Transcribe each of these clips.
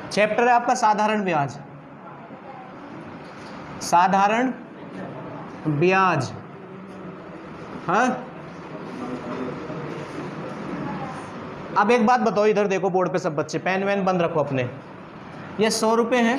Chapter है आपका साधारण ब्याज, साधारण ब्याज। हाँ, अब एक बात बताओ, इधर देखो बोर्ड पे सब बच्चे, पेन वैन बंद रखो अपने। ये 100 रुपये हैं,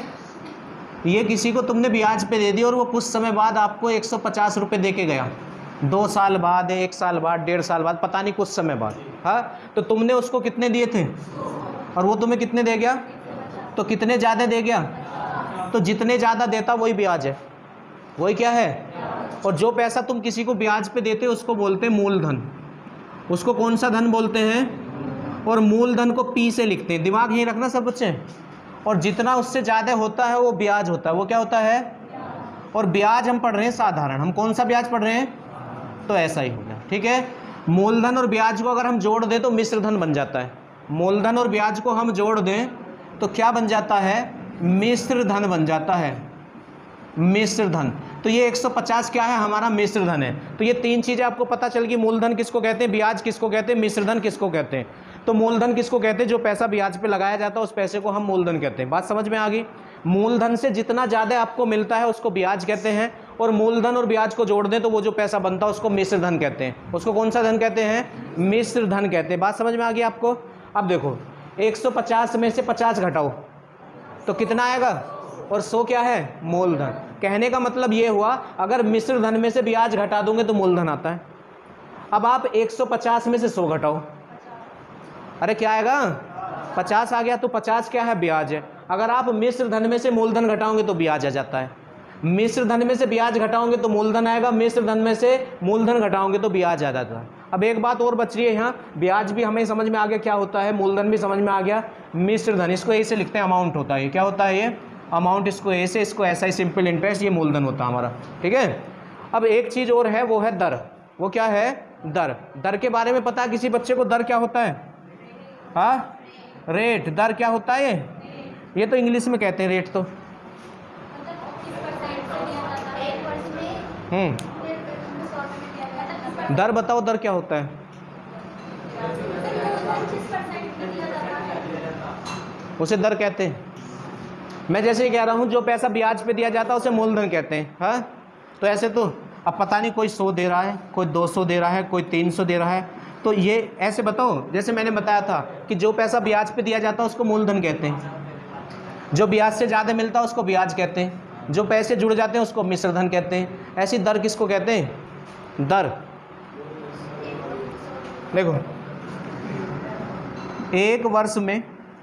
ये किसी को तुमने ब्याज पे दे दी और वो कुछ समय बाद आपको 150 रुपये दे के गया, 2 साल बाद, 1 साल बाद, 1.5 साल बाद, पता नहीं कुछ समय बाद। हाँ, तो तुमने उसको कितने दिए थे और वो तुम्हें कितने दे गया? तो कितने ज़्यादा दे गया? तो जितने ज़्यादा देता वही ब्याज है, वही क्या है? और जो पैसा तुम किसी को ब्याज पे देते हो उसको बोलते हैं मूलधन। उसको कौन सा धन बोलते हैं? और मूलधन को पी से लिखते हैं, दिमाग यहीं रखना सब बच्चे। और जितना उससे ज़्यादा होता है वो ब्याज होता है, वो क्या होता है? और ब्याज हम पढ़ रहे हैं साधारण, हम कौन सा ब्याज पढ़ रहे हैं? तो ऐसा ही हो गया, ठीक है। मूलधन और ब्याज को अगर हम जोड़ दें तो मिश्र धन बन जाता है। मूलधन और ब्याज को हम जोड़ दें तो क्या बन जाता है? मिश्र धन बन जाता है, मिश्र धन। तो ये 150 क्या है? हमारा मिश्र धन है। तो ये 3 चीज़ें आपको पता चल गई, मूलधन किसको कहते हैं, ब्याज किसको कहते हैं, मिश्र धन किसको कहते हैं। तो मूलधन किसको कहते हैं? जो पैसा ब्याज पे लगाया जाता है उस पैसे को हम मूलधन कहते हैं। बात समझ में आ गई? मूलधन से जितना ज़्यादा आपको मिलता है उसको ब्याज कहते हैं, और मूलधन और ब्याज को जोड़ दें तो वो जो पैसा बनता है उसको मिश्र धन कहते हैं। उसको कौन सा धन कहते हैं? मिश्र धन कहते हैं। बात समझ में आ गई आपको? अब देखो, 150 में से 50 घटाओ तो कितना आएगा? और 100 क्या है? मूलधन। कहने का मतलब ये हुआ, अगर मिश्र धन में से ब्याज घटा दोगे तो मूलधन आता है। अब आप 150 में से 100 घटाओ, अरे क्या आएगा? 50 आ गया। तो 50 क्या है? ब्याज है। अगर आप मिश्र धन में से मूलधन घटाओगे तो ब्याज आ जाता है। मिश्र धन में से ब्याज घटाओगे तो मूलधन आएगा, मिश्र धन में से मूलधन घटाओगे तो ब्याज आ जाता है। अब एक बात और बच रही है यहाँ, ब्याज भी हमें समझ में आ गया क्या होता है, मूलधन भी समझ में आ गया, मिश्र धन इसको ऐसे लिखते हैं, अमाउंट होता है। ये क्या होता है? ये अमाउंट, इसको ऐसे, इसको ऐसा ही, सिंपल इंटरेस्ट, ये मूलधन होता है हमारा, ठीक है। अब एक चीज़ और है, वो है दर। वो क्या है? दर। दर के बारे में पता है किसी बच्चे को? दर क्या होता है? हाँ, रेट। दर क्या होता है? ये तो इंग्लिश में कहते हैं रेट तो। दर बताओ, दर क्या होता है? उसे दर कहते हैं। मैं जैसे ही कह रहा हूँ, जो पैसा ब्याज पे दिया जाता है उसे मूलधन कहते हैं। हाँ, तो ऐसे तो अब पता नहीं, कोई 100 दे रहा है, कोई 200 दे रहा है, कोई 300 दे रहा है, तो ये ऐसे बताओ, जैसे मैंने बताया था कि जो पैसा ब्याज पे दिया जाता है उसको मूलधन कहते हैं, जो ब्याज से ज़्यादा मिलता है उसको ब्याज कहते हैं, जो पैसे जुड़ जाते हैं उसको मिश्र धन कहते हैं। ऐसी दर किसको कहते हैं? दर। देखो, एक वर्ष में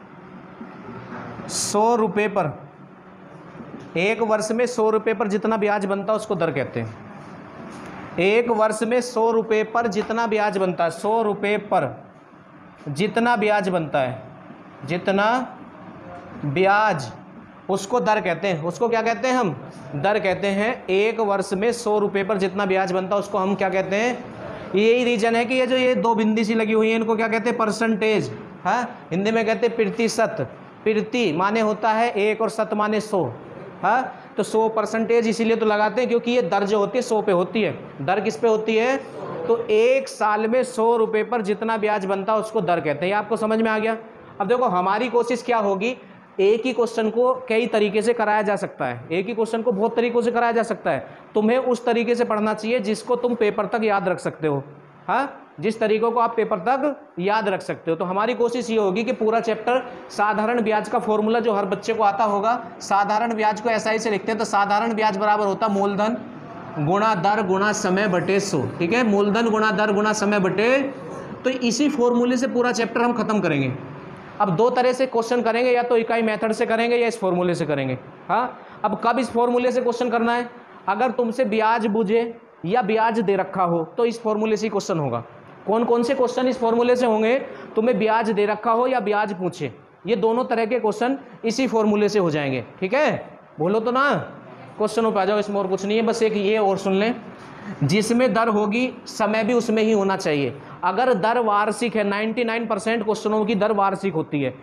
100 रुपये पर, एक वर्ष में 100 रुपये पर जितना ब्याज बनता है उसको दर कहते हैं। एक वर्ष में 100 रुपये पर जितना ब्याज बनता है, 100 रुपये पर जितना ब्याज बनता है, जितना ब्याज, उसको दर कहते हैं। उसको क्या कहते हैं? हम दर कहते हैं। एक वर्ष में 100 रुपये पर जितना ब्याज बनता है उसको हम क्या कहते हैं? यही रीजन है कि ये जो ये 2 बिंदी सी लगी हुई है इनको क्या कहते हैं? परसेंटेज। हाँ, हिंदी में कहते हैं प्रतिशत। प्रति माने होता है 1 और शत माने 100। हाँ, तो 100% इसीलिए तो लगाते हैं क्योंकि ये दर जो होती है 100 पे होती है। दर किस पे होती है? तो एक साल में 100 रुपये पर जितना ब्याज बनता है उसको दर कहते हैं। ये आपको समझ में आ गया? अब देखो, हमारी कोशिश क्या होगी, एक ही क्वेश्चन को कई तरीके से कराया जा सकता है, एक ही क्वेश्चन को बहुत तरीकों से कराया जा सकता है। तुम्हें उस तरीके से पढ़ना चाहिए जिसको तुम पेपर तक याद रख सकते हो। हाँ, जिस तरीकों को आप पेपर तक याद रख सकते हो। तो हमारी कोशिश ये होगी कि पूरा चैप्टर साधारण ब्याज का फॉर्मूला जो हर बच्चे को आता होगा, साधारण ब्याज को ऐसा ही से लिखते हैं, तो साधारण ब्याज बराबर होता मूलधन गुणा दर गुणा समय बटे 100। ठीक है, मूलधन गुणा दर गुणा समय बटे, तो इसी फॉर्मूले से पूरा चैप्टर हम खत्म करेंगे। अब 2 तरह से क्वेश्चन करेंगे, या तो इकाई मेथड से करेंगे या इस फॉर्मूले से करेंगे। हाँ, अब कब इस फॉर्मूले से क्वेश्चन करना है? अगर तुमसे ब्याज बूझे या ब्याज दे रखा हो तो इस फॉर्मूले से ही क्वेश्चन होगा। कौन कौन से क्वेश्चन इस फॉर्मूले से होंगे? तुम्हें ब्याज दे रखा हो या ब्याज पूछे, ये दोनों तरह के क्वेश्चन इसी फॉर्मूले से हो जाएंगे। ठीक है, बोलो तो ना, क्वेश्चनों पे आ जाओ, इसमें और कुछ नहीं है। बस एक ये और सुन लें, जिसमें दर होगी समय भी उसमें ही होना चाहिए। अगर दर वार्षिक है, 99% क्वेश्चनों की दर वार्षिक होती है।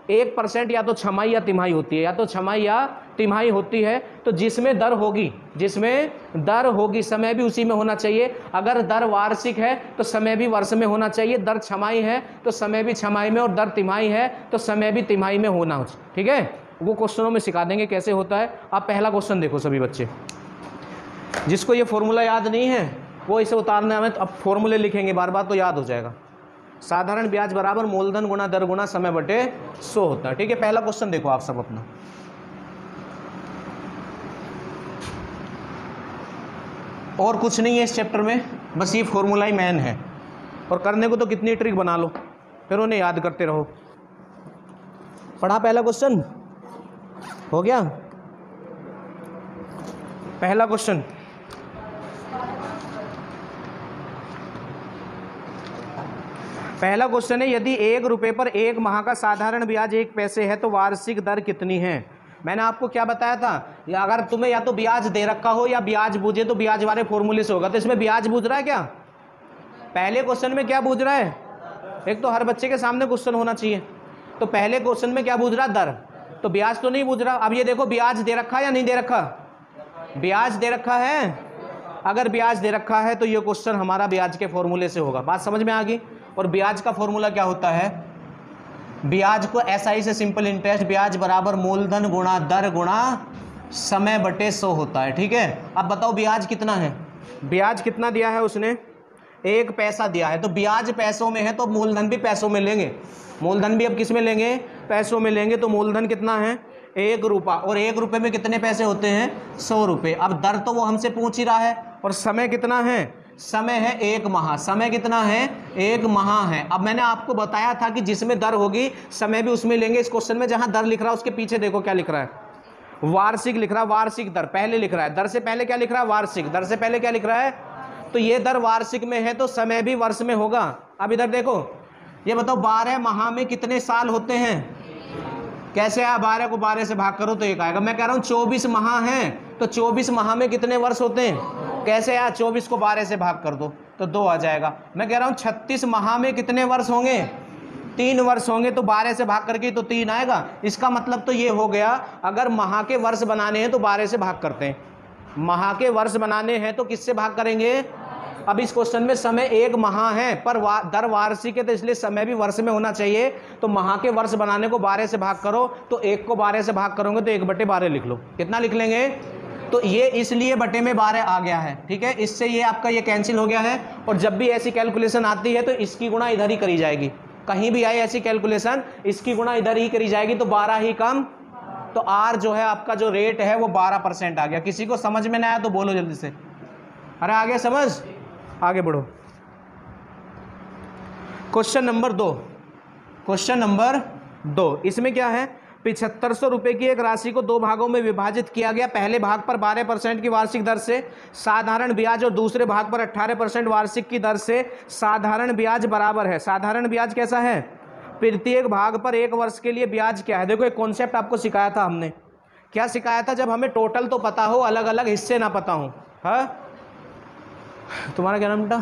1% या तो छमाही या तिमाही होती है, या तो छमाही या तिमाही होती है। तो जिसमें दर होगी समय भी उसी में होना चाहिए। अगर दर वार्षिक है तो समय भी वर्ष में होना चाहिए, दर छमाही है तो समय भी छमाही में, और दर तिमाही है तो समय भी तिमाही में होना चाहिए। ठीक है, वो क्वेश्चनों में सिखा देंगे कैसे होता है। आप पहला क्वेश्चन देखो सभी बच्चे, जिसको ये फॉर्मूला याद नहीं है वो इसे उतारने में, तो अब फॉर्मूले लिखेंगे बार बार तो याद हो जाएगा। साधारण ब्याज बराबर मूलधन गुणा दर गुणा समय बटे 100 होता है। ठीक है, पहला क्वेश्चन देखो आप सब अपना। और कुछ नहीं है इस चैप्टर में, बस ये फॉर्मूला ही मेन है, और करने को तो कितनी ट्रिक बना लो, फिर उन्हें याद करते रहो। पढ़ा पहला क्वेश्चन हो गया। पहला क्वेश्चन, पहला क्वेश्चन है, यदि 1 रुपये पर 1 माह का साधारण ब्याज 1 पैसे है तो वार्षिक दर कितनी है। मैंने आपको क्या बताया था, या अगर तुम्हें या तो ब्याज दे रखा हो या ब्याज बूझे तो ब्याज वाले फॉर्मूले से होगा। तो इसमें ब्याज बूझ रहा है क्या, पहले क्वेश्चन में क्या बूझ रहा है, एक तो हर बच्चे के सामने क्वेश्चन होना चाहिए। तो पहले क्वेश्चन में क्या बूझ रहा, दर, तो ब्याज तो नहीं बूझ रहा। अब ये देखो ब्याज दे रखा है या नहीं दे रखा, ब्याज दे रखा है। अगर ब्याज दे रखा है तो ये क्वेश्चन हमारा ब्याज के फॉर्मूले से होगा। बात समझ में आ गई। और ब्याज का फॉर्मूला क्या होता है, ब्याज को एसआई से सिंपल इंटरेस्ट, ब्याज बराबर मूलधन गुणा दर गुणा समय बटे 100 होता है। ठीक है, अब बताओ ब्याज कितना है, ब्याज कितना दिया है उसने, 1 पैसा दिया है। तो ब्याज पैसों में है तो मूलधन भी पैसों में लेंगे, मूलधन भी अब किस में लेंगे, पैसों में लेंगे। तो मूलधन कितना है, 1 रुपया, और 1 रुपये में कितने पैसे होते हैं, 100 रुपये। अब दर तो वो हमसे पूछ ही रहा है, और समय कितना है, समय है 1 माह, समय कितना है, 1 माह है। अब मैंने आपको बताया था कि जिसमें दर होगी समय भी उसमें लेंगे। इस क्वेश्चन में जहां दर लिख रहा है उसके पीछे देखो क्या लिख रहा है, वार्षिक लिख रहा है, वार्षिक दर पहले लिख रहा है, दर से पहले क्या लिख रहा है, वार्षिक, दर से पहले क्या लिख रहा है। तो ये दर वार्षिक में है तो समय भी वर्ष में होगा। अब इधर देखो, ये बताओ 12 माह में कितने साल होते हैं, कैसे आया, 12 को 12 से भाग करो तो 1 आएगा। मैं कह रहा हूँ 24 माह हैं तो 24 माह में कितने वर्ष होते हैं, कैसे आया, 24 को 12 से भाग कर दो तो 2 आ जाएगा। मैं कह रहा हूँ 36 माह में कितने वर्ष होंगे, 3 वर्ष होंगे, तो 12 से भाग करके तो 3 आएगा। इसका मतलब तो ये हो गया, अगर माह के वर्ष बनाने हैं तो 12 से भाग करते हैं, माह के वर्ष बनाने हैं तो किससे भाग करेंगे। अब इस क्वेश्चन में समय 1 माह है पर दर वार्षिक है तो इसलिए समय भी वर्ष में होना चाहिए। तो माह के वर्ष बनाने को 12 से भाग करो, तो 1 को 12 से भाग करोगे तो 1/12 लिख लो। कितना लिख लेंगे, तो ये इसलिए बटे में 12 आ गया है। ठीक है, इससे ये आपका ये कैंसिल हो गया है। और जब भी ऐसी कैलकुलेशन आती है तो इसकी गुणा इधर ही करी जाएगी, कहीं भी आए ऐसी कैलकुलेशन इसकी गुणा इधर ही करी जाएगी। तो 12 ही कम, तो आर जो है आपका जो रेट है वो 12% आ गया। किसी को समझ में नहीं आया तो बोलो जल्दी से, अरे आगे समझ, आगे बढ़ो। क्वेश्चन नंबर 2, क्वेश्चन नंबर 2, इसमें क्या है, 7500 रुपये की एक राशि को 2 भागों में विभाजित किया गया। पहले भाग पर 12% की वार्षिक दर से साधारण ब्याज और दूसरे भाग पर 18% वार्षिक की दर से साधारण ब्याज बराबर है। साधारण ब्याज कैसा है, प्रत्येक भाग पर 1 वर्ष के लिए ब्याज क्या है। देखो एक कॉन्सेप्ट आपको सिखाया था हमने, क्या सिखाया था, जब हमें टोटल तो पता हो, अलग अलग हिस्से ना पता हो। हाँ, तुम्हारा क्या नाम बेटा,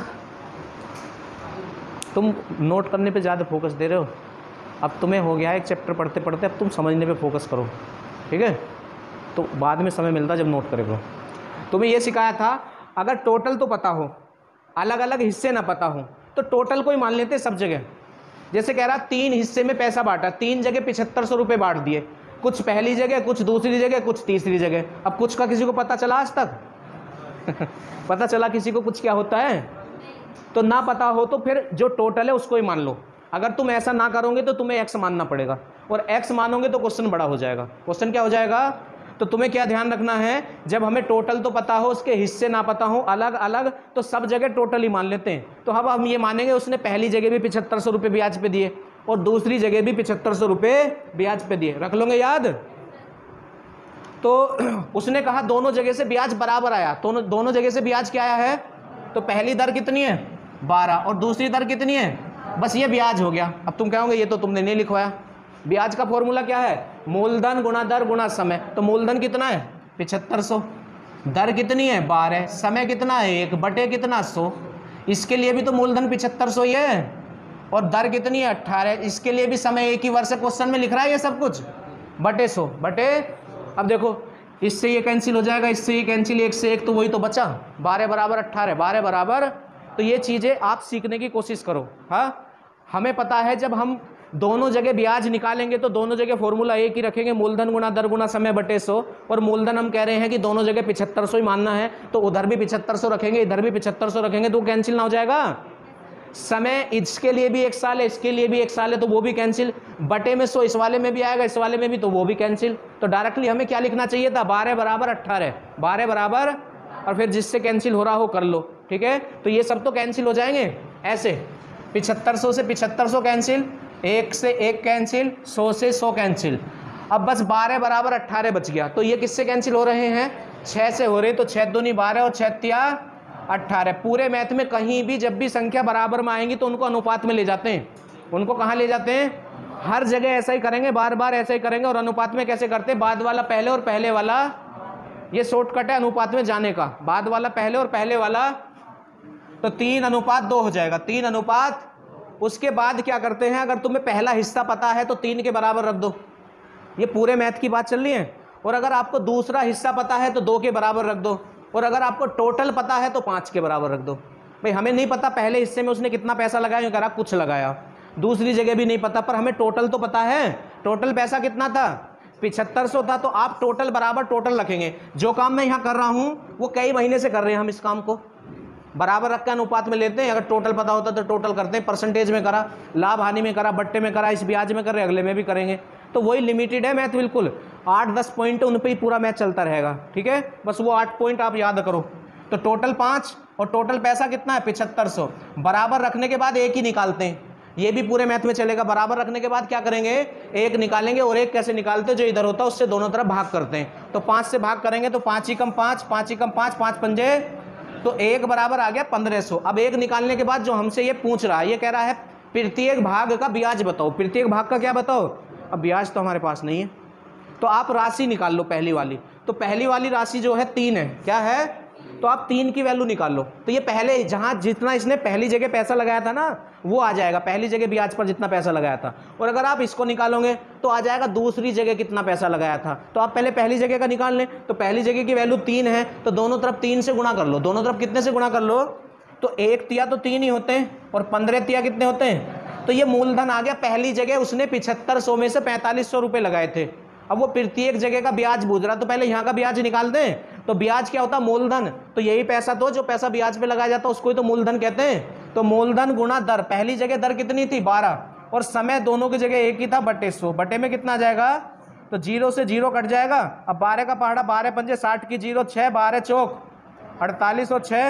तुम नोट करने पे ज़्यादा फोकस दे रहे हो। अब तुम्हें हो गया है एक चैप्टर पढ़ते पढ़ते, अब तुम समझने पे फोकस करो, ठीक है। तो बाद में समय मिलता जब नोट करेगा। तुम्हें ये सिखाया था, अगर टोटल तो पता हो, अलग अलग हिस्से ना पता हो, तो टोटल को ही मान लेते सब जगह। जैसे कह रहा 3 हिस्से में पैसा बांटा, 3 जगह 7500 रुपये बांट दिए, कुछ पहली जगह, कुछ दूसरी जगह, कुछ तीसरी जगह। अब कुछ का किसी को पता चला आज तक पता चला किसी को कुछ क्या होता है, तो ना पता हो तो फिर जो टोटल है उसको ही मान लो। अगर तुम ऐसा ना करोगे तो तुम्हें x मानना पड़ेगा, और x मानोगे तो क्वेश्चन बड़ा हो जाएगा। क्वेश्चन क्या हो जाएगा, तो तुम्हें क्या ध्यान रखना है, जब हमें टोटल तो पता हो, उसके हिस्से ना पता हो, अलग अलग, तो सब जगह टोटल ही मान लेते हैं। तो अब हम ये मानेंगे उसने पहली जगह भी 7500 रुपये ब्याज पे दिए और दूसरी जगह भी 7500 रुपये ब्याज पे दिए, रख लोगे याद। तो उसने कहा दोनों जगह से ब्याज बराबर आया, तो दोनों जगह से ब्याज क्या आया है, तो पहली दर कितनी है 12 और दूसरी दर कितनी है, बस ये ब्याज हो गया। अब तुम कहोगे ये तो तुमने नहीं लिखवाया। ब्याज का फॉर्मूला क्या है, मूलधन गुणा दर गुणा समय। तो मूलधन कितना है 7500, दर कितनी है 12, समय कितना है 1 बटे कितना 100। इसके लिए भी तो मूलधन 7500 ही है, और दर कितनी है 18। इसके लिए भी समय एक ही वर्ष है, क्वेश्चन में लिख रहा है ये सब कुछ, बटे 100 बटे। अब देखो इससे ये कैंसिल हो जाएगा, इससे ये कैंसिल, 1 से 1 तो वही तो बचा, 12 बराबर 18, 12 बराबर। तो ये चीज़ें आप सीखने की कोशिश करो। हाँ, हमें पता है जब हम दोनों जगह ब्याज निकालेंगे तो दोनों जगह फॉर्मूला एक ही रखेंगे, मूलधन गुणा दर गुणा समय बटे 100। और मूलधन हम कह रहे हैं कि दोनों जगह 7500 ही मानना है, तो उधर भी 7500 रखेंगे, इधर भी 7500 रखेंगे, तो कैंसिल ना हो जाएगा। समय इसके लिए भी 1 साल है, इसके लिए भी 1 साल है, तो वो भी कैंसिल। बटे में 100 इस वाले में भी आएगा, इस वाले में भी, तो वो भी कैंसिल। तो डायरेक्टली हमें क्या लिखना चाहिए था, 12 बराबर 18, 12 बराबर, और फिर जिससे कैंसिल हो रहा हो कर लो। ठीक है, तो ये सब तो कैंसिल हो जाएंगे ऐसे। 7500 से 7500 कैंसिल, 1 से 1 कैंसिल, 100 से 100 कैंसिल। अब बस 12 बराबर 18 बच गया। तो ये किससे कैंसिल हो रहे हैं, 6 से हो रहे, तो 6 दूनी 12 और 6 तिया 18। पूरे मैथ में कहीं भी जब भी संख्या बराबर में आएंगी तो उनको अनुपात में ले जाते हैं। उनको कहाँ ले जाते हैं, हर जगह ऐसा ही करेंगे, बार बार ऐसा ही करेंगे। और अनुपात में कैसे करते हैं, बाद वाला पहले और पहले वाला, ये शॉर्टकट है अनुपात में जाने का, बाद वाला पहले और पहले वाला, तो 3:2 हो जाएगा, 3:। उसके बाद क्या करते हैं, अगर तुम्हें पहला हिस्सा पता है तो 3 के बराबर रख दो, ये पूरे मैथ की बात चल रही है। और अगर आपको दूसरा हिस्सा पता है तो 2 के बराबर रख दो, और अगर आपको टोटल पता है तो 5 के बराबर रख दो। भाई हमें नहीं पता पहले हिस्से में उसने कितना पैसा लगाया, करा कुछ लगाया, दूसरी जगह भी नहीं पता, पर हमें टोटल तो पता है। टोटल पैसा कितना था, 7500 था, तो आप टोटल बराबर टोटल रखेंगे। जो काम मैं यहाँ कर रहा हूँ वो कई महीने से कर रहे हैं हम, इस काम को बराबर रख के अनुपात में लेते हैं। अगर टोटल पता होता तो टोटल करते हैं, परसेंटेज में करा, लाभ हानि में करा, बट्टे में करा, इस ब्याज में कर रहे, अगले में भी करेंगे। तो वही लिमिटेड है मैथ, बिल्कुल 8-10 पॉइंट उन पर ही पूरा मैथ चलता रहेगा। ठीक है, बस वो 8 पॉइंट आप याद करो। तो टोटल 5 और टोटल पैसा कितना है 7500। बराबर रखने के बाद 1 ही निकालते हैं, ये भी पूरे मैथ में चलेगा। बराबर रखने के बाद क्या करेंगे, 1 निकालेंगे, और 1 कैसे निकालते हैं, जो इधर होता है उससे दोनों तरफ भाग करते हैं। तो 5 से भाग करेंगे तो 5 ही कम 5, 5 ही कम 5, 5 पंजे, तो 1 बराबर आ गया 1500। अब 1 निकालने के बाद जो हमसे ये पूछ रहा है, ये कह रहा है प्रत्येक भाग का ब्याज बताओ। प्रत्येक भाग का क्या बताओ, अब ब्याज तो हमारे पास नहीं है, तो आप राशि निकाल लो पहली वाली। तो पहली वाली राशि जो है 3 है, क्या है, तो आप 3 की वैल्यू निकाल लो। तो ये पहले जहाँ जितना इसने पहली जगह पैसा लगाया था ना, वो आ जाएगा, पहली जगह ब्याज पर जितना पैसा लगाया था। और अगर आप इसको निकालोगे तो आ जाएगा दूसरी जगह कितना पैसा लगाया था। तो आप पहले पहली जगह का निकाल लें। तो पहली जगह की वैल्यू 3 है, तो दोनों तरफ 3 से गुणा कर लो। दोनों तरफ कितने से गुणा कर लो, तो 1 तिया तो 3 ही होते हैं, और 15 तिया कितने होते हैं। तो ये मूलधन आ गया। पहली जगह उसने 7500 में से 4500 रुपये लगाए थे। अब वो प्रत्येक जगह का ब्याज पूछ रहा, तो पहले यहाँ का ब्याज निकाल दें। तो ब्याज क्या होता है, मूलधन। तो यही पैसा, तो जो पैसा ब्याज पे लगाया जाता है उसको ही तो मूलधन कहते हैं। तो मूलधन गुणा दर, पहली जगह दर कितनी थी 12, और समय दोनों की जगह एक ही था, बटे 100। बटे में कितना आ जाएगा, तो 0 से 0 कट जाएगा। अब 12 का पहाड़ा, 12 पंजे 60 की 0, 6 12 चौक 48 और 6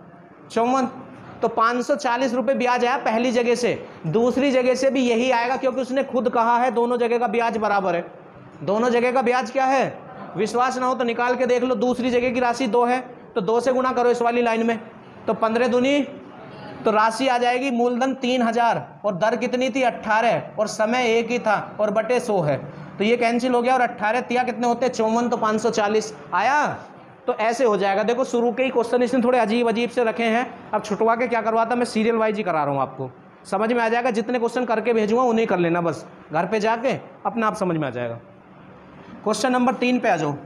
54, तो 540 रुपये ब्याज आया पहली जगह से। दूसरी जगह से भी यही आएगा, क्योंकि उसने खुद कहा है दोनों जगह का ब्याज बराबर है। दोनों जगह का ब्याज क्या है, विश्वास ना हो तो निकाल के देख लो। दूसरी जगह की राशि 2 है, तो 2 से गुणा करो इस वाली लाइन में, तो 15 दूनी, तो राशि आ जाएगी मूलधन 3000, और दर कितनी थी 18, और समय 1 ही था, और बटे 100 है। तो ये कैंसिल हो गया, और 18 तिया कितने होते हैं 54, तो 540 आया। तो ऐसे हो जाएगा। देखो शुरू के ही क्वेश्चन इसने थोड़े अजीब अजीब से रखे हैं। अब छुटवा के क्या करवाता, मैं सीरियल वाइज ही करा रहा हूँ, आपको समझ में आ जाएगा। जितने क्वेश्चन करके भेजूंगा उन्हें कर लेना, बस घर पे जाके अपने आप समझ में आ जाएगा। क्वेश्चन नंबर 3 पे आ जाओ।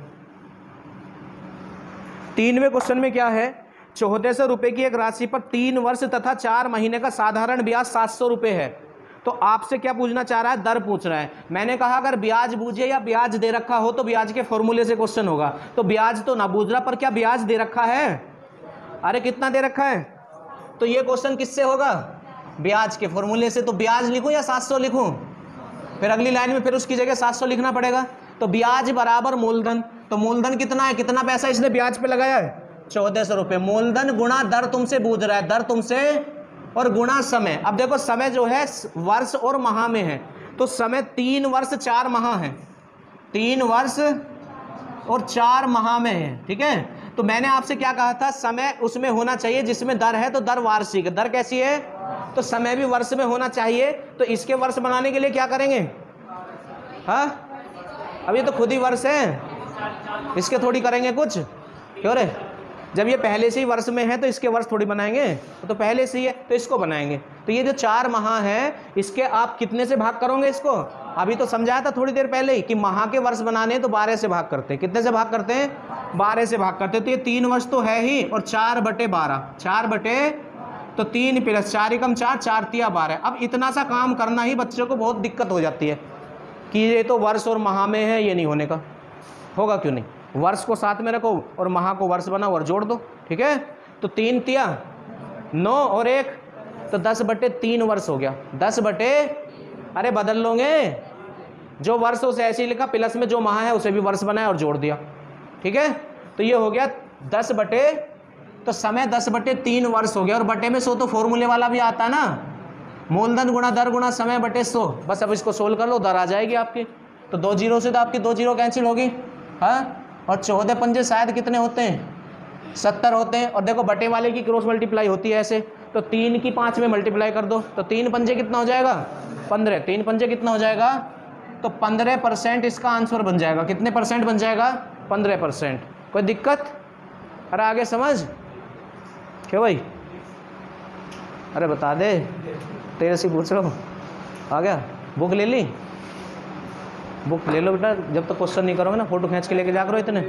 3वें क्वेश्चन में क्या है, 1400 रुपये की एक राशि पर 3 वर्ष तथा 4 महीने का साधारण ब्याज 700 रुपये है। तो आपसे क्या पूछना चाह रहा है, दर पूछ रहा है। मैंने कहा अगर ब्याज बूझे या ब्याज दे रखा हो तो ब्याज के फॉर्मूले से क्वेश्चन होगा। तो ब्याज तो ना बूझ रहा, पर क्या ब्याज दे रखा है, अरे कितना दे रखा है, तो ये क्वेश्चन किससे होगा, ब्याज के फॉर्मूले से। तो ब्याज लिखूं या 700 लिखूं, फिर अगली लाइन में फिर उसकी जगह 700 लिखना पड़ेगा। तो ब्याज बराबर मूलधन, तो मूलधन कितना है, कितना पैसा इसने ब्याज पे लगाया है 1400 रुपये। मूलधन गुणा दर तुमसे बूझ रहा है, दर तुमसे, और गुणा समय। अब देखो समय जो है वर्ष और माह में है, तो समय 3 वर्ष 4 माह है, 3 वर्ष और 4 माह में है। ठीक है, तो मैंने आपसे क्या कहा था, समय उसमें होना चाहिए जिसमें दर है, तो दर वार्षिक। दर कैसी है, तो समय भी वर्ष में होना चाहिए। तो इसके वर्ष बनाने के लिए क्या करेंगे, हाँ अब ये तो खुद ही वर्ष है, इसके थोड़ी करेंगे कुछ, क्यों रे, जब ये पहले से ही वर्ष में है तो इसके वर्ष थोड़ी बनाएंगे, तो पहले से ही है तो इसको बनाएंगे। तो ये जो 4 माह है इसके आप कितने से भाग करोगे इसको? अभी तो समझाया था थोड़ी देर पहले ही कि माह के वर्ष बनाने तो 12 से भाग करते हैं। कितने से भाग करते हैं? 12 से भाग करते हैं। तो ये 3 वर्ष तो है ही, और 4/12, 4 बटे तो 3 + 4 = 4, 4 × 12। अब इतना सा काम करना ही बच्चों को बहुत दिक्कत हो जाती है कि ये तो वर्ष और माह में है, ये नहीं होने का। होगा क्यों नहीं? वर्ष को साथ में रखो और माह को वर्ष बनाओ और जोड़ दो, ठीक है। तो 3 × 9 और 1 तो 10/3 वर्ष हो गया। 10 बटे, अरे बदल लोगे, जो वर्ष उसे ऐसे ही लिखा, प्लस में जो माह है उसे भी वर्ष बनाया और जोड़ दिया, ठीक है। तो ये हो गया 10 बटे, तो समय 10/3 वर्ष हो गया। और बटे में 100 तो फॉर्मूले वाला भी आता है ना, मूलधन गुणा दर गुणा समय बटे 100। बस अब इसको सोल्व कर लो, दर आ जाएगी आपकी। तो 2 जीरो से तो आपकी 2 जीरो कैंसिल होगी, हाँ। और 14 पंजे शायद कितने होते हैं? 70 होते हैं। और देखो बटे वाले की क्रॉस मल्टीप्लाई होती है ऐसे, तो 3 की 5 में मल्टीप्लाई कर दो, तो 3 पंजे कितना हो जाएगा? 15। 3 पंजे कितना हो जाएगा? तो 15% इसका आंसर बन जाएगा। कितने % बन जाएगा? 15%। कोई दिक्कत? अरे आगे समझ क्यों भाई? अरे बता दे, तेरे से पूछ रहा हूँ। आ गया? बुक ले ली? बुक ले लो बेटा, जब तक क्वेश्चन नहीं करोगे ना फोटो खींच के लेके जा करो। इतने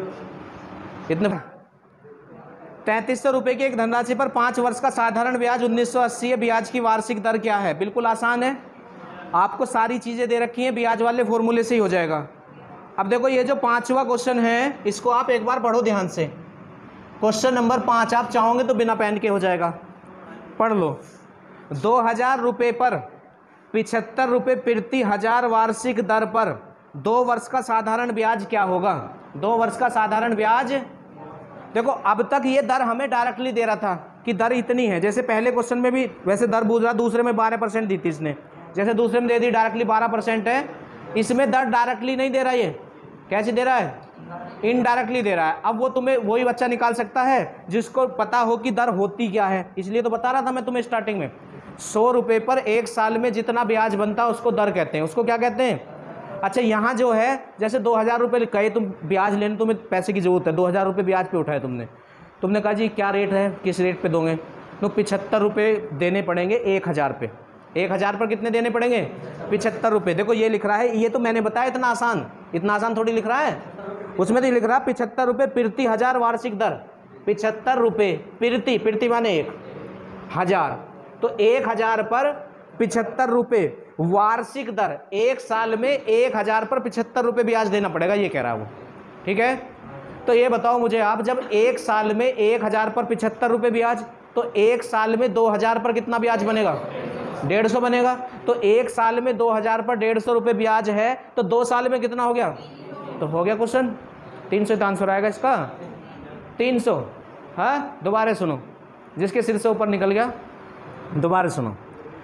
3300 रुपये की एक धनराशि पर 5 वर्ष का साधारण ब्याज 1980 है। ब्याज की वार्षिक दर क्या है? बिल्कुल आसान है, आपको सारी चीज़ें दे रखी हैं, ब्याज वाले फॉर्मूले से ही हो जाएगा। अब देखो ये जो 5वां क्वेश्चन है इसको आप एक बार पढ़ो ध्यान से। क्वेश्चन नंबर 5 आप चाहोगे तो बिना पेन के हो जाएगा, पढ़ लो। 2000 रुपये पर 75 रुपये प्रति 1000 वार्षिक दर पर 2 वर्ष का साधारण ब्याज क्या होगा? 2 वर्ष का साधारण ब्याज, देखो अब तक ये दर हमें डायरेक्टली दे रहा था कि दर इतनी है। जैसे पहले क्वेश्चन में भी वैसे दर पूछ रहा, दूसरे में 12% दी थी इसने, जैसे दूसरे में दे दी डायरेक्टली 12% है, इसमें दर डायरेक्टली नहीं दे रहा। ये कैसे दे रहा है? इनडायरेक्टली दे रहा है। अब वो तुम्हें वही बच्चा निकाल सकता है जिसको पता हो कि दर होती क्या है। इसलिए तो बता रहा था मैं तुम्हें स्टार्टिंग में, 100 रुपये पर 1 साल में जितना ब्याज बनता है उसको दर कहते हैं। उसको क्या कहते हैं? अच्छा यहाँ जो है जैसे 2000 रुपये कहे तुम ब्याज लेने, तुम्हें पैसे की ज़रूरत है, 2000 रुपये ब्याज पे उठाए तुमने कहा जी क्या रेट है, किस रेट पे दोगे? तो 75 रुपये देने पड़ेंगे 1000 पे। 1000 पर कितने देने पड़ेंगे? 75 रुपये। देखो ये लिख रहा है, ये तो मैंने बताया इतना आसान थोड़ी लिख रहा है। उसमें तो लिख रहा है 75 रुपये प्रति 1000 वार्षिक दर। 75 रुपये प्रति माने 1000, तो 1000 पर 75 रुपये वार्षिक दर, 1 साल में 1000 पर 75 रुपये ब्याज देना पड़ेगा, ये कह रहा है वो, ठीक है। तो ये बताओ मुझे आप, जब 1 साल में 1000 पर 75 रुपये ब्याज, तो 1 साल में 2000 पर कितना ब्याज बनेगा? 150 बनेगा। तो 1 साल में 2000 पर 150 रुपये ब्याज है, तो 2 साल में कितना हो गया? तो हो गया क्वेश्चन 300 का आंसर आएगा इसका, 300। हाँ दोबारा सुनो, जिसके सिर से ऊपर निकल गया दोबारा सुनो।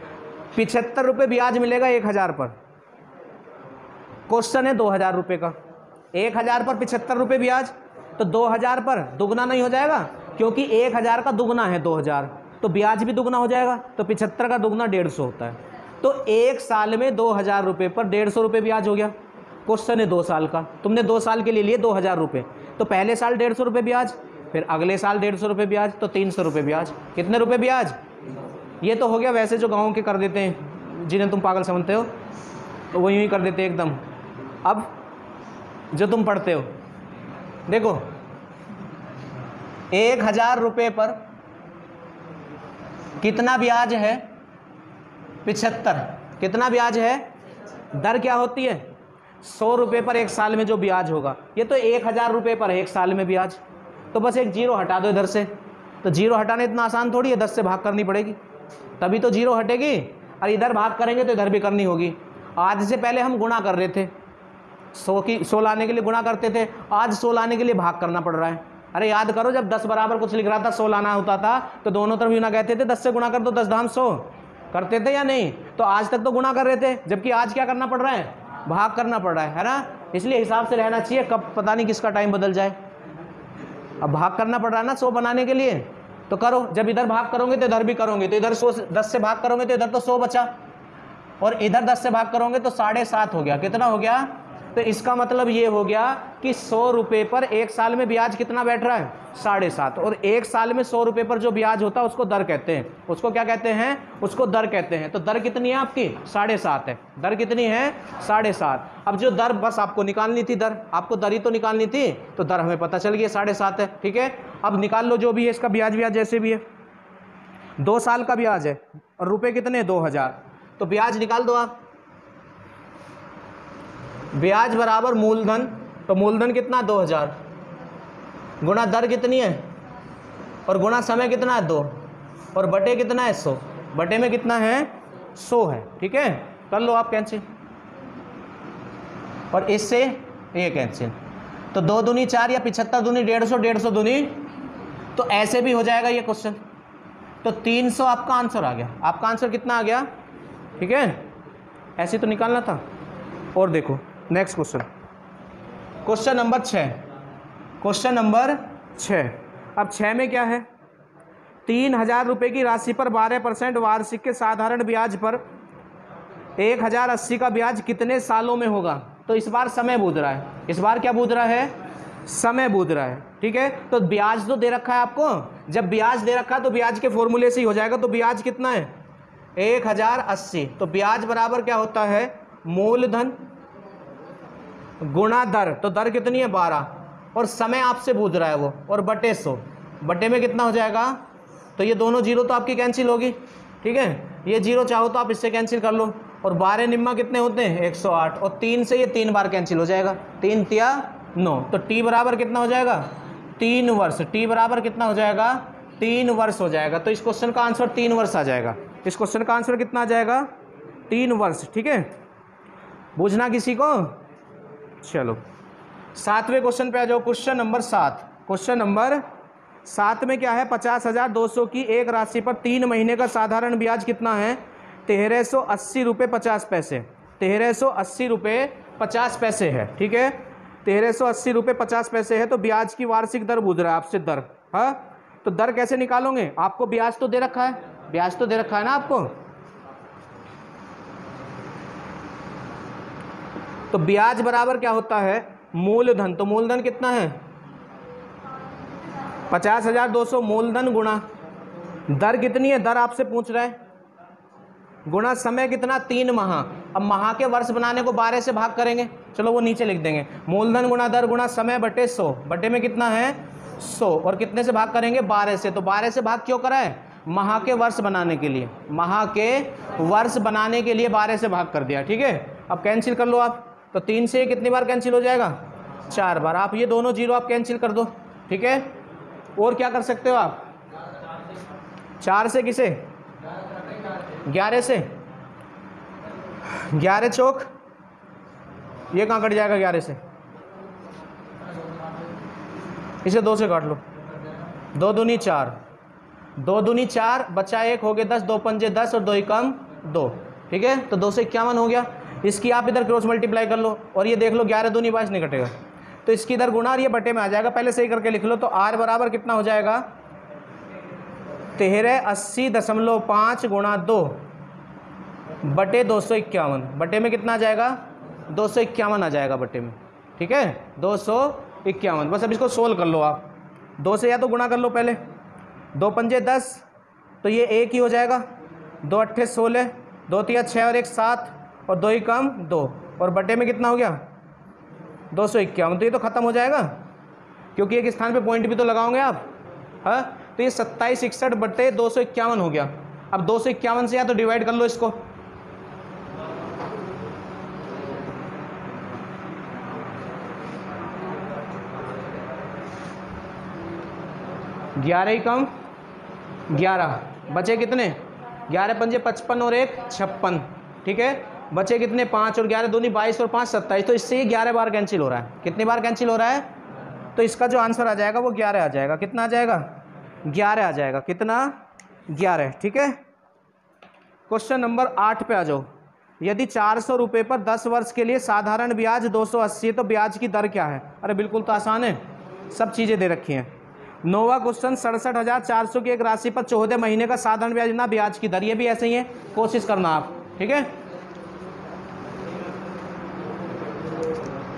75 रुपये ब्याज मिलेगा 1000 पर, क्वेश्चन है 2000 रुपये का। 1000 पर 75 रुपये ब्याज, तो 2000 पर दुगना नहीं हो जाएगा? क्योंकि 1000 का दुगना है 2000, तो ब्याज भी दुगना हो जाएगा। तो 75 का दुगना 150 होता है। तो 1 साल में 2000 रुपये पर 150 रुपये ब्याज हो गया। क्वेश्चन है 2 साल का, तुमने 2 साल के लिए लिए 2000 रुपये, तो पहले साल 150 रुपये ब्याज, फिर अगले साल 150 रुपये ब्याज, तो 300 रुपये ब्याज। कितने रुपये ब्याज? ये तो हो गया वैसे जो गाँव के कर देते हैं, जिन्हें तुम पागल समझते हो, तो वो यूँ ही कर देते हैं एकदम। अब जो तुम पढ़ते हो, देखो 1000 रुपये पर कितना ब्याज है? 75। कितना ब्याज है? दर क्या होती है? 100 रुपये पर 1 साल में जो ब्याज होगा। ये तो 1000 रुपये पर 1 साल में ब्याज, तो बस एक जीरो हटा दो इधर से। तो जीरो हटाना इतना आसान थोड़ी है, 10 से भाग करनी पड़ेगी तभी तो जीरो हटेगी, और इधर भाग करेंगे तो इधर भी करनी होगी। आज से पहले हम गुणा कर रहे थे, 100 लाने के लिए गुणा करते थे, आज 100 लाने के लिए भाग करना पड़ रहा है। अरे याद करो, जब 10 बराबर कुछ लिख रहा था, 100 लाना होता था, तो दोनों तरफ यूँ ना कहते थे 10 से गुणा कर दो, 10 धाम 100 करते थे या नहीं? तो आज तक तो गुणा कर रहे थे, जबकि आज क्या करना पड़ रहा है? भाग करना पड़ रहा है ना। इसलिए हिसाब से रहना चाहिए, कब पता नहीं किसका टाइम बदल जाए। अब भाग करना पड़ रहा है ना 100 बनाने के लिए, तो करो। जब इधर भाग करोगे तो इधर भी करोगे, तो इधर 10 से भाग करोगे तो इधर तो 100 बचा, और इधर 10 से भाग करोगे तो 7.5 हो गया। कितना हो गया? तो इसका मतलब ये हो गया कि 100 रुपये पर 1 साल में ब्याज कितना बैठ रहा है? 7.5। और 1 साल में 100 रुपये पर जो ब्याज होता है उसको दर कहते हैं। उसको क्या कहते हैं? उसको दर कहते हैं। तो दर कितनी है आपकी? 7.5 है। दर कितनी है? 7.5। अब जो दर बस आपको निकालनी थी, दर आपको दर ही तो निकालनी थी, तो दर हमें पता चल गया 7.5 है। ठीक है, अब निकाल लो जो भी है इसका ब्याज जैसे भी है। 2 साल का ब्याज है और रुपये कितने? 2000। तो ब्याज निकाल दो आप। ब्याज बराबर मूलधन, तो मूलधन कितना? 2000 गुणा दर कितनी है और गुणा समय कितना है? 2 और बटे कितना है? 100। बटे में कितना है? 100 है। ठीक है, कर लो आप कैंसिल और इससे ये कैंसिल। तो 2 दूनी 4 या 75 दूनी 150, 150 दूनी, तो ऐसे भी हो जाएगा ये क्वेश्चन। तो 300 आपका आंसर आ गया। आपका आंसर कितना आ गया? ठीक है, ऐसे तो निकालना था। और देखो next question, question number 6। Question number 6। अब 6 में क्या है? 3000 रुपये की राशि पर 12% वार्षिक के साधारण ब्याज पर 1080 का ब्याज कितने सालों में होगा? तो इस बार समय बूझ रहा है। इस बार क्या बूझ रहा है? समय बूझ रहा है। ठीक है, तो ब्याज तो दे रखा है आपको। जब ब्याज दे रखा है तो ब्याज के फॉर्मूले से ही हो जाएगा। तो ब्याज कितना है? 1080। तो ब्याज बराबर क्या होता है? मूलधन गुणा दर। तो दर कितनी है? 12 और समय आपसे पूछ रहा है वो, और बटे 100। बटे में कितना हो जाएगा? तो ये दोनों जीरो तो आपकी कैंसिल होगी। ठीक है, ये जीरो चाहो तो आप इससे कैंसिल कर लो। और 12 निम्मा कितने होते हैं? 108। और 3 से ये 3 बार कैंसिल हो जाएगा। 3 तिया 9। तो टी बराबर कितना हो जाएगा? 3 वर्ष। टी बराबर कितना हो जाएगा? 3 वर्ष हो जाएगा। तो इस क्वेश्चन का आंसर 3 वर्ष आ जाएगा। इस क्वेश्चन का आंसर कितना आ जाएगा? 3 वर्ष। ठीक है, बूझना किसी को? चलो 7वें क्वेश्चन पे आ जाओ। Question number 7। क्वेश्चन नंबर 7 में क्या है? 50,200 की एक राशि पर 3 महीने का साधारण ब्याज कितना है? 1380 रुपये 50 पैसे। 1380 रुपये 50 पैसे है। ठीक है, 1380 रुपये 50 पैसे है। तो ब्याज की वार्षिक दर पूछ रहा है आपसे, दर। हाँ, तो दर कैसे निकालोगे? आपको ब्याज तो दे रखा है, ब्याज तो दे रखा है ना आपको। तो ब्याज बराबर क्या होता है? मूलधन। तो मूलधन कितना है? 50,200 मूलधन गुणा दर कितनी है? दर आपसे पूछ रहा है, गुणा समय कितना? 3 माह। अब माह के वर्ष बनाने को 12 से भाग करेंगे, चलो वो नीचे लिख देंगे। मूलधन गुणा दर गुणा समय बटे 100। बटे में कितना है? 100। और कितने से भाग करेंगे? 12 से। तो 12 से भाग क्यों करा है? माह के वर्ष बनाने के लिए। माह के वर्ष बनाने के लिए 12 से भाग कर दिया। ठीक है, अब कैंसिल कर लो आप। तो 3 से कितनी बार कैंसिल हो जाएगा? 4 बार। आप ये दोनों जीरो आप कैंसिल कर दो। ठीक है, और क्या कर सकते हो आप? 4 से किसे? 11 से। 11 चौक, ये कहाँ कट जाएगा? 11 से इसे 2 से काट लो। 2 दूनी 4, 2 दूनी 4, बचा 1, हो गए 10, 2 पंजे 10 और 2 एकम 2। ठीक है, तो 2 से 51 हो गया। इसकी आप इधर क्रॉस मल्टीप्लाई कर लो और ये देख लो 11 दूनी 22 नहीं कटेगा, तो इसकी इधर गुणा और ये बटे में आ जाएगा। पहले सही करके लिख लो। तो आर बराबर कितना हो जाएगा? 1380.5 गुणा 2 बटे 251। बटे में कितना आ जाएगा? 251 आ जाएगा बटे में। ठीक है, 251। बस अब इसको सोल्व कर लो आप। 2 से या तो गुणा कर लो पहले, 2 पंजे 10, तो ये 1 ही हो जाएगा। 2 अट्ठे 16, 2 तिया 6 और 1 7 और 2 ही कम 2, और बटे में कितना हो गया? 251। तो ये तो ख़त्म हो जाएगा, क्योंकि एक स्थान पे पॉइंट भी तो लगाओगे आप। हाँ, तो ये 2761 बटे 251 हो गया। अब 251 से या तो डिवाइड कर लो इसको। ग्यारह ही कम 11, बचे कितने? 11 पंजे 55 और 1 56। ठीक है, बचे कितने? 5 और 11 दूनी 22 और 5 27। तो इससे ही 11 बार कैंसिल हो रहा है। कितनी बार कैंसिल हो रहा है? तो इसका जो आंसर आ जाएगा वो 11 आ जाएगा। कितना आ जाएगा? 11 आ जाएगा। कितना? 11। ठीक है, क्वेश्चन नंबर 8 पे आ जाओ। यदि 400 रुपये पर 10 वर्ष के लिए साधारण ब्याज 280 है तो ब्याज की दर क्या है? अरे बिल्कुल तो आसान है, सब चीज़ें दे रखी हैं। 9वां क्वेश्चन, 67,400 की एक राशि पर 14 महीने का साधारण ब्याज ना ब्याज की दर। ये भी ऐसे ही है, कोशिश करना आप। ठीक है,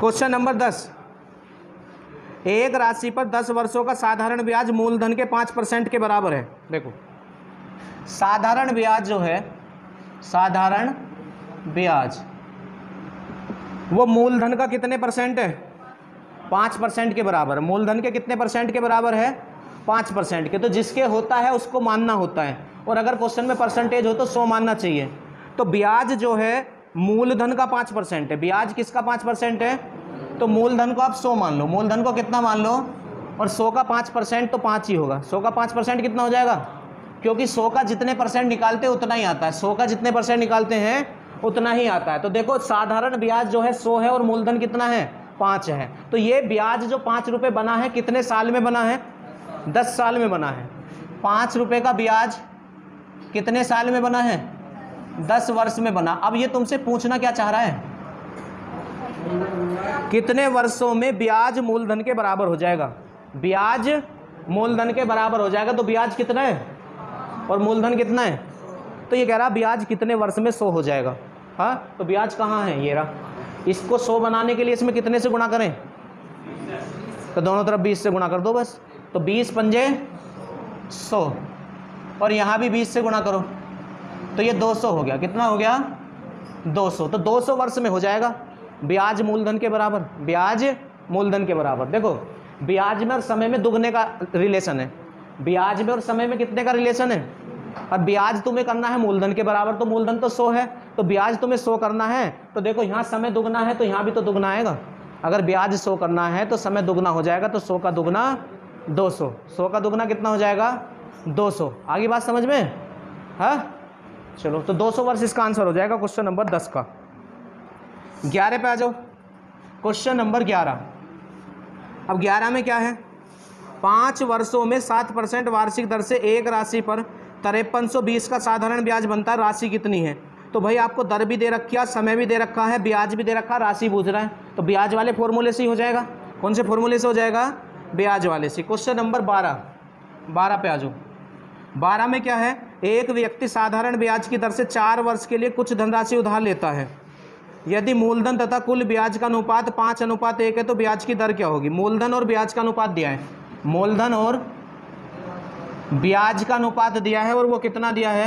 क्वेश्चन नंबर 10, एक राशि पर 10 वर्षों का साधारण ब्याज मूलधन के 5% के बराबर है। देखो साधारण ब्याज जो है, साधारण ब्याज वो मूलधन का कितने परसेंट है? 5% के बराबर। मूलधन के कितने परसेंट के बराबर है? 5% के। तो जिसके होता है उसको मानना होता है, और अगर क्वेश्चन में परसेंटेज हो तो 100 मानना चाहिए। तो ब्याज जो है मूलधन का 5% है। ब्याज किसका 5% है? तो मूलधन को आप 100 मान लो। मूलधन को कितना मान लो? और 100 का 5% तो 5 ही होगा। 100 का 5% कितना हो जाएगा? क्योंकि 100 का जितने परसेंट निकालते हैं उतना ही आता है। 100 का जितने परसेंट निकालते हैं उतना ही आता है। तो देखो साधारण ब्याज जो है 100 है और मूलधन कितना है? 5 है। तो ये ब्याज जो 5 रुपये बना है कितने साल में बना है? 10 साल में बना है। 5 रुपये का ब्याज कितने साल में बना है? 10 वर्ष में बना। अब ये तुमसे पूछना क्या चाह रहा है? कितने वर्षों में ब्याज मूलधन के बराबर हो जाएगा? ब्याज मूलधन के बराबर हो जाएगा। तो ब्याज कितना है और मूलधन कितना है? तो ये कह रहा ब्याज कितने वर्ष में 100 हो जाएगा। हाँ, तो ब्याज कहाँ है? ये रहा। इसको 100 बनाने के लिए इसमें कितने से गुणा करें? तो दोनों तरफ 20 से गुणा कर दो बस। तो 20 पंजे 100, और यहाँ भी 20 से गुणा करो तो ये 200 हो गया। कितना हो गया? 200। तो 200 वर्ष में हो जाएगा ब्याज मूलधन के बराबर। ब्याज मूलधन के बराबर। देखो ब्याज में और समय में दुगने का रिलेशन है। ब्याज में और समय में कितने का रिलेशन है? और ब्याज तुम्हें करना है मूलधन के बराबर, तो मूलधन तो 100 है, तो ब्याज तुम्हें 100 करना है। तो देखो यहाँ समय दुगना है तो यहाँ भी तो दुगना आएगा। अगर ब्याज 100 करना है तो समय दुगना हो जाएगा। तो 100 का दुगना 200। 100 का दुगना कितना हो जाएगा? 200। आगे बात समझ में? हाँ चलो, तो 200 वर्ष इसका आंसर हो जाएगा क्वेश्चन नंबर 10 का। 11 पे आ जाओ। Question number 11। अब 11 में क्या है? 5 वर्षों में 7% वार्षिक दर से एक राशि पर 5320 का साधारण ब्याज बनता है। राशि कितनी है? तो भाई आपको दर भी दे रखी है, समय भी दे रखा है, ब्याज भी दे रखा है, राशि पूछ रहा है। तो ब्याज वाले फॉर्मूले से ही हो जाएगा। कौन से फॉर्मूले से हो जाएगा? ब्याज वाले से। क्वेश्चन नंबर 12 पे आ जाओ। 12 में क्या है? एक व्यक्ति साधारण ब्याज की दर से 4 वर्ष के लिए कुछ धनराशि उधार लेता है। यदि मूलधन तथा कुल ब्याज का अनुपात 5:1 है तो ब्याज की दर क्या होगी? मूलधन और ब्याज का अनुपात दिया है। मूलधन और ब्याज का अनुपात दिया है, और वो कितना दिया है?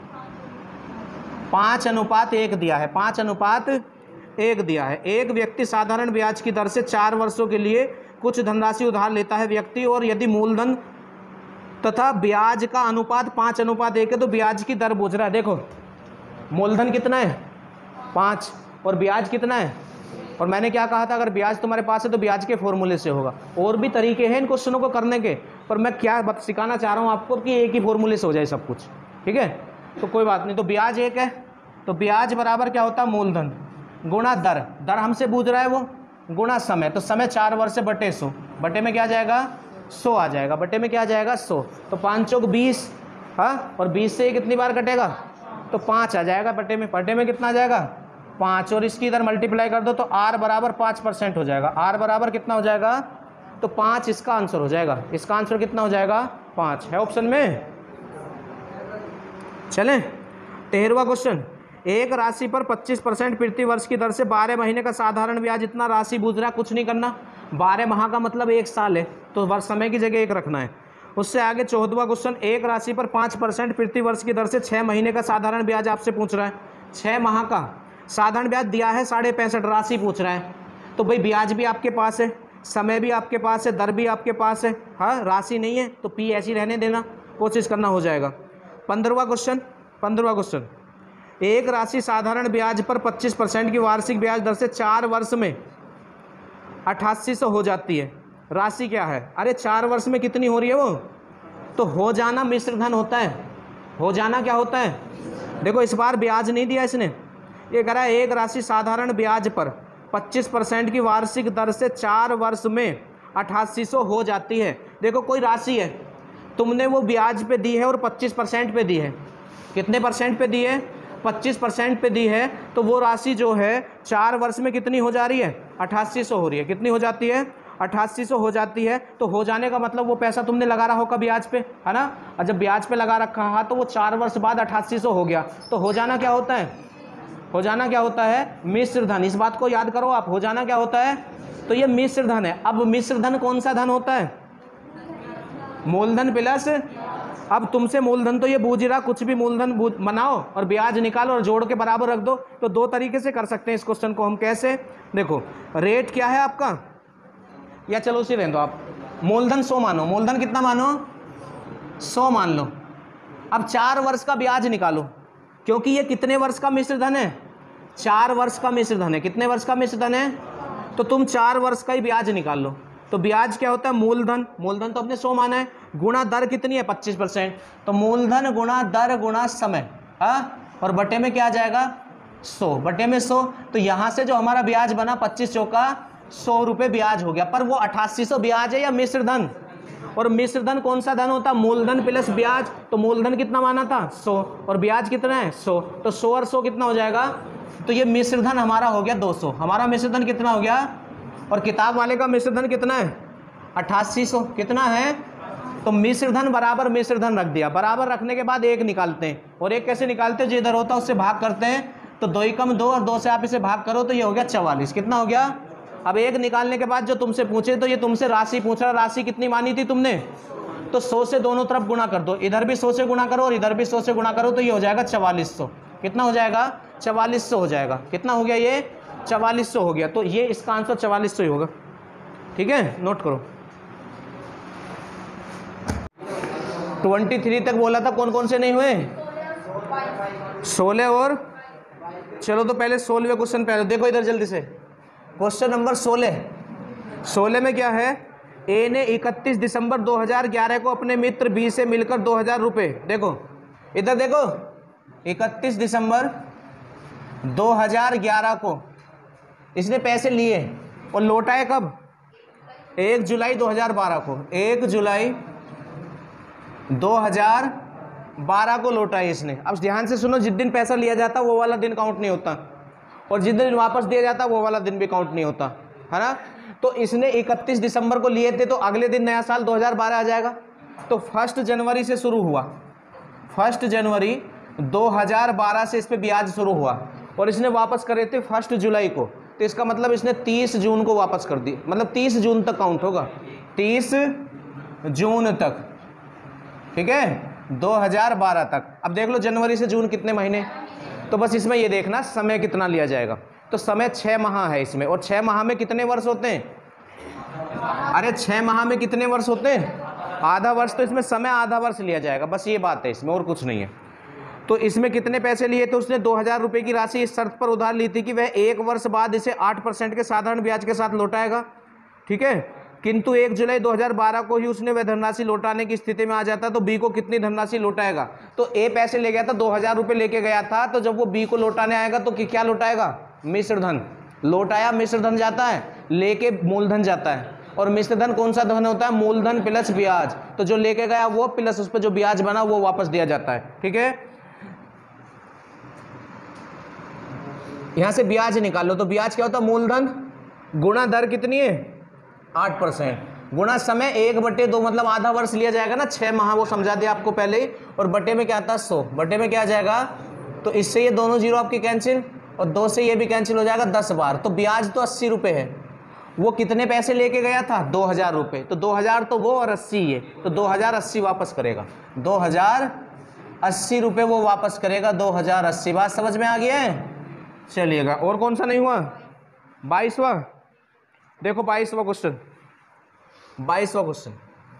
5:1 दिया है। 5:1 दिया है। एक व्यक्ति साधारण ब्याज की दर से 4 वर्षों के लिए कुछ धनराशि उधार लेता है व्यक्ति, और यदि मूलधन तथा ब्याज का अनुपात 5:1 है तो ब्याज की दर पूछ रहा है। देखो मूलधन कितना है? 5, और ब्याज कितना है? और मैंने क्या कहा था? अगर ब्याज तुम्हारे पास है तो ब्याज के फॉर्मूले से होगा। और भी तरीके हैं इन क्वेश्चनों को करने के, पर मैं क्या सिखाना चाह रहा हूँ आपको कि एक ही फॉर्मूले से हो जाए सब कुछ। ठीक है, तो कोई बात नहीं। तो ब्याज एक है, तो ब्याज बराबर क्या होता है? मूलधन गुणा दर। दर हमसे पूछ रहा है वो, गुणा समय। तो समय 4 वर्ष से बटे 100, बटे में क्या आ जाएगा? 100 आ जाएगा। बटे में क्या आ जाएगा? 100। तो 5 चौक 20, हाँ, और 20 से कितनी बार कटेगा? तो 5 आ जाएगा बटे में। बटे में कितना आ जाएगा? 5, और इसकी इधर मल्टीप्लाई कर दो तो r बराबर 5% हो जाएगा। r बराबर कितना हो जाएगा? तो 5 इसका आंसर हो जाएगा। इसका आंसर कितना हो जाएगा? 5 है ऑप्शन में। चलें 13वां क्वेश्चन। एक राशि पर 25% प्रति वर्ष की दर से 12 महीने का साधारण ब्याज। इतना राशि पूछ रहा है, कुछ नहीं करना। 12 माह का मतलब 1 साल है, तो वर्ष समय की जगह 1 रखना है। उससे आगे 14वां क्वेश्चन। एक राशि पर 5% प्रति वर्ष की दर से 6 महीने का साधारण ब्याज आपसे पूछ रहा है। 6 माह का साधारण ब्याज दिया है 65.5, राशि पूछ रहा है। तो भाई ब्याज भी आपके पास है, समय भी आपके पास है, दर भी आपके पास है, हाँ, राशि नहीं है तो पी ऐसी रहने देना, कोशिश करना हो जाएगा। 15वां क्वेश्चन। एक राशि साधारण ब्याज पर 25% की वार्षिक ब्याज दर से 4 वर्ष में 8800 हो जाती है। राशि क्या है? अरे 4 वर्ष में कितनी हो रही है वो? तो हो जाना मिश्र धन होता है। हो जाना क्या होता है? देखो इस बार ब्याज नहीं दिया इसने, ये कह रहा है एक राशि साधारण ब्याज पर 25% की वार्षिक दर से 4 वर्ष में 8800 हो जाती है। देखो कोई राशि है, तुमने वो ब्याज पे दी है और 25% पे दी है। कितने परसेंट पे दी है? 25% पे दी है। तो वो राशि जो है 4 वर्ष में कितनी हो जा रही है? 8800 हो रही है। कितनी हो जाती है? 8800 हो जाती है। तो हो जाने का मतलब वो पैसा तुमने लगा रहा होगा ब्याज पे, है ना? और जब ब्याज पे लगा रखा है तो वो 4 वर्ष बाद 8800 हो गया। तो हो जाना क्या होता है? हो जाना क्या होता है? मिश्र धन। इस बात को याद करो आप, हो जाना क्या होता है? तो ये मिश्र धन है। अब मिश्र धन कौन सा धन होता है? मूलधन प्लस, अब तुमसे मूलधन तो ये बूझ रहा, कुछ भी मूलधन बनाओ और ब्याज निकालो और जोड़ के बराबर रख दो। तो दो तरीके से कर सकते हैं इस क्वेश्चन को हम। कैसे? देखो, रेट क्या है आपका, या चलो उसी रहने दो आप, मूलधन 100 मानो। मूलधन कितना मानो? 100 मान लो। अब 4 वर्ष का ब्याज निकालो, क्योंकि ये कितने वर्ष का मिश्र धन है? 4 वर्ष का मिश्र धन है। कितने वर्ष का मिश्र धन है? तो तुम 4 वर्ष का ही ब्याज निकाल लो। तो ब्याज क्या होता है? मूलधन, मूलधन तो अपने 100 माना है, गुणा दर कितनी है? 25%। तो मूलधन गुणा दर गुणा समय, हाँ, और बटे में क्या आ जाएगा? 100, बटे में 100। तो यहाँ से जो हमारा ब्याज बना 25 चौका 100 रुपये ब्याज हो गया। पर वो 8800 ब्याज है या मिश्र धन? और मिश्र धन कौन सा धन होता है? मूलधन प्लस ब्याज। तो मूलधन कितना माना था? 100, और ब्याज कितना है? 100। तो 100 और 100 कितना हो जाएगा? तो ये मिश्र धन हमारा हो गया 200। हमारा मिश्र धन कितना हो गया? और किताब वाले का मिश्र धन कितना है? 8800। कितना है? तो मिश्र धन बराबर मिश्र धन रख दिया। बराबर रखने के बाद एक निकालते हैं, और एक कैसे निकालते हैं? जो इधर होता है उससे भाग करते हैं। तो 2 एकम 2, और 2 से आप इसे भाग करो तो ये हो गया 44। कितना हो गया? अब एक निकालने के बाद जो तुमसे पूछे, तो ये तुमसे राशि पूछ रहा, राशि कितनी मानी थी तुमने? तो 100 से दोनों तरफ गुणा कर दो। इधर भी 100 से गुणा करो और इधर भी 100 से गुणा करो, तो ये हो जाएगा 4400। कितना हो जाएगा? 4400 हो जाएगा। कितना हो गया? ये 4400 हो गया। तो ये इसका आंसर 4400 ही होगा। ठीक है, नोट करो। 23 तक बोला था, कौन कौन से नहीं हुए? 16 और, चलो तो पहले 16वें क्वेश्चन पहले देखो इधर जल्दी से। क्वेश्चन नंबर 16 में क्या है? ए ने 31 दिसंबर 2011 को अपने मित्र बी से मिलकर 2000 रुपये, देखो इधर देखो, 31 दिसंबर 2011 को इसने पैसे लिए और लौटाए कब? 1 जुलाई 2012 को। 1 जुलाई 2012 को लौटाए इसने। अब ध्यान से सुनो, जिस दिन पैसा लिया जाता वो वाला दिन काउंट नहीं होता, और जिस दिन वापस दिया जाता वो वाला दिन भी काउंट नहीं होता, है ना। तो इसने 31 दिसंबर को लिए थे, तो अगले दिन नया साल 2012 आ जाएगा। तो 1 जनवरी से शुरू हुआ, 1 जनवरी 2012 से इस पे ब्याज शुरू हुआ, और इसने वापस करे थे 1 जुलाई को। तो इसका मतलब इसने 30 जून को वापस कर दी, मतलब 30 जून तक काउंट होगा, 30 जून तक। ठीक है, 2012 तक। अब देख लो जनवरी से जून कितने महीने, तो बस इसमें ये देखना समय कितना लिया जाएगा। तो समय 6 माह है इसमें, और 6 माह में कितने वर्ष होते हैं? अरे 6 माह में कितने वर्ष होते हैं? आधा वर्ष। तो इसमें समय आधा वर्ष लिया जाएगा, बस ये बात है इसमें, और कुछ नहीं है। तो इसमें कितने पैसे लिए थे उसने? 2000 रुपये की राशि इस शर्त पर उधार ली थी कि वह 1 वर्ष बाद इसे 8% के साधारण ब्याज के साथ लौटाएगा। ठीक है, किंतु 1 जुलाई 2012 को ही उसने वह धनराशि लौटाने की स्थिति में आ जाता, तो बी को कितनी धनराशि लौटाएगा? तो ए पैसे ले गया था, 2000 रुपये लेके गया था, तो जब वो बी को लौटाने आएगा तो क्या लौटाएगा? मिश्र धन। लौटाया मिश्र धन जाता है, लेके मूलधन जाता है, और मिश्र धन कौन सा धन होता है? मूलधन प्लस ब्याज। तो जो लेके गया वो प्लस उस पर जो ब्याज बना वो वापस दिया जाता है। ठीक है, यहां से ब्याज निकालो। तो ब्याज क्या होता है? मूलधन गुणा दर कितनी है? 8%, गुणा समय 1/2, मतलब आधा वर्ष लिया जाएगा ना, 6 माह, वो समझा दिया आपको पहले ही। और बटे में क्या आता है? 100। बटे में क्या आ जाएगा? तो इससे ये दोनों जीरो आपकी कैंसिल, और 2 से ये भी कैंसिल हो जाएगा 10 बार। तो ब्याज तो 80 रुपये है। वो कितने पैसे लेके गया था? 2000 रुपये। तो 2000 तो वो और 80 ये, तो 2080 वापस करेगा। 2080 रुपये वो वापस करेगा, 2080। बात समझ में आ गया है? चलिएगा, और कौन सा नहीं हुआ? 22वां देखो, 22वां क्वेश्चन। 22वां क्वेश्चन,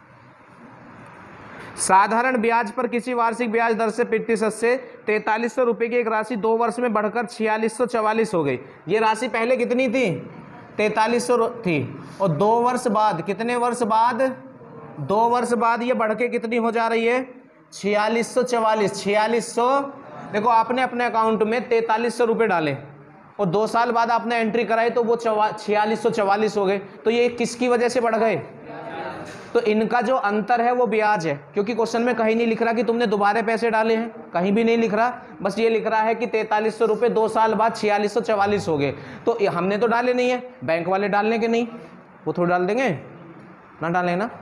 साधारण ब्याज पर किसी वार्षिक ब्याज दर से प्रतिशत से 4300 रुपये की एक राशि 2 वर्ष में बढ़कर 4644 हो गई। ये राशि पहले कितनी थी? 4300 थी, और 2 वर्ष बाद, कितने वर्ष बाद? 2 वर्ष बाद ये बढ़ के कितनी हो जा रही है? 4644। 4600, देखो आपने अपने अकाउंट में 4300 रुपये डाले, और 2 साल बाद आपने एंट्री कराई, तो वो 4644 हो गए। तो ये किसकी वजह से बढ़ गए? तो इनका जो अंतर है वो ब्याज है, क्योंकि क्वेश्चन में कहीं नहीं लिख रहा कि तुमने दोबारा पैसे डाले हैं, कहीं भी नहीं लिख रहा, बस ये लिख रहा है कि 4300 रुपये 2 साल बाद 4644 हो गए। तो हमने तो डाले नहीं है, बैंक वाले डालने के नहीं, वो थोड़ी डाल देंगे ना, डालें ना।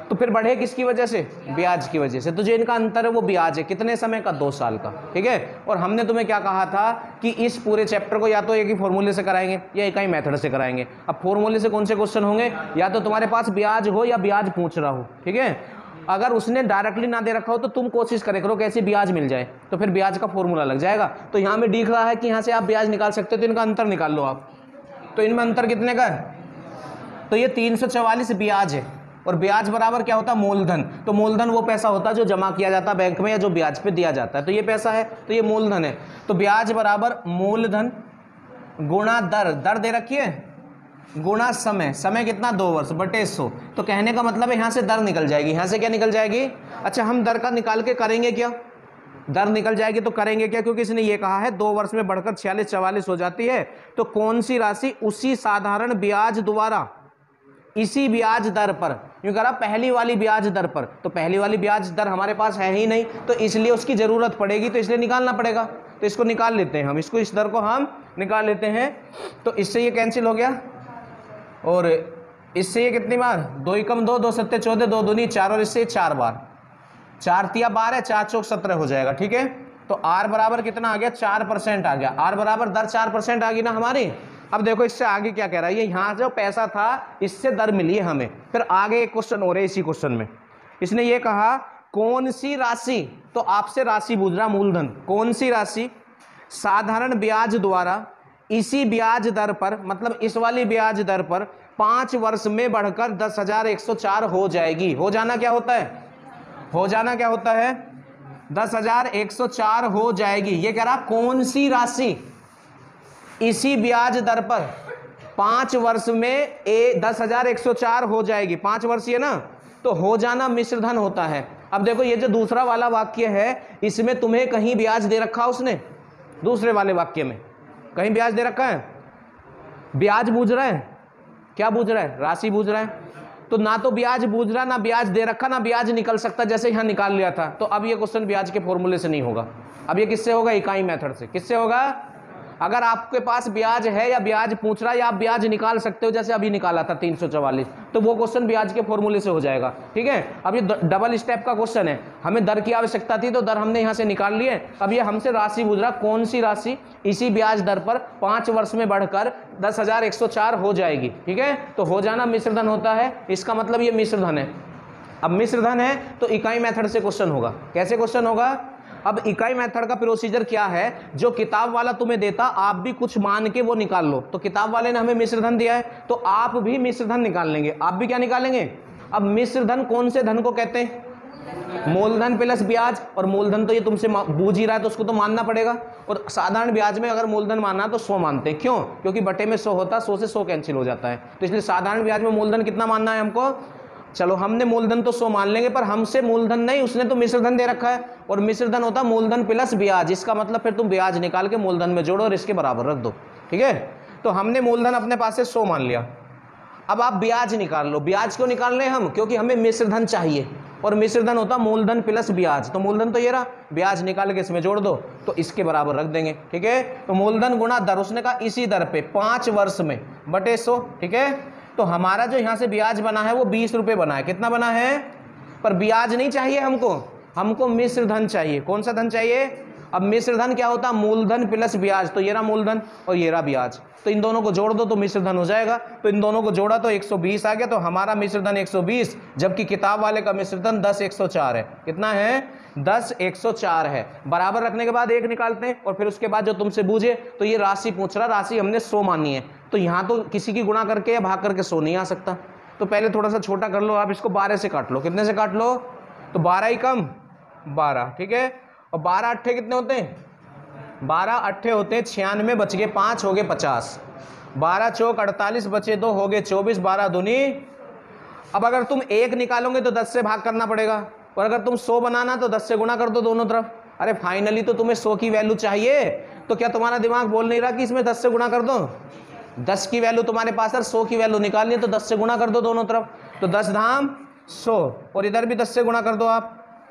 तो फिर बढ़े किसकी वजह से? ब्याज की वजह से। तो जो इनका अंतर है वो ब्याज है, कितने समय का? 2 साल का, ठीक है। और हमने तुम्हें क्या कहा था कि इस पूरे चैप्टर को या तो एक ही फॉर्मूले से कराएंगे या एक ही मेथड से कराएंगे। अब फॉर्मूले से कौन से क्वेश्चन होंगे? या तो तुम्हारे पास ब्याज हो या ब्याज पूछ रहा हो, ठीक है। अगर उसने डायरेक्टली ना दे रखा हो तो तुम कोशिश करे करो कैसे ब्याज मिल जाए, तो फिर ब्याज का फॉर्मूला लग जाएगा। तो यहाँ में दिख रहा है कि यहाँ से आप ब्याज निकाल सकते हो, तो इनका अंतर निकाल लो आप। तो इनमें अंतर कितने का है? तो ये 344 ब्याज है, और ब्याज बराबर क्या होता है? मूलधन। तो मूलधन वो पैसा होता है जो जमा किया जाता है बैंक में या जो ब्याज पे दिया जाता है। तो ये पैसा है, तो ये मूलधन है। तो ब्याज बराबर मूलधन गुणा दर, दर दे रखी है, गुणा समय, समय कितना? 2 वर्ष बटे 100। तो कहने का मतलब है यहाँ से दर निकल जाएगी, यहाँ से क्या निकल जाएगी? अच्छा, हम दर का निकाल के करेंगे क्या? दर निकल जाएगी तो करेंगे क्या? क्योंकि इसने ये कहा है 2 वर्ष में बढ़कर 46-44 हो जाती है। तो कौन सी राशि उसी साधारण ब्याज द्वारा इसी ब्याज दर पर, यूं करा पहली वाली ब्याज दर पर, तो पहली वाली ब्याज दर हमारे पास है ही नहीं, तो इसलिए उसकी जरूरत पड़ेगी, तो इसलिए निकालना पड़ेगा। तो इसको निकाल लेते हैं हम, इसको, इस दर को हम निकाल लेते हैं। तो इससे ये कैंसिल हो गया, और इससे ये कितनी बार? 2 एकम 2, 2 सत्ते 14, 2 दूनी 4, और इससे 4 बार, 4 तिया 12, 4 चौक 17 हो जाएगा, ठीक है। तो आर बराबर कितना आ गया? 4% आ गया। आर बराबर दर 4% आ गई ना हमारी। अब देखो इससे आगे क्या कह रहा है, ये यहाँ जो पैसा था इससे दर मिली है हमें। फिर आगे एक क्वेश्चन हो रहा है इसी क्वेश्चन में, इसने ये कहा कौन सी राशि, तो आपसे राशि पूछ रहा, मूलधन, कौन सी राशि साधारण ब्याज द्वारा इसी ब्याज दर पर, मतलब इस वाली ब्याज दर पर 5 वर्ष में बढ़कर 10,104 हो जाएगी। हो जाना क्या होता है? हो जाना क्या होता है? 10,104 हो जाएगी। ये कह रहा कौन सी राशि इसी ब्याज दर पर 5 वर्ष में 10,104 हो जाएगी। 5 वर्ष ये ना, तो हो जाना मिश्र धन होता है। अब देखो ये जो दूसरा वाला वाक्य है इसमें तुम्हें कहीं ब्याज दे रखा उसने, दूसरे वाले वाक्य में कहीं ब्याज दे रखा है? ब्याज बूझ रहा है, क्या बूझ रहा है? राशि बूझ रहा है। तो ना तो ब्याज बूझ रहा, ना ब्याज दे रखा, ना ब्याज निकल सकता, जैसे यहाँ निकाल लिया था। तो अब ये क्वेश्चन ब्याज के फॉर्मूले से नहीं होगा, अब ये किससे होगा? इकाई मेथड से। किससे होगा? अगर आपके पास ब्याज है या ब्याज पूछ रहा है या आप ब्याज निकाल सकते हो, जैसे अभी निकाला था 344, तो वो क्वेश्चन ब्याज के फॉर्मूले से हो जाएगा, ठीक है। अब ये डबल स्टेप का क्वेश्चन है, हमें दर की आवश्यकता थी तो दर हमने यहाँ से निकाल लिए। अब ये हमसे राशि पूछ रहा, कौन सी राशि इसी ब्याज दर पर 5 वर्ष में बढ़कर 10,104 हो जाएगी, ठीक है। तो हो जाना मिश्र धन होता है, इसका मतलब ये मिश्र धन है। अब मिश्र धन है तो इकाई मेथड से क्वेश्चन होगा। कैसे क्वेश्चन होगा? अब इकाई मेथड का प्रोसीजर क्या है? जो किताब वाला तुम्हें देता, आप भी कुछ मान के वो निकाल लो। तो किताब वाले ने हमें मिश्र धन दिया है, तो आप भी मिश्र धन निकाल लेंगे। आप भी क्या निकालेंगे? अब मिश्र धन कौन से धन को कहते हैं? मूलधन प्लस ब्याज। और मूलधन तो ये तुमसे बूझ ही रहा है, तो उसको तो मानना पड़ेगा। और साधारण ब्याज में अगर मूलधन मानना तो 100 मानते हैं। क्यों? क्योंकि बटे में 100 होता है, 100 से 100 कैंसिल हो जाता है। तो इसलिए साधारण ब्याज में मूलधन कितना मानना है हमको? चलो हमने मूलधन तो 100 मान लेंगे, पर हमसे मूलधन नहीं, उसने तो मिश्र धन दे रखा है, और मिश्र धन होता है मूलधन प्लस ब्याज। इसका मतलब फिर तुम ब्याज निकाल के मूलधन में जोड़ो और इसके बराबर रख दो, ठीक है। तो हमने मूलधन अपने पास से 100 मान लिया। अब आप ब्याज निकाल लो। ब्याज क्यों निकाल रहे हैं हम? क्योंकि हमें मिश्र धन चाहिए, और मिश्र धन होता मूलधन प्लस ब्याज। तो मूलधन तो ये रहा, ब्याज निकाल के इसमें जोड़ दो तो इसके बराबर रख देंगे, ठीक है। तो मूलधन गुणा दर, उसने कहा इसी दर पे 5 वर्ष में बटे 100, ठीक है। तो हमारा जो यहाँ से ब्याज बना है वो 20 रुपये बना है। कितना बना है? पर ब्याज नहीं चाहिए हमको, हमको मिश्र धन चाहिए। कौन सा धन चाहिए? अब मिश्र धन क्या होता है? मूलधन प्लस ब्याज। तो ये रहा मूलधन और ये रहा ब्याज, तो इन दोनों को जोड़ दो तो मिश्र धन हो जाएगा। तो इन दोनों को जोड़ा तो 120 आ गया। तो हमारा मिश्र धन 120, जबकि किताब वाले का मिश्र धन 10,104 है। कितना है? 10,104 है। बराबर रखने के बाद 1 निकालते हैं, और फिर उसके बाद जो तुमसे बूझे, तो ये राशि पूछ रहा, राशि हमने 100 मानी है, तो यहाँ तो किसी की गुणा करके या भाग करके 100 नहीं आ सकता। तो पहले थोड़ा सा छोटा कर लो आप, इसको 12 से काट लो। कितने से काट लो? तो 12 ही कम 12, ठीक है। और 12 अट्ठे कितने होते हैं? 12 अट्ठे होते हैं 96, बच गए 5, हो गए 50। 12 चौक 48, बचे 2, हो गए 24। 12 दूनी। अब अगर तुम 1 निकालोगे तो 10 से भाग करना पड़ेगा, और अगर तुम 100 बनाना तो 10 से गुणा कर दो दोनों तरफ। अरे फाइनली तो तुम्हें 100 की वैल्यू चाहिए, तो क्या तुम्हारा दिमाग बोल नहीं रहा कि इसमें 10 से गुणा कर दो? 10 की वैल्यू तुम्हारे पास है, 100 की वैल्यू निकालनी है, तो 10 से गुणा कर दो दोनों तरफ। तो 10 धाम 100, और इधर भी 10 से गुणा कर दो आप।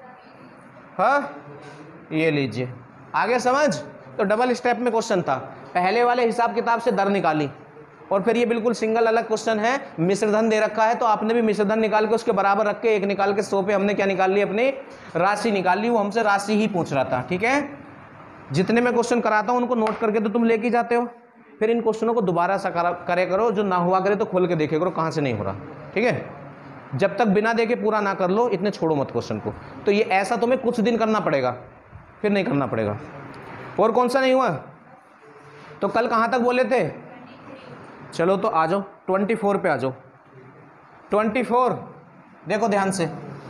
हाँ, ये लीजिए, आगे समझ। तो डबल स्टेप में क्वेश्चन था। पहले वाले हिसाब किताब से दर निकाली, और फिर ये बिल्कुल सिंगल अलग क्वेश्चन है, मिश्र धन दे रखा है तो आपने भी मिश्र धन निकाल के उसके बराबर रख के 1 निकाल के 100 पे हमने क्या निकाल ली, अपनी राशि निकाल ली। वो हमसे राशि ही पूछ रहा था, ठीक है। जितने मैं क्वेश्चन कराता हूँ उनको नोट करके तो तुम लेके जाते हो, फिर इन क्वेश्चनों को दोबारा सा करे करो, जो ना हुआ करे तो खोल के देखे करो कहाँ से नहीं हो रहा, ठीक है। जब तक बिना देखे पूरा ना कर लो इतने छोड़ो मत क्वेश्चन को। तो ये ऐसा तुम्हें कुछ दिन करना पड़ेगा, फिर नहीं करना पड़ेगा। और कौन सा नहीं हुआ? तो कल कहाँ तक बोले थे? चलो तो आ जाओ 24 पे आ जाओ। 24 देखो ध्यान से,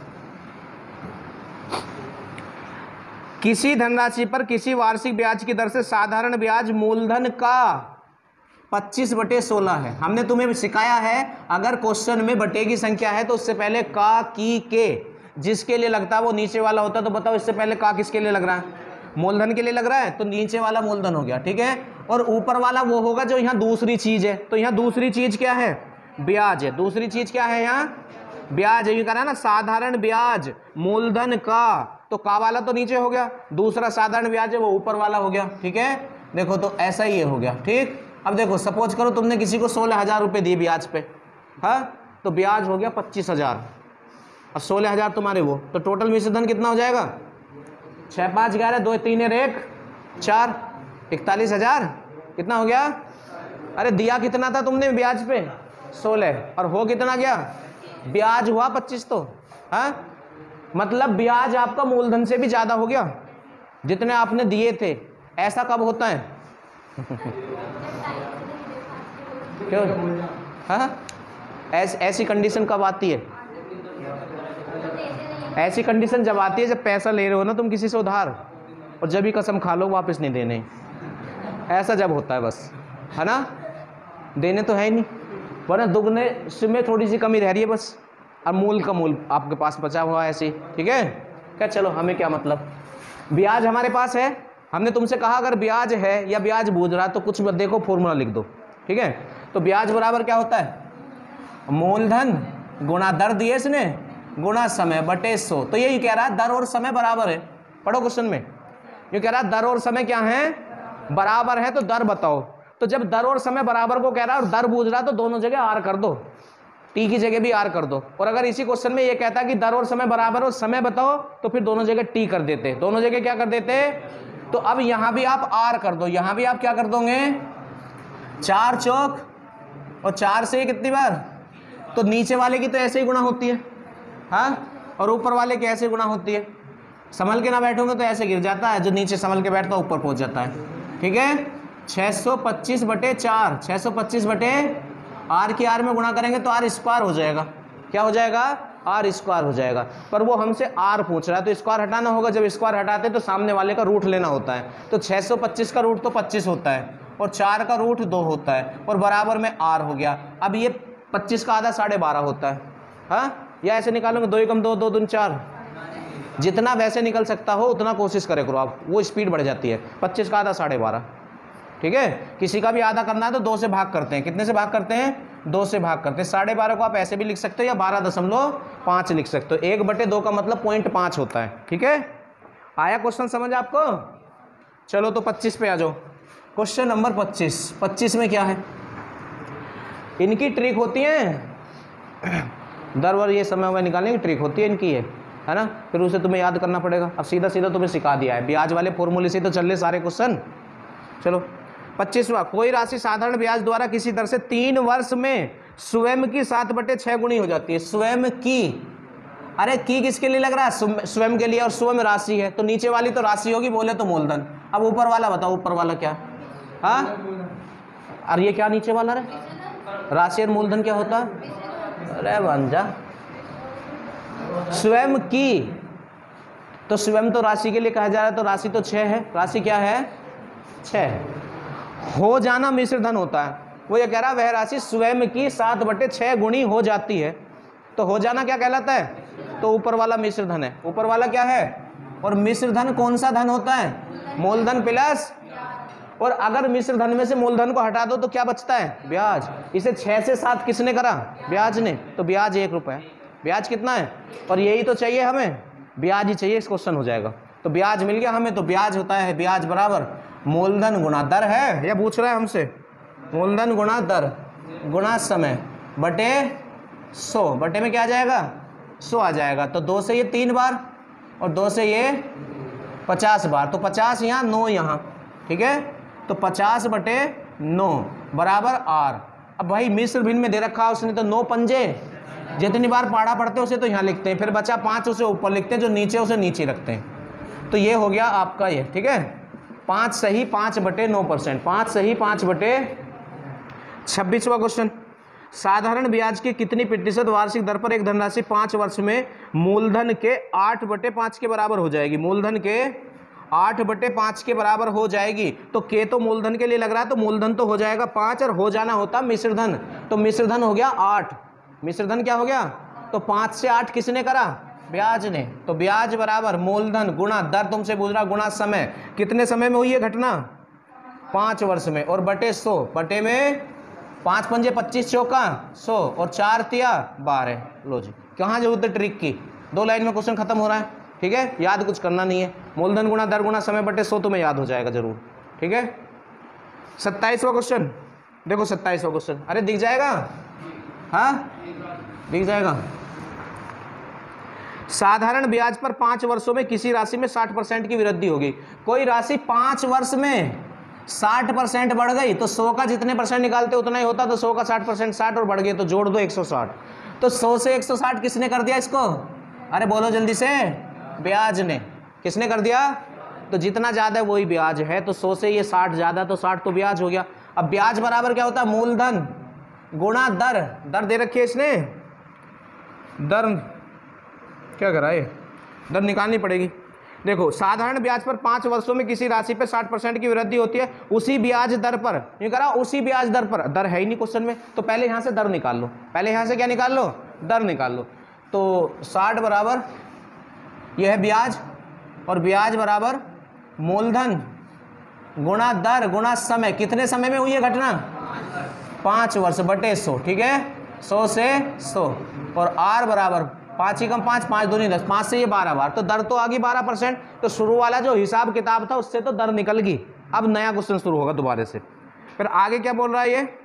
किसी धनराशि पर किसी वार्षिक ब्याज की दर से साधारण ब्याज मूलधन का 25/16 है। हमने तुम्हें सिखाया है अगर क्वेश्चन में बटे की संख्या है तो उससे पहले का, की, के जिसके लिए लगता है वो नीचे वाला होता है। तो बताओ इससे पहले का किसके लिए लग रहा है? मूलधन के लिए लग रहा है, तो नीचे वाला मूलधन हो गया, ठीक है। और ऊपर वाला वो होगा जो यहाँ दूसरी चीज है। तो यहाँ दूसरी चीज क्या है? ब्याज है। दूसरी चीज क्या है यहाँ? ब्याज है। ये कह रहा है ना साधारण ब्याज मूलधन का, तो का वाला तो नीचे हो गया, दूसरा साधारण ब्याज है वो ऊपर वाला हो गया, ठीक है। देखो तो ऐसा ही हो गया, ठीक। अब देखो सपोज करो तुमने किसी को 16,000 रुपये दिए ब्याज पे, हाँ, तो ब्याज हो गया 25,000 और 16,000 तुम्हारे वो, तो टोटल मिश्र धन कितना हो जाएगा? 6, 5, 11, 2, 3, 1, 4, 41,000 कितना हो गया? अरे दिया कितना था तुमने ब्याज पे? 16, और हो कितना गया? ब्याज हुआ 25, तो हाँ मतलब ब्याज आपका मूलधन से भी ज्यादा हो गया जितने आपने दिए थे। ऐसा कब होता है? क्यों? हाँ, ऐसी कंडीशन कब आती है? ऐसी कंडीशन जब आती है जब पैसा ले रहे हो ना तुम किसी से उधार, और जब भी कसम खा लो वापस नहीं देने, ऐसा जब होता है बस, है ना। देने तो है ही नहीं, वरना दुगने में थोड़ी सी कमी रह रही है बस, और मूल का मूल आपके पास बचा हुआ है ऐसे, ठीक है। क्या चलो हमें क्या मतलब, ब्याज हमारे पास है। हमने तुमसे कहा अगर ब्याज है या ब्याज बूझ रहा तो कुछ मत देखो, फॉर्मूला लिख दो, ठीक है। तो ब्याज बराबर क्या होता है? मूलधन गुणा दर दिए इसने गुणा समय बटे 100। तो यही कह रहा है दर और समय बराबर है। पढ़ो क्वेश्चन में ये कह रहा है दर और समय क्या है? बराबर है। तो दर बताओ। तो जब दर और समय बराबर को कह रहा है और दर बूझ रहा तो दोनों जगह आर कर दो, टी की जगह भी आर कर दो। और अगर इसी क्वेश्चन में ये कहता कि दर और समय बराबर हो, समय बताओ, तो फिर दोनों जगह टी कर देते, दोनों जगह क्या कर देते। तो अब यहां भी आप आर कर दो, यहां भी आप क्या कर दोगे? 4 चौक और 4 से कितनी बार? तो नीचे वाले की तो ऐसे ही गुणा होती है, हाँ, और ऊपर वाले की ऐसे गुणा होती है। संभल के ना बैठोगे तो ऐसे गिर जाता है, जो नीचे संभल के बैठता है ऊपर पहुंच जाता है, ठीक है। 625/4, 625 बटे आर की आर में गुणा करेंगे तो आर स्क्वायर हो जाएगा। क्या हो जाएगा? आर स्क्वायर हो जाएगा। पर वो हमसे आर पूछ रहा है तो स्क्वायर हटाना होगा। जब स्क्वायर हटाते तो सामने वाले का रूट लेना होता है। तो 625 का रूट तो 25 होता है और 4 का रूट 2 होता है और बराबर में आर हो गया। अब ये 25 का आधा 12.5 होता है, हाँ, या ऐसे निकालोगे 2 एकम 2, 2 दूनी 4। जितना वैसे निकल सकता हो उतना कोशिश करे करो आप, वो स्पीड बढ़ जाती है। 25 का आधा 12.5, ठीक है। किसी का भी आधा करना है तो 2 से भाग करते हैं। कितने से भाग करते हैं? 2 से भाग करते हैं। 12.5 को आप ऐसे भी लिख सकते हो या 12.5 लिख सकते हो। 1/2 का मतलब 0.5 होता है, ठीक है। आया क्वेश्चन समझ आपको? चलो तो 25 पे आ जाओ। क्वेश्चन नंबर 25 में क्या है? इनकी ट्रिक होती है दर वर ये समय निकालने की ट्रिक होती है इनकी, है ना। फिर उसे तुम्हें याद करना पड़ेगा। अब सीधा सीधा तुम्हें सिखा दिया है, ब्याज वाले फॉर्मूले से तो चल रहे सारे क्वेश्चन। चलो 25वां, कोई राशि साधारण ब्याज द्वारा किसी दर से 3 वर्ष में स्वयं की 7/6 गुणी हो जाती है। स्वयं की, अरे की किसके लिए लग रहा है? स्वयं के लिए, और स्वयं राशि है तो नीचे वाली तो राशि होगी, बोले तो मूलधन। अब ऊपर वाला बताओ, ऊपर वाला क्या? हाँ, अरे ये क्या नीचे वाला रे? राशि और मूलधन क्या होता है? अरे बंजा, स्वयं की, तो स्वयं तो राशि के लिए कहा जा रहा है, तो राशि तो 6 है। राशि क्या है? 6 है। हो जाना मिश्र धन होता है। वो ये कह रहा है वह राशि स्वयं की 7/6 गुणी हो जाती है। तो हो जाना क्या कहलाता है? तो ऊपर वाला मिश्र धन है। ऊपर वाला क्या है? और मिश्र धन कौन सा धन होता है? मूलधन प्लस, और अगर मिश्र धन में से मूलधन को हटा दो तो क्या बचता है? ब्याज। इसे 6 से 7 किसने करा? ब्याज ने। तो ब्याज 1 रुपये। ब्याज कितना है? और यही तो चाहिए हमें, ब्याज ही चाहिए, इस क्वेश्चन हो जाएगा। तो ब्याज मिल गया हमें। तो ब्याज होता है ब्याज बराबर मूलधन गुणा दर है, या पूछ रहा है हमसे मूलधन गुणा दर। गुणा समय बटे 100, बटे में क्या आ जाएगा 100 आ जाएगा। तो 2 से ये 3 बार और 2 से ये 50 बार, तो 50 यहाँ 9 यहाँ, ठीक है। तो 50 बटे 9 बराबर R। अब भाई मिश्र भिन्न में दे रखा है उसने, तो 9 पंजे, जितनी बार पाड़ा पढ़ते हैं उसे तो यहाँ लिखते हैं, फिर बचा 5 उसे ऊपर लिखते हैं, जो नीचे उसे नीचे रखते हैं। तो ये हो गया आपका ये, ठीक है। 5 सही 5 बटे 9%, 5 सही 5 बटे 26वां क्वेश्चन। साधारण ब्याज की कितनी प्रतिशत वार्षिक दर पर एक धनराशि 5 वर्ष में मूलधन के 8 बटे 5 के बराबर हो जाएगी? मूलधन के 8 बटे 5 के बराबर हो जाएगी। तो के तो मूलधन के लिए लग रहा है, तो मूलधन तो हो जाएगा 5 और हो जाना होता मिश्रधन, तो मिश्रधन हो गया 8। मिश्रधन क्या हो गया? तो 5 से 8 किसने करा? ब्याज ने। तो ब्याज बराबर मूलधन गुणा दर, तुमसे पूछ रहा गुणा समय, कितने समय में हुई है घटना? 5 वर्ष में, और बटे 100, बटे में 5 पंजे 25 चौका 100 और 4 तिया 12। लो जी, कहाँ जरूरत है ट्रिक की, 2 लाइन में क्वेश्चन खत्म हो रहा है, ठीक है। याद कुछ करना नहीं है, मूलधन गुणा दर गुणा समय बटे 100 तुम्हें याद हो जाएगा जरूर, ठीक है। 27वां क्वेश्चन देखो, 27वां क्वेश्चन, अरे दिख जाएगा, हाँ दिख जाएगा। साधारण ब्याज पर 5 वर्षों में किसी राशि में 60% की वृद्धि होगी। कोई राशि 5 वर्ष में 60% बढ़ गई, तो 100 का जितने परसेंट निकालते उतना ही होता, तो 100 का 60%, 60 और बढ़ गए तो जोड़ दो 160। तो 100 से 160 किसने कर दिया इसको? अरे बोलो जल्दी से, ब्याज ने। किसने कर दिया? तो जितना ज़्यादा है वही ब्याज है, तो 100 से ये 60 ज़्यादा, तो 60 तो ब्याज हो गया। अब ब्याज बराबर क्या होता है? मूलधन गुणा दर, दर दे रखी है इसने, दर क्या करा है, दर निकालनी पड़ेगी। देखो, साधारण ब्याज पर 5 वर्षों में किसी राशि पर 60% की वृद्धि होती है, उसी ब्याज दर पर, ये करा उसी ब्याज दर पर, दर है ही नहीं क्वेश्चन में, तो पहले यहाँ से दर निकाल लो, पहले यहाँ से क्या निकाल लो? दर निकाल लो। तो 60 बराबर यह है ब्याज, और ब्याज बराबर मूलधन गुणा दर गुणा समय, कितने समय में हुई है घटना? 5 वर्ष बटे 100, ठीक है, 100 से 100, और R बराबर 5 ही कम 5, 5 दूनी 10, 5 से ये 12 बार, तो दर तो आ गई 12%। तो शुरू वाला जो हिसाब किताब था उससे तो दर निकल गई। अब नया क्वेश्चन शुरू होगा दोबारा से। फिर आगे क्या बोल रहा है ये?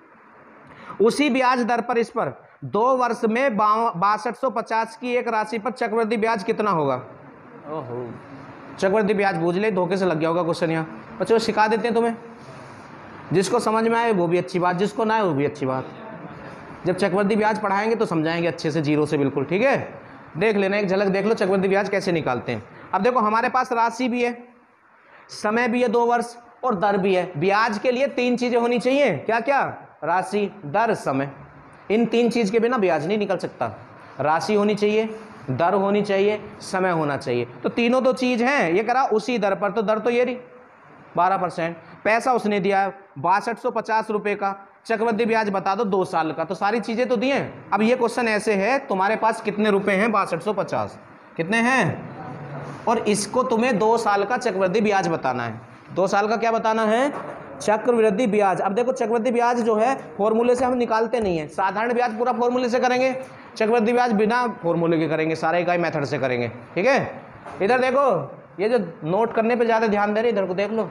उसी ब्याज दर पर इस पर 2 वर्ष में 6250 की एक राशि पर चक्रवृद्धि ब्याज कितना होगा? ओहो, चक्रवृद्धि ब्याज बूझ ले, धोखे से लग गया होगा क्वेश्चन। यहाँ बच्चों सिखा देते हैं तुम्हें, जिसको समझ में आए वो भी अच्छी बात, जिसको ना आए वो भी अच्छी बात। जब चक्रवृद्धि ब्याज पढ़ाएंगे तो समझाएंगे अच्छे से, जीरो से बिल्कुल, ठीक है। देख लेना, एक झलक देख लो चक्रवृद्धि ब्याज कैसे निकालते हैं। अब देखो, हमारे पास राशि भी है, समय भी है 2 वर्ष, और दर भी है। ब्याज के लिए 3 चीजें होनी चाहिए, क्या क्या? राशि, दर, समय। इन 3 चीज के बिना ब्याज नहीं निकल सकता। राशि होनी चाहिए, दर होनी चाहिए, समय होना चाहिए। तो तीनों तो चीज हैं। ये करा उसी दर पर, तो दर तो ये रही 12%, पैसा उसने दिया है 6250 रुपये का, चक्रवृद्धि ब्याज बता दो 2 साल का, तो सारी चीजें तो दी हैं। अब ये क्वेश्चन ऐसे है, तुम्हारे पास कितने रुपए हैं? 6250, कितने हैं? और इसको तुम्हें 2 साल का चक्रवृद्धि ब्याज बताना है। 2 साल का क्या बताना है? चक्रवृद्धि ब्याज। अब देखो, चक्रवृद्धि ब्याज जो है फॉर्मूले से हम निकालते नहीं है। साधारण ब्याज पूरा फॉर्मूले से करेंगे, चक्रवृद्धि ब्याज बिना फॉर्मूले के करेंगे, सारे इकाई मेथड से करेंगे, ठीक है। इधर देखो, ये जो नोट करने पे ज़्यादा ध्यान दे रहे, इधर को देख लो,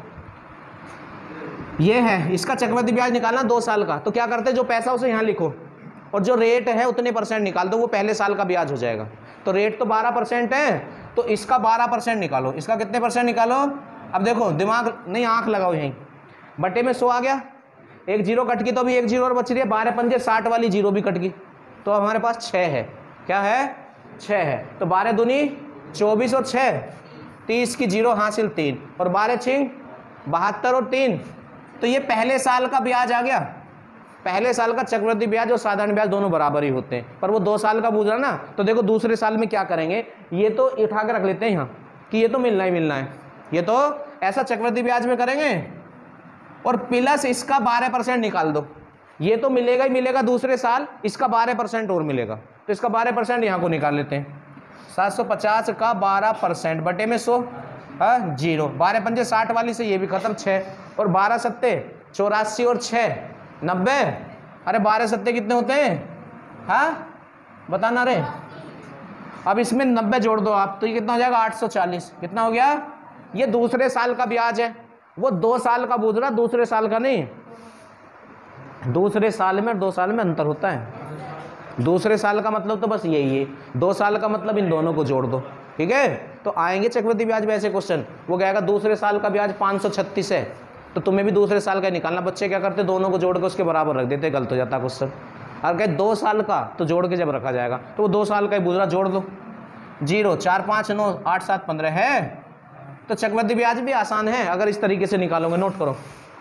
ये है इसका चक्रवृद्धि ब्याज निकालना 2 साल का। तो क्या करते हैं, जो पैसा उसे यहाँ लिखो, और जो रेट है उतने % निकाल दो, वो पहले साल का ब्याज हो जाएगा। तो रेट तो 12% है, तो इसका 12% निकालो। इसका कितने % निकालो? अब देखो, दिमाग नहीं, आंख लगाओ यहीं, बटे में 100 आ गया, एक जीरो कट गई, तो अभी एक जीरो और बच रही है, 12 पंजे 60 वाली जीरो भी कट गई, तो हमारे पास 6 है। क्या है? 6 है। तो 12 दूनी 24 और 6 30 की जीरो हासिल 3, और 12 छिंग 72 और 3, तो ये पहले साल का ब्याज आ गया। पहले साल का चक्रवृद्धि ब्याज और साधारण ब्याज दोनों बराबर ही होते हैं, पर वो 2 साल का पूछ रहा ना। तो देखो, दूसरे साल में क्या करेंगे, ये तो उठा के रख लेते हैं यहाँ कि ये तो मिलना ही मिलना है, ये तो ऐसा चक्रवृद्धि ब्याज में करेंगे, और प्लस इसका 12% निकाल दो, ये तो मिलेगा ही मिलेगा दूसरे साल, इसका 12% और मिलेगा, तो इसका 12% यहाँ को निकाल लेते हैं। 750 का 12% बटे में 100, हाँ जीरो, 12 पंजे 60 वाली से ये भी खत्म, 6, और 12 सत्ते 84 और 6 90। अरे 12 सत्ते कितने होते हैं? हाँ बताना रे। अब इसमें 90 जोड़ दो आप, तो ये कितना हो जाएगा? 840। कितना हो गया? ये दूसरे साल का ब्याज है, वो 2 साल का पूछ रहा, दूसरे साल का नहीं, दूसरे साल में और 2 साल में अंतर होता है। दूसरे साल का मतलब तो बस यही है, 2 साल का मतलब इन दोनों को जोड़ दो, ठीक है। तो आएंगे चक्रवृद्धि ब्याज में ऐसे क्वेश्चन, वो कहेगा दूसरे साल का ब्याज 536 है, तो तुम्हें भी दूसरे साल का निकालना। बच्चे क्या करते, दोनों को जोड़ के उसके बराबर रख देते, गलत हो जाता क्वेश्चन। अगर कहे 2 साल का, तो जोड़ के जब रखा जाएगा तो वो 2 साल का ही पूछ रहा, जोड़ दो। 0 4 5 9 8 7 15 है। तो चक्रवृद्धि ब्याज भी आसान है अगर इस तरीके से निकालोगे। नोट करो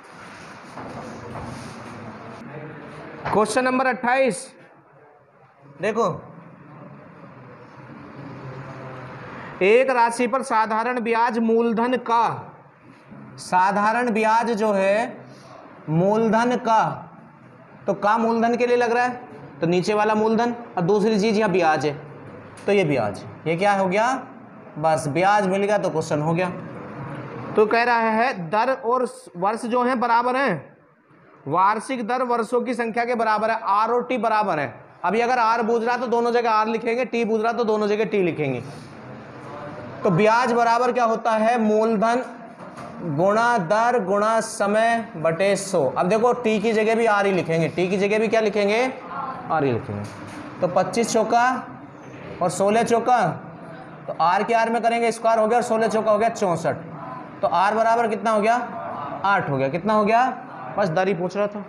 क्वेश्चन नंबर 28। देखो, एक राशि पर साधारण ब्याज मूलधन का, साधारण ब्याज जो है मूलधन का, तो का मूलधन के लिए लग रहा है, तो नीचे वाला मूलधन, और दूसरी चीज यहाँ ब्याज है, तो ये ब्याज, ये क्या हो गया, बस ब्याज मिल गया तो क्वेश्चन हो गया। तो कह रहा है दर और वर्ष जो है बराबर हैं, वार्षिक दर वर्षों की संख्या के बराबर है, आर और टी बराबर है। अभी अगर आर पूछ रहा तो दोनों जगह आर लिखेंगे, टी पूछ रहा तो दोनों जगह टी लिखेंगे। तो ब्याज बराबर क्या होता है, मूलधन गुणा दर गुणा समय बटे 100। अब देखो टी की जगह भी आर ही लिखेंगे, टी की जगह भी क्या लिखेंगे, आर ही लिखेंगे। तो 25 चौका और 16 चौका, तो आर के आर में करेंगे स्क्वायर हो गया, और 16 चौका हो गया 64। तो आर बराबर कितना हो गया, 8 हो गया। कितना हो गया, बस दर ही पूछ रहा था।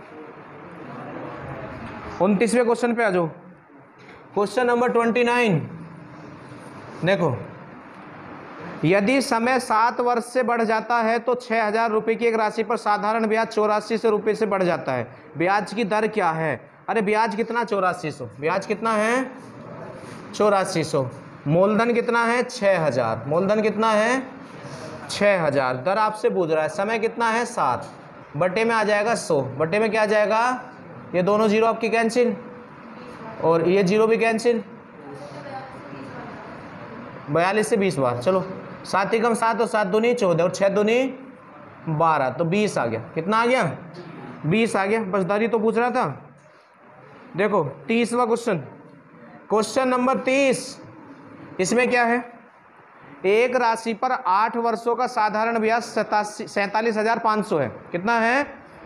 29वें क्वेश्चन पे आ जाओ, क्वेश्चन नंबर 29। देखो, यदि समय 7 वर्ष से बढ़ जाता है तो 6000 रुपये की एक राशि पर साधारण ब्याज 8400 रुपये से बढ़ जाता है। ब्याज की दर क्या है। अरे ब्याज कितना, 8400। ब्याज कितना है, 8400। मूलधन कितना है, 6000। मूलधन कितना है, 6000। दर आपसे पूछ रहा है। समय कितना है, 7। बटे में आ जाएगा 100। बटे में क्या आ जाएगा, ये दोनों जीरो आपकी कैंसिल, और ये जीरो भी कैंसिल। 42 से 20 बार, चलो 7 एकम 7 और 7 दूनी 14 और 6 दूनी 12, तो 20 आ गया। कितना आ गया, 20 आ गया। बस दर तो पूछ रहा था। देखो 30वां क्वेश्चन, क्वेश्चन नंबर 30। इसमें क्या है, एक राशि पर 8 वर्षों का साधारण ब्याज 47,500 है। कितना है,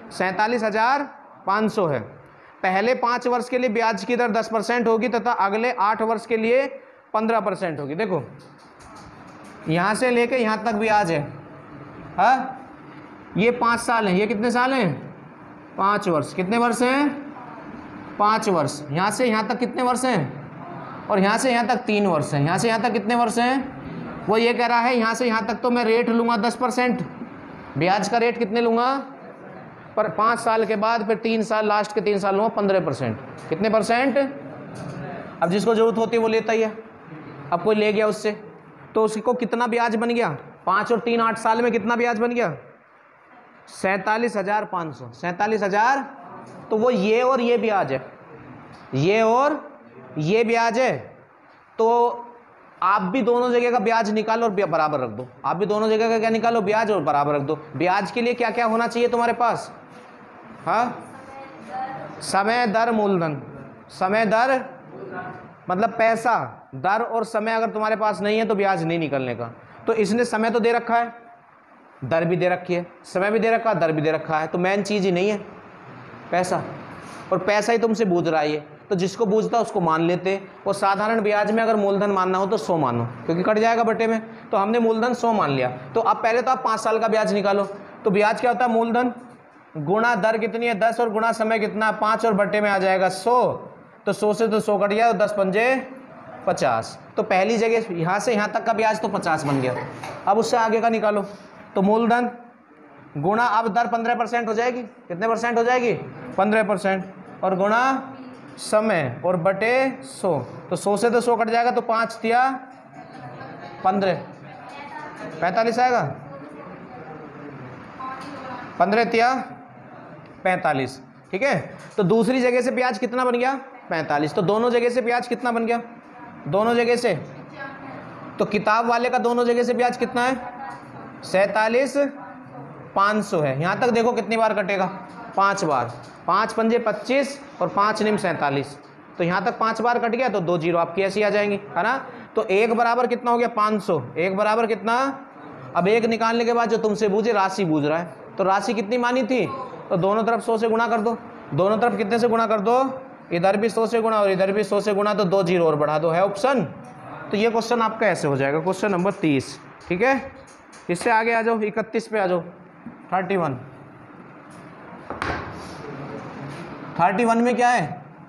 47,500 है। पहले 5 वर्ष के लिए ब्याज की दर 10% होगी तथा अगले 8 वर्ष के लिए 15% होगी। देखो यहाँ से लेके यहाँ तक ब्याज है, हाँ, ये 5 साल है, ये कितने साल हैं, 5 वर्ष। कितने वर्ष हैं, 5 वर्ष। यहाँ से यहाँ तक कितने वर्ष हैं, और यहाँ से यहाँ तक 3 वर्ष हैं। यहाँ से यहाँ तक कितने वर्ष हैं, वो ये कह रहा है यहाँ से यहाँ तक तो मैं रेट लूँगा 10%, ब्याज का रेट कितने लूँगा, पर 5 साल के बाद फिर 3 साल, लास्ट के 3 साल लूँगा 15%। कितने परसेंट। अब जिसको जरूरत होती है वो लेता ही है। अब कोई ले गया उससे, तो उसको कितना ब्याज बन गया, 5 और 3 8 साल में कितना ब्याज बन गया, 47,500। 47,000। तो वो ये और ये ब्याज है, ये और ये ब्याज है। तो आप भी दोनों जगह का ब्याज निकालो और बराबर रख दो। आप भी दोनों जगह का क्या निकालो, ब्याज, और बराबर रख दो। ब्याज के लिए क्या क्या होना चाहिए तुम्हारे पास, हाँ, समय दर मूलधन। समय दर मतलब पैसा, दर और समय अगर तुम्हारे पास नहीं है तो ब्याज नहीं निकलने का। तो इसने समय तो दे रखा है, दर भी दे रखी है, समय भी दे रखा है, दर भी दे रखा है, तो मेन चीज़ ही नहीं है पैसा, और पैसा ही तुमसे बूझ रहा है ये। तो जिसको बूझता उसको मान लेते। और साधारण ब्याज में अगर मूलधन मानना हो तो 100 मानो, क्योंकि कट जाएगा बटे में। तो हमने मूलधन 100 मान लिया। तो अब पहले तो आप 5 साल का ब्याज निकालो। तो ब्याज क्या होता है, मूलधन गुणा दर कितनी है 10, और गुणा समय कितना 5, और बटे में आ जाएगा 100। तो 100 से तो 100 कट गया, 10 पंजे 50। तो पहली जगह यहाँ से यहाँ तक का ब्याज तो 50 बन गया। अब उससे आगे का निकालो। तो मूलधन गुणा, अब दर 15% हो जाएगी। कितने परसेंट हो जाएगी, 15%, और गुणा समय और बटे 100। तो 100 से तो 100 कट जाएगा, तो 5 तिया 15, 45 आएगा। 15 तिया 45, ठीक है। तो दूसरी जगह से ब्याज कितना बन गया, 45। तो दोनों जगह से ब्याज कितना बन गया, दोनों जगह से। तो किताब वाले का दोनों जगह से ब्याज कितना है, 47,500 है। यहाँ तक देखो कितनी बार कटेगा, 5 बार। 5 पंजे 25 और 5 निम 47। तो यहाँ तक 5 बार कट गया, तो 2 जीरो आपकी ऐसी आ जाएंगी, है ना। तो 1 बराबर कितना हो गया, 500। 1 बराबर कितना। अब 1 निकालने के बाद जो तुमसे बूझे राशि बूझ रहा है, तो राशि कितनी मानी थी, तो दोनों तरफ 100 से गुणा कर दो। दोनों तरफ कितने से गुणा कर दो, इधर भी 100 से गुणा और इधर भी 100 से गुणा, तो 2 जीरो और बढ़ा दो, है ऑप्शन। तो ये क्वेश्चन आपका ऐसे हो जाएगा, क्वेश्चन नंबर 30। ठीक है, इससे आगे आ जाओ, 31 पे आ जाओ। 31 में क्या है?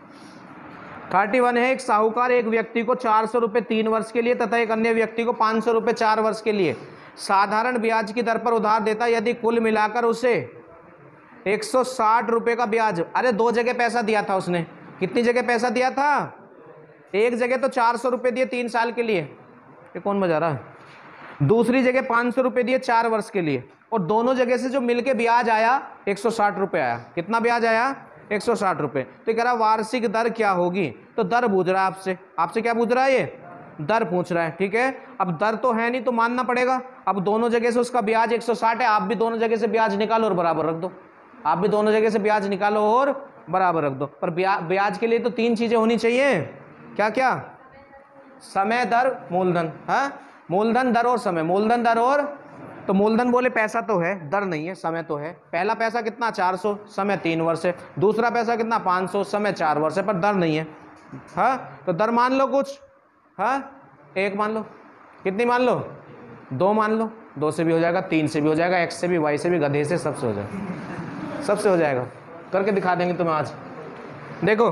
31 है, एक साहूकार एक व्यक्ति को 400 रुपये 3 वर्ष के लिए तथा एक अन्य व्यक्ति को 500 रुपये 4 वर्ष के लिए साधारण ब्याज की दर पर उधार देता, यदि कुल मिलाकर उसे 160 रुपये का ब्याज, अरे 2 जगह पैसा दिया था उसने, कितनी जगह पैसा दिया था? एक जगह तो 400 रुपये दिए 3 साल के लिए, ये कौन बजा रहा है, दूसरी जगह 500 रुपये दिए 4 वर्ष के लिए, और दोनों जगह से जो मिलके ब्याज आया 160 रुपये आया। कितना ब्याज आया? 160 रुपये। तो कह रहा वार्षिक दर क्या होगी, तो दर पूछ रहा है आपसे, आपसे क्या पूछ रहा है? ये दर पूछ रहा है। ठीक है, अब दर तो है नहीं तो मानना पड़ेगा। अब दोनों जगह से उसका ब्याज 160 है, आप भी दोनों जगह से ब्याज निकालो और बराबर रख दो, आप भी दोनों जगह से ब्याज निकालो और बराबर रख दो। पर ब्याज के लिए तो 3 चीजें होनी चाहिए, क्या क्या? समय, दर, मूलधन। हाँ, मूलधन, दर और समय। मूलधन, दर और, तो मूलधन बोले पैसा तो है, दर नहीं है, समय तो है। पहला पैसा कितना? 400, समय 3 वर्ष है। दूसरा पैसा कितना? 500, समय 4 वर्ष है, पर दर नहीं है। हाँ, तो दर मान लो कुछ, हाँ 1 मान लो, कितनी मान लो? 2 मान लो, 2 से भी हो जाएगा, 3 से भी हो जाएगा, x से भी, y से भी, गधे से, सबसे हो जाएगा, सबसे हो जाएगा। करके दिखा देंगे तुम्हें आज। देखो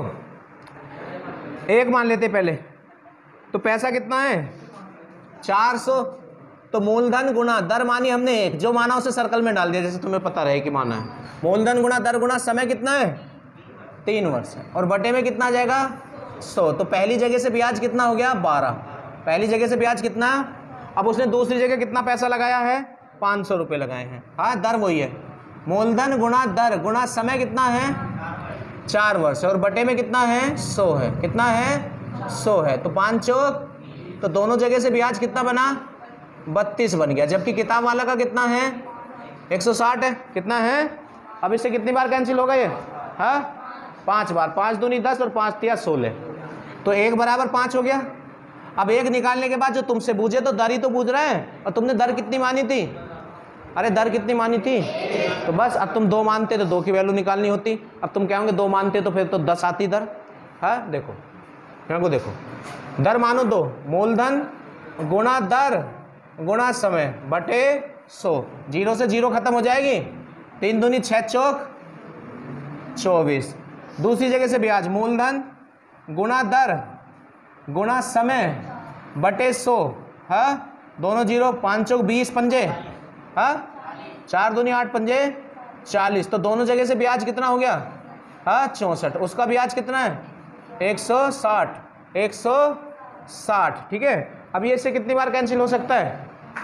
1 मान लेते पहले, तो पैसा कितना है? 400, तो मूलधन गुणा दर मानी हमने 1, जो माना उसे सर्कल में डाल दिया, जैसे तुम्हें पता रहे कि माना है। मूलधन गुणा दर गुणा समय कितना है? 3 वर्ष है, और बटे में कितना आ जाएगा? 100। तो पहली जगह से ब्याज कितना हो गया? 12। पहली जगह से ब्याज कितना? अब उसने दूसरी जगह कितना पैसा लगाया है? 500 रुपये लगाए हैं। हाँ, दर वही है, मूलधन गुणा दर गुणा समय कितना है? 4 वर्ष, और बटे में कितना है? 100 है। कितना है? 100 है। तो 5 चौक, तो दोनों जगह से ब्याज कितना बना? 32 बन गया। जबकि किताब वाला का कितना है? 160 है। कितना है? अब इससे कितनी बार कैंसिल होगा ये? हाँ, 5 बार। 5 दूनी 10 और 5 तिया 16, तो 1 बराबर 5 हो गया। अब 1 निकालने के बाद जो तुमसे पूछे तो दर ही तो पूछ रहे हैं, और तुमने दर कितनी मानी थी? अरे दर कितनी मानी थी? तो बस, अब तुम 2 मानते तो 2 की वैल्यू निकालनी होती। अब तुम कहोगे 2 मानते तो फिर तो 10 आती दर। हाँ देखो, यहाँ को देखो, दर मानो 2, मूलधन गुणा दर गुणा समय बटे 100, 0 से 0 खत्म हो जाएगी। 3 दूनी 6 चौक 24। दूसरी जगह से ब्याज मूलधन गुणा दर गुणा समय बटे 100, हाँ दोनों 0, 5 चौक 20 पंजे, हाँ 4 दूनी 8 पंजे 40। तो दोनों जगह से ब्याज कितना हो गया? हाँ 64। उसका ब्याज कितना है? 160, 160। ठीक है, अब ये इससे कितनी बार कैंसिल हो सकता है?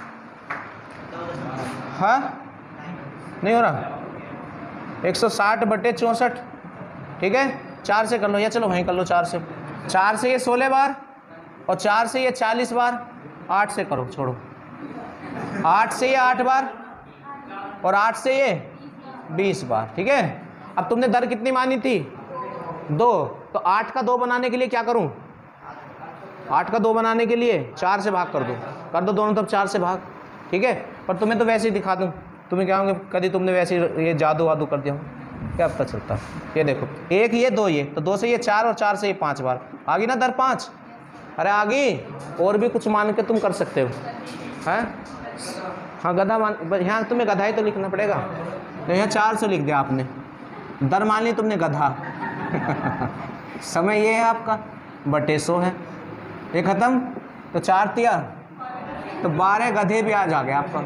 हाँ नहीं हो रहा, 160 बटे 64। ठीक है, 4 से कर लो, या चलो वहीं कर लो 4 से। 4 से ये 16 बार, और 4 से ये 40 बार। 8 से करो, छोड़ो, 8 से ये 8 बार, और 8 से ये 20 बार। ठीक है, अब तुमने दर कितनी मानी थी? 2, तो 8 का 2 बनाने के लिए क्या करूं? 8 का 2 बनाने के लिए 4 से भाग कर दो दोनों तरफ 4 से भाग। ठीक है, पर तुम्हें तो वैसे ही दिखा दूं, तुम्हें क्या होंगे, कभी तुमने वैसे ये जादू वादू कर दिया हो, क्या पता चलता। ये देखो, 1 ये 2 ये, तो 2 से ये 4 और 4 से ये 5 बार आ गई ना दर 5। अरे आ गई, और भी कुछ मान के तुम कर सकते हो। हैं, हाँ गधा मान, यहाँ तुम्हें गधा ही तो लिखना पड़ेगा। तो यहाँ 400 लिख दिया आपने, दर मान ली तुमने गधा। समय ये है आपका, बटे 100 है, ये खत्म। तो 4 तिया, तो 12 गधे भी आज आ गया आपका।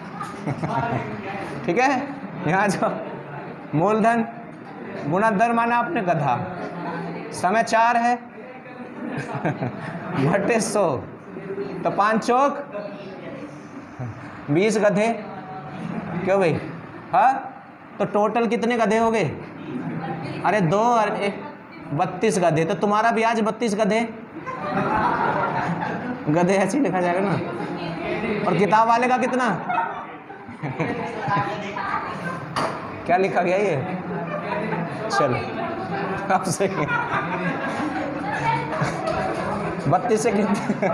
ठीक है, यहाँ जो मूलधन गुणा दर माना आपने गधा, समय 4 है बटे 100, तो 5 चौक 20 गधे। क्यों भाई? हाँ, तो टोटल कितने गधे हो गए? अरे 2 और 32 गधे। तो तुम्हारा ब्याज 32 गधे, गधे ऐसे ही लिखा जाएगा ना। और किताब वाले का कितना? क्या लिखा गया ये? चलो अब सही है, 32 से कितने?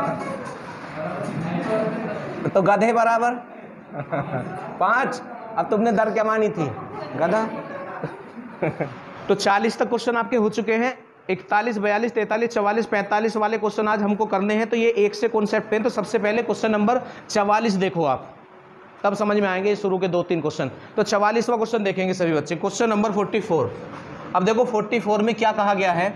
तो गधे बराबर 5। अब तुमने दर क्या मानी थी? गधा। तो 40 तक क्वेश्चन आपके हो चुके हैं। 41, 42, 43, 44, 45 वाले क्वेश्चन आज हमको करने हैं। तो ये एक से कॉन्सेप्ट हैं। तो सबसे पहले क्वेश्चन नंबर 44 देखो आप, तब समझ में आएंगे शुरू के 2-3 क्वेश्चन। तो 44वां क्वेश्चन देखेंगे सभी बच्चे। Question number 44। अब देखो 44 में क्या कहा गया है,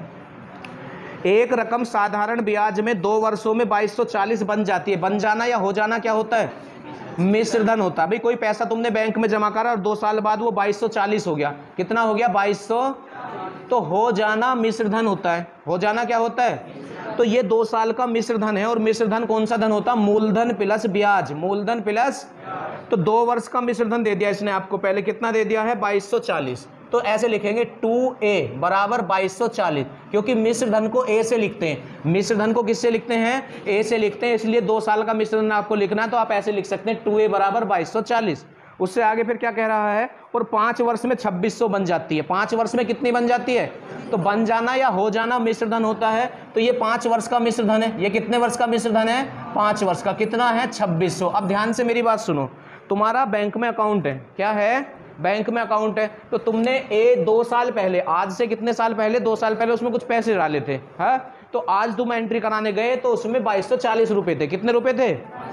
एक रकम साधारण ब्याज में 2 वर्षों में 2240 बन जाती है। बन जाना या हो जाना क्या होता है, मिश्र धन होता है। भाई कोई पैसा तुमने बैंक में जमा करा और 2 साल बाद वो 2240 हो गया। कितना हो गया, 2200। तो हो जाना मिश्र धन होता है। हो जाना क्या होता है, तो ये 2 साल का मिश्र धन है। और मिश्र धन कौन सा धन होता है, मूलधन प्लस ब्याज। मूलधन प्लस, तो 2 वर्ष का मिश्र धन दे दिया इसने आपको। पहले कितना दे दिया है, 2240। तो ऐसे लिखेंगे 2a बराबर 2240, क्योंकि मिश्र धन को a से लिखते हैं। मिश्र धन को किससे लिखते हैं, a से लिखते हैं, इसलिए 2 साल का मिश्र धन आपको लिखना है। तो आप ऐसे लिख सकते हैं 2a बराबर 2240। उससे आगे फिर क्या कह रहा है, और 5 वर्ष में 2600 बन जाती है। 5 वर्ष में कितनी बन जाती है, तो बन जाना या हो जाना मिश्र धन होता है। तो ये 5 वर्ष का मिश्र धन है। ये कितने वर्ष का मिश्र धन है, 5 वर्ष का। कितना है, 2600। अब ध्यान से मेरी बात सुनो, तुम्हारा बैंक में अकाउंट है, क्या है, बैंक में अकाउंट है। तो तुमने 2 साल पहले, आज से कितने साल पहले, 2 साल पहले उसमें कुछ पैसे डाले थे, है। तो आज तुम एंट्री कराने गए तो उसमें 2240 रुपए थे। कितने रुपए थे,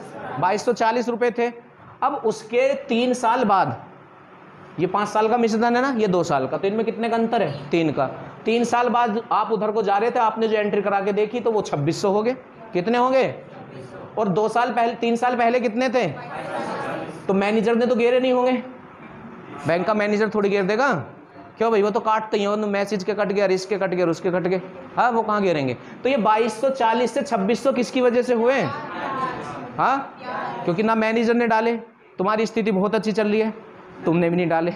2240 रुपए थे। अब उसके 3 साल बाद, ये 5 साल का मिश्र धन है ना, ये 2 साल का, तो इनमें कितने का अंतर है, 3 का। 3 साल बाद आप उधर को जा रहे थे, आपने जो एंट्री करा के देखी तो वो 2600 हो गए। कितने हो गए, और 2 साल पहले, 3 साल पहले कितने थे, तो मैनेजर ने तो गिरे नहीं होंगे। बैंक का मैनेजर थोड़ी गिर देगा, क्यों भाई, वो तो काटते ही हो, मैसेज के कट गया, इसके कट गया, उसके कट गए, हाँ, वो कहाँ गिरेंगे। तो ये 2240 से 2600 किसकी वजह से हुए, हाँ, क्योंकि ना मैनेजर ने डाले, तुम्हारी स्थिति बहुत अच्छी चल रही है, तुमने भी नहीं डाले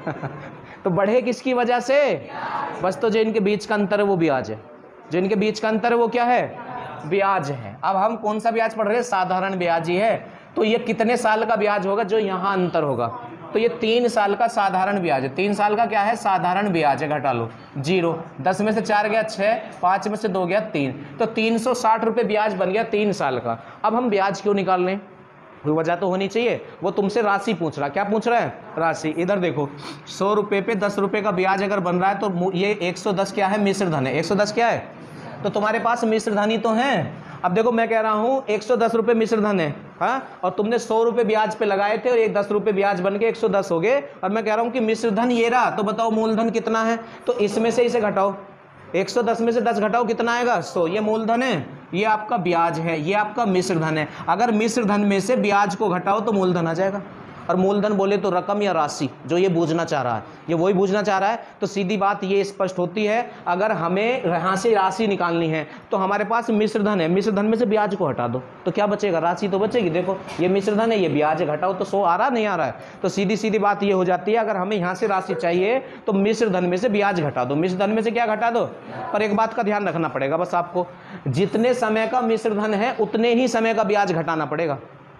तो बढ़े किसकी वजह से, बस। तो जो इनके बीच का अंतर है वो ब्याज है। जो इनके बीच का अंतर है वो क्या है, ब्याज है। अब हम कौन सा ब्याज पढ़ रहे हैं, साधारण ब्याज ही है। तो ये कितने साल का ब्याज होगा, जो यहाँ अंतर होगा, तो ये 3 साल का साधारण ब्याज है। 3 साल का क्या है, साधारण ब्याज है। घटा लो 0, 10 में से 4 गया 6, 5 में से 2 गया 3, तो 360 रुपये ब्याज बन गया 3 साल का। अब हम ब्याज क्यों निकाल लें, कोई वजह तो होनी चाहिए। वो तुमसे राशि पूछ रहा, क्या पूछ रहा है, राशि। इधर देखो 100 रुपये पे 10 रुपये का ब्याज अगर बन रहा है तो ये 110 क्या है, मिश्र धन है। 110 क्या है, तो तुम्हारे पास मिश्र धन ही तो है। अब देखो मैं कह रहा हूँ 110 रुपये मिश्र धन है, हाँ, और तुमने 100 रुपये ब्याज पे लगाए थे और 10 रुपये ब्याज बन के 110 हो गए। और मैं कह रहा हूँ कि मिश्र धन ये रहा, तो बताओ मूलधन कितना है, तो इसमें से इसे घटाओ, 110 में से 10 घटाओ, कितना आएगा, 100। ये मूलधन है, ये आपका ब्याज है, ये आपका मिश्र धन है। अगर मिश्र धन में से ब्याज को घटाओ तो मूलधन आ जाएगा। और मूलधन बोले तो रकम या राशि, जो ये बूझना चाह रहा है, ये वही बूझना चाह रहा है। तो सीधी बात ये स्पष्ट होती है, अगर हमें यहाँ से राशि निकालनी है तो हमारे पास मिश्र धन है, मिश्र धन में से ब्याज को हटा दो तो क्या बचेगा, राशि तो बचेगी। देखो ये मिश्र धन है, ये ब्याज है, घटाओ तो 100 आ रहा, नहीं आ रहा है। तो सीधी सीधी बात ये हो जाती है, अगर हमें यहाँ से राशि चाहिए तो मिश्र धन में से ब्याज घटा दो। मिश्र धन में से क्या घटा दो, पर एक बात का ध्यान रखना पड़ेगा बस आपको, जितने समय का मिश्र धन है उतने ही समय का ब्याज घटाना पड़ेगा।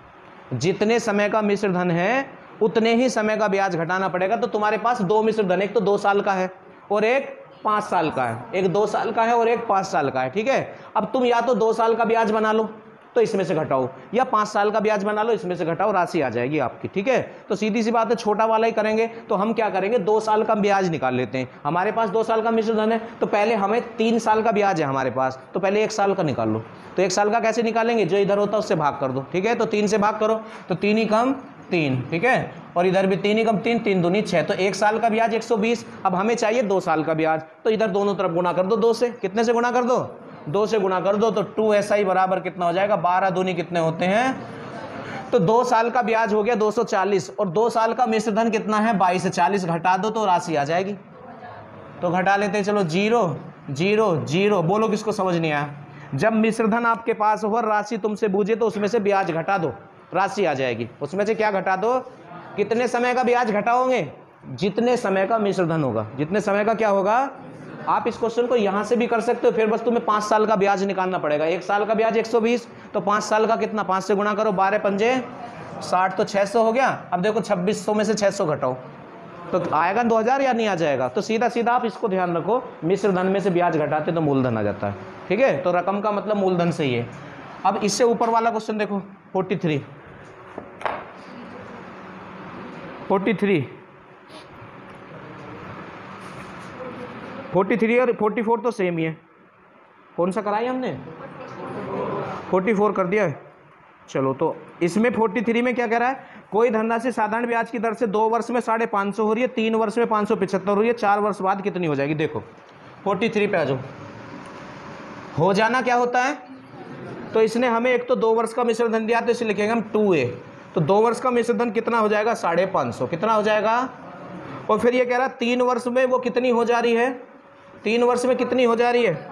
जितने समय का मिश्र धन है उतने ही समय का ब्याज घटाना पड़ेगा। तो तुम्हारे पास 2 मिश्र धन, एक तो 2 साल का है और एक 5 साल का है, एक 2 साल का है और एक 5 साल का है, ठीक है। अब तुम या तो 2 साल का ब्याज बना लो तो इसमें से घटाओ, या 5 साल का ब्याज बना लो, इसमें से घटाओ, राशि आ जाएगी आपकी, ठीक है। तो सीधी सी बात है, छोटा वाला ही करेंगे। तो हम क्या करेंगे, 2 साल का ब्याज निकाल लेते हैं। हमारे पास 2 साल का मिश्र धन है, तो पहले हमें 3 साल का ब्याज है हमारे पास, तो पहले 1 साल का निकाल लो। तो 1 साल का कैसे निकालेंगे, जो इधर होता है उससे भाग कर दो, ठीक है। तो 3 से भाग करो तो 3 ही कम 3, ठीक है, और इधर भी 3 ही कम 3, 3 दूनी 6, तो 1 साल का ब्याज 120। अब हमें चाहिए 2 साल का ब्याज, तो इधर दोनों तरफ गुणा कर दो 2 से। कितने से गुणा कर दो, 2 से गुणा कर दो, तो 2SI बराबर कितना हो जाएगा, 12 दूनी कितने होते हैं, तो 2 साल का ब्याज हो गया 240, और 2 साल का मिश्र धन कितना है 22, 40 घटा दो तो राशि आ जाएगी। तो घटा लेते हैं, चलो 0 0 0, बोलो किसको समझ नहीं आया। जब मिश्र धन आपके पास हो, राशि तुमसे बूझे, तो उसमें से ब्याज घटा दो, राशि आ जाएगी। उसमें से क्या घटा दो, कितने समय का ब्याज घटाओगे, जितने समय का मिश्र धन होगा, जितने समय का क्या होगा। आप इस क्वेश्चन को यहाँ से भी कर सकते हो, फिर बस तुम्हें 5 साल का ब्याज निकालना पड़ेगा। 1 साल का ब्याज 120, तो 5 साल का कितना, 5 से गुणा करो, 12 पंजे 60, तो 600 हो गया। अब देखो 2600 में से 600 घटाओ तो आएगा 2000 या नहीं आ जाएगा। तो सीधा सीधा आप इसको ध्यान रखो, मिश्र धन में से ब्याज घटाते तो मूलधन आ जाता है, ठीक है। तो रकम का मतलब मूलधन से ही है। अब इससे ऊपर वाला क्वेश्चन देखो 43 43 43 और 44 तो सेम ही है। कौन सा कराई हमने? 44 कर दिया है। चलो तो इसमें 43 में क्या कह रहा है? कोई धनराशि साधारण ब्याज की दर से 2 वर्ष में 550 हो रही है, 3 वर्ष में 575 हो रही है, 4 वर्ष बाद कितनी हो जाएगी? देखो 43 पे आ जाओ। हो जाना क्या होता है? तो इसने हमें एक तो 2 वर्ष का मिश्र धन दिया, तो इसे लिखेंगे हम 2A। तो 2 वर्ष का मिश्र धन कितना हो जाएगा? 550। कितना हो जाएगा? और फिर ये कह रहा है 3 वर्ष में वो कितनी हो जा रही है? 3 वर्ष में कितनी हो जा रही है?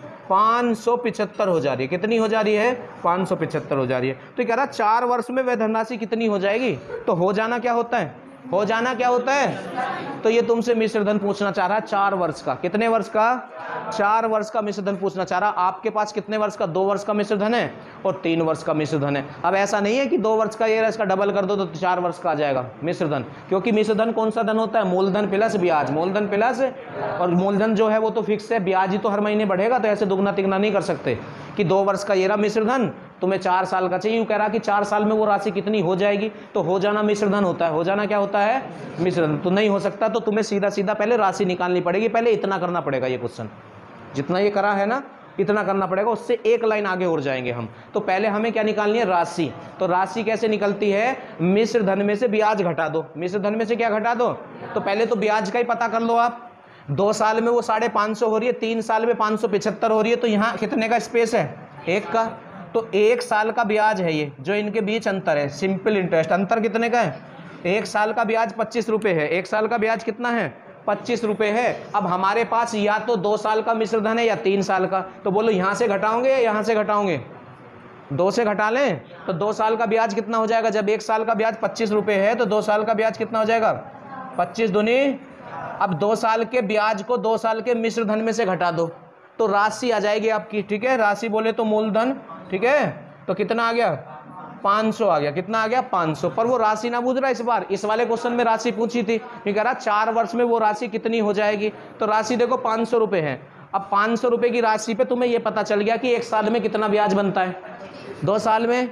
575 हो जा रही है। कितनी हो जा रही है? 575 हो जा रही है। तो कह रहा 4 वर्ष में वह धनराशि कितनी हो जाएगी? तो हो जाना क्या होता है? हो जाना क्या होता है? तो ये तुमसे मिश्र धन पूछना चाह रहा है 4 वर्ष का। कितने वर्ष का? 4 वर्ष का मिश्र धन पूछना चाह रहा। आपके पास कितने वर्ष का? 2 वर्ष का मिश्र धन है और 3 वर्ष का मिश्र धन है। अब ऐसा नहीं है कि 2 वर्ष का ये इसका डबल कर दो तो 4 वर्ष का आ जाएगा मिश्र धन, क्योंकि मिश्र धन कौन सा धन होता है? मूलधन प्लस ब्याज। मूलधन प्लस, और मूलधन जो है वो तो फिक्स है, ब्याज ही तो हर महीने बढ़ेगा। तो ऐसे दुगना तिगना नहीं कर सकते कि 2 वर्ष का ये रहा मिश्र धन, तुम्हें 4 साल का चाहिए। यूँ कह रहा कि 4 साल में वो राशि कितनी हो जाएगी? तो हो जाना मिश्र धन होता है। हो जाना क्या होता है? मिश्र धन। तो नहीं हो सकता, तो तुम्हें सीधा सीधा पहले राशि निकालनी पड़ेगी। पहले इतना करना पड़ेगा, ये क्वेश्चन जितना ये करा है ना इतना करना पड़ेगा, उससे एक लाइन आगे और जाएंगे हम। तो पहले हमें क्या निकालनी है? राशि। तो राशि कैसे निकलती है? मिश्र धन में से ब्याज घटा दो। मिश्र धन में से क्या घटा दो? तो पहले तो ब्याज का ही पता कर लो आप। 2 साल में वो 550 हो रही है, 3 साल में 575 हो रही है, तो यहाँ कितने का स्पेस है? 1 का। तो 1 साल का ब्याज है ये, जो इनके बीच अंतर है, सिंपल इंटरेस्ट। अंतर कितने का है? 1 साल का ब्याज 25 रुपये है। 1 साल का ब्याज कितना है? 25 रुपये है। अब हमारे पास या तो 2 साल का मिश्र धन है या 3 साल का। तो बोलो यहाँ से घटाओगे या यहाँ से घटाओगे? 2 से घटा लें तो 2 साल का ब्याज कितना हो जाएगा? जब 1 साल का ब्याज 25 रुपये है तो 2 साल का ब्याज कितना हो जाएगा? 25 दूनी। अब 2 साल के ब्याज को 2 साल के मिश्र धन में से घटा दो तो राशि आ जाएगी आपकी। ठीक है, राशि बोले तो मूलधन। ठीक है, तो कितना आ गया? 500 आ गया। कितना आ गया? 500। पर वो राशि ना पूछ रहा इस बार, इस वाले क्वेश्चन में राशि पूछी थी। ये कह रहा 4 वर्ष में वो राशि कितनी हो जाएगी? तो राशि देखो 500 रुपये है। अब 500 रुपये की राशि पे तुम्हें ये पता चल गया कि 1 साल में कितना ब्याज बनता है, 2 साल में,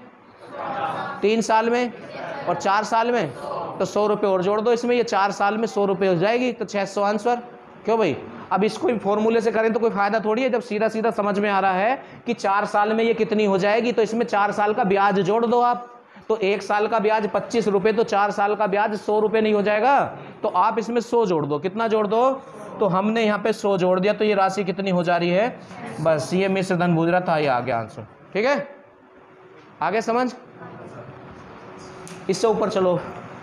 3 साल में और 4 साल में। तो 100 रुपये और जोड़ दो इसमें, ये 4 साल में 100 रुपये हो जाएगी। तो 600 आंसर। क्यों भाई? अब इसको फॉर्मूले से करें तो कोई फायदा थोड़ी है, जब सीधा सीधा समझ में आ रहा है कि 4 साल में ये कितनी हो जाएगी। तो इसमें 4 साल का ब्याज जोड़ दो आप। तो 1 साल का ब्याज 25 रुपये, तो 4 साल का ब्याज 100 रुपये नहीं हो जाएगा? तो आप इसमें 100 जोड़ दो। कितना जोड़ दो? तो हमने यहाँ पे 100 जोड़ दिया। तो ये राशि कितनी हो जा रही है? बस ये मिश्र धन पूछ रहा था, ये आ गया आंसर। ठीक है, आगे समझ। इससे ऊपर चलो,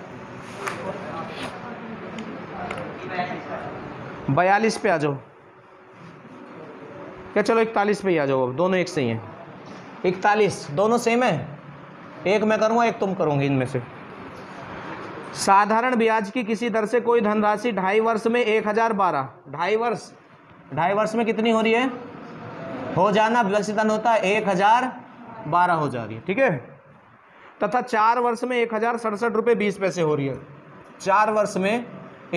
42 पे आ जाओ। क्या? चलो 41 पे ही आ जाओ। अब दोनों एक सही हैं। 41 दोनों सेम है। एक मैं करूँगा, एक तुम करोगे इनमें से। साधारण ब्याज की किसी दर से कोई धनराशि 2.5 वर्ष में 1012, 2.5 वर्ष में कितनी हो रही है? हो जाना विकसित धन होता है 1012 हो जा रही है। ठीक है, तथा 4 वर्ष में 1067 रुपये 20 पैसे हो रही है। 4 वर्ष में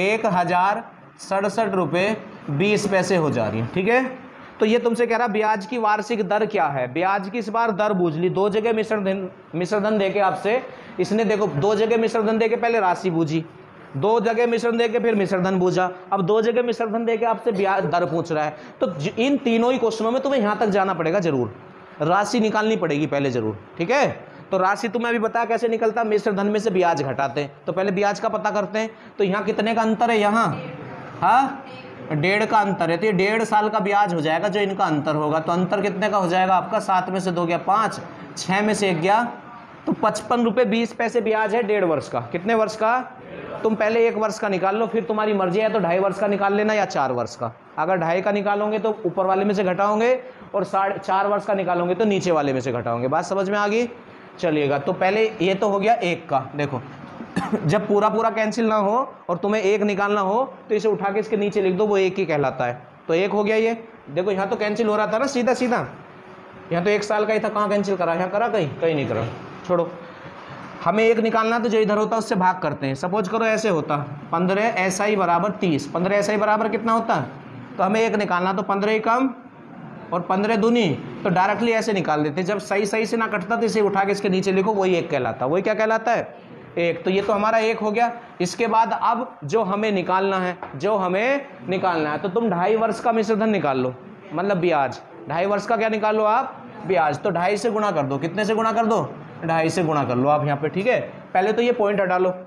1067 रुपये 20 पैसे हो जा रही है। ठीक है, तो ये तुमसे कह रहा ब्याज की वार्षिक दर क्या है? ब्याज की इस बार दर बूझ ली। 2 जगह मिश्र धन देके आपसे इसने, देखो 2 जगह मिश्र धन देके पहले राशि बूझी, 2 जगह मिश्र धन देके फिर मिश्र धन बूझा, अब 2 जगह मिश्र धन देके आपसे ब्याज दर पूछ रहा है। तो इन तीनों ही क्वेश्चनों में तुम्हें यहाँ तक जाना पड़ेगा जरूर, राशि निकालनी पड़ेगी पहले जरूर। ठीक है, तो राशि तुम्हें अभी बता कैसे निकलता? मिश्र धन में से ब्याज घटाते हैं। तो पहले ब्याज का पता करते हैं। तो यहाँ कितने का अंतर है? यहाँ 1.5 का अंतर है। तो ये 1.5 साल का ब्याज हो जाएगा जो इनका अंतर होगा। तो अंतर कितने का हो जाएगा आपका? 7 में से 2 गया 5, 6 में से 1 गया, तो 55 रुपये 20 पैसे ब्याज है 1.5 वर्ष का। कितने वर्ष का? तुम पहले 1 वर्ष का निकाल लो, फिर तुम्हारी मर्जी है तो 2.5 वर्ष का निकाल लेना या 4 वर्ष का। अगर 2.5 का निकालोगे तो ऊपर वाले में से घटाओगे, और 4 वर्ष का निकालोगे तो नीचे वाले में से घटाओगे। बात समझ में आ गई? चलिएगा, तो पहले ये तो हो गया 1 का। देखो जब पूरा पूरा कैंसिल ना हो और तुम्हें 1 निकालना हो तो इसे उठा के इसके नीचे लिख दो, वो 1 ही कहलाता है। तो 1 हो गया ये। देखो यहाँ तो कैंसिल हो रहा था ना सीधा सीधा, यहाँ तो 1 साल का ही था, कहाँ कैंसिल करा? यहाँ करा? कहीं नहीं करा। छोड़ो, हमें 1 निकालना तो जो इधर होता है उससे भाग करते हैं। सपोज करो ऐसे होता 15 SI बराबर 30, 15 SI बराबर कितना होता है? तो हमें 1 निकालना, तो 15 ही कम और 15 दूनी, तो डायरेक्टली ऐसे निकाल देते। जब सही सही से ना कटता तो इसे उठा के इसके नीचे लिखो, वही 1 कहलाता। वही क्या कहलाता है? 1, तो ये तो हमारा 1 हो गया। इसके बाद अब जो हमें निकालना है, तो तुम 2.5 वर्ष का मिश्र धन निकाल लो, मतलब ब्याज। 2.5 वर्ष का क्या निकाल लो आप? ब्याज। तो 2.5 से गुणा कर दो। कितने से गुणा कर दो? 2.5 से गुणा कर लो आप यहाँ पे, ठीक है। पहले तो ये पॉइंट हटा लो,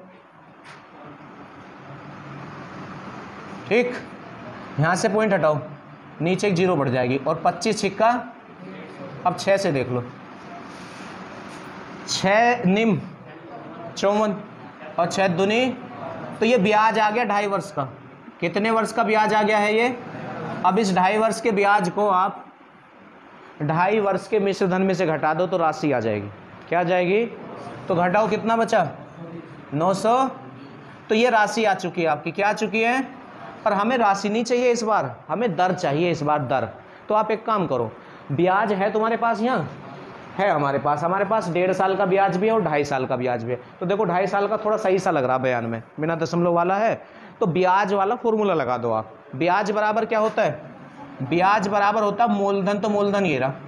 ठीक, यहाँ से पॉइंट हटाओ, नीचे एक 0 बढ़ जाएगी, और 25 छिक्का, अब 6 से देख लो, 6 निम 54 और 6 दूनी, तो ये ब्याज आ गया 2.5 वर्ष का। कितने वर्ष का ब्याज आ गया है ये? अब इस 2.5 वर्ष के ब्याज को आप 2.5 वर्ष के मिश्र धन में से घटा दो तो राशि आ जाएगी। क्या आ जाएगी? तो घटाओ, कितना बचा? 900। तो ये राशि आ चुकी है आपकी। क्या आ चुकी है? पर हमें राशि नहीं चाहिए इस बार, हमें दर चाहिए इस बार, दर। तो आप एक काम करो, ब्याज है तुम्हारे पास, यहाँ है हमारे पास 1.5 साल का ब्याज भी है और 2.5 साल का ब्याज भी है। तो देखो 2.5 साल का थोड़ा सही सा लग रहा बयान में, बिना दशमलव वाला है, तो ब्याज वाला फॉर्मूला लगा दो आप। ब्याज बराबर क्या होता है? ब्याज बराबर होता है मूलधन, तो मूलधन ये रहा,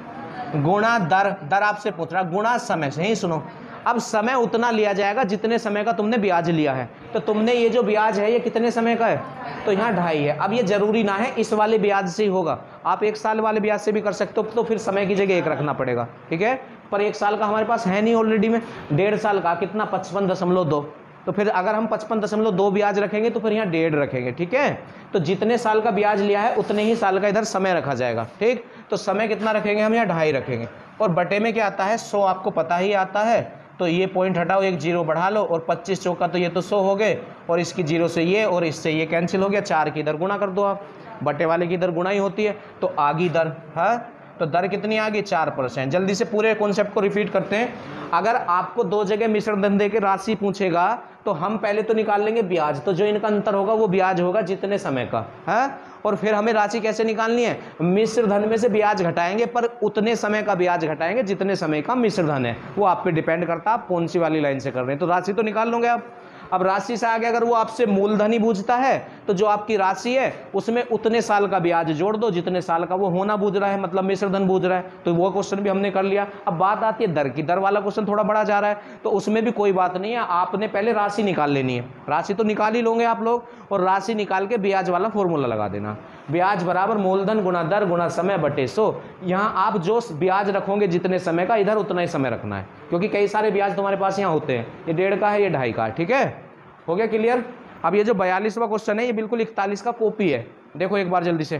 गुणा दर, दर आपसे पूछ रहा, गुणा समय। सही सुनो, अब समय उतना लिया जाएगा जितने समय का तुमने ब्याज लिया है। तो तुमने ये जो ब्याज है ये कितने समय का है? तो यहाँ 2.5 है। अब ये जरूरी ना है इस वाले ब्याज से ही होगा, आप 1 साल वाले ब्याज से भी कर सकते हो, तो फिर समय की जगह 1 रखना पड़ेगा, ठीक है। पर 1 साल का हमारे पास है नहीं ऑलरेडी में, 1.5 साल का कितना? 55.2। तो फिर अगर हम 55.2 ब्याज रखेंगे तो फिर यहाँ 1.5 रखेंगे, ठीक है। तो जितने साल का ब्याज लिया है उतने ही साल का इधर समय रखा जाएगा, ठीक। तो समय कितना रखेंगे हम? यहाँ 2.5 रखेंगे, और बटे में क्या आता है? 100, आपको पता ही आता है। तो ये पॉइंट हटाओ, एक 0 बढ़ा लो, और 25 चौका तो ये तो 100 हो गए, और इसकी 0 से ये और इससे ये कैंसिल हो गया। 4 की इधर गुणा कर दो आप, बटे वाले की इधर गुणा ही होती है, तो आगी दर है। तो दर कितनी आ गई? 4%। जल्दी से पूरे कॉन्सेप्ट को रिपीट करते हैं। अगर आपको 2 जगह मिश्र धन दे के राशि पूछेगा तो हम पहले तो निकाल लेंगे ब्याज, तो जो इनका अंतर होगा वो ब्याज होगा जितने समय का है, और फिर हमें राशि कैसे निकालनी है? मिश्र धन में से ब्याज घटाएंगे, पर उतने समय का ब्याज घटाएंगे जितने समय का मिश्र धन है। वो आप पे डिपेंड करता है आप कौन सी वाली लाइन से कर रहे हैं। तो राशि तो निकाल लोगे आप। अब राशि से आगे अगर वो आपसे मूलधन ही पूछता है तो जो आपकी राशि है उसमें उतने साल का ब्याज जोड़ दो जितने साल का वो होना बूझ रहा है, मतलब मिश्र धन बूझ रहा है। तो वो क्वेश्चन भी हमने कर लिया। अब बात आती है दर की। दर वाला क्वेश्चन थोड़ा बड़ा जा रहा है, तो उसमें भी कोई बात नहीं है, आपने पहले राशि निकाल लेनी है। राशि तो निकाल ही लोगे आप लोग, और राशि निकाल के ब्याज वाला फॉर्मूला लगा देना। ब्याज बराबर मूलधन गुणा दर गुणा समय बटे 100। यहाँ आप जो ब्याज रखोगे जितने समय का, इधर उतना ही समय रखना है, क्योंकि कई सारे ब्याज तुम्हारे पास यहाँ होते हैं। ये 1.5 का है, ये 2.5 का है, ठीक है। हो गया क्लियर? अब ये जो 42वां क्वेश्चन है ये बिल्कुल 41 का कॉपी है। देखो एक बार जल्दी से,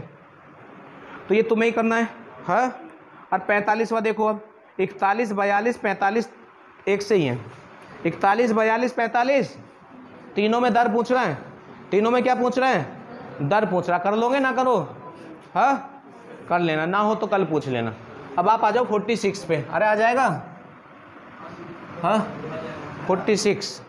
तो ये तुम्हें ही करना है, हाँ। और 45वां देखो, अब 41, 42, 45 एक से ही है। 41, 42, 45 तीनों में दर पूछ रहे हैं। तीनों में क्या पूछ रहे हैं? दर पूछ रहा। कर लोगे ना करो? हाँ कर लेना, ना हो तो कल पूछ लेना। अब आप आ जाओ 46 पे। अरे आ जाएगा? हाँ 46।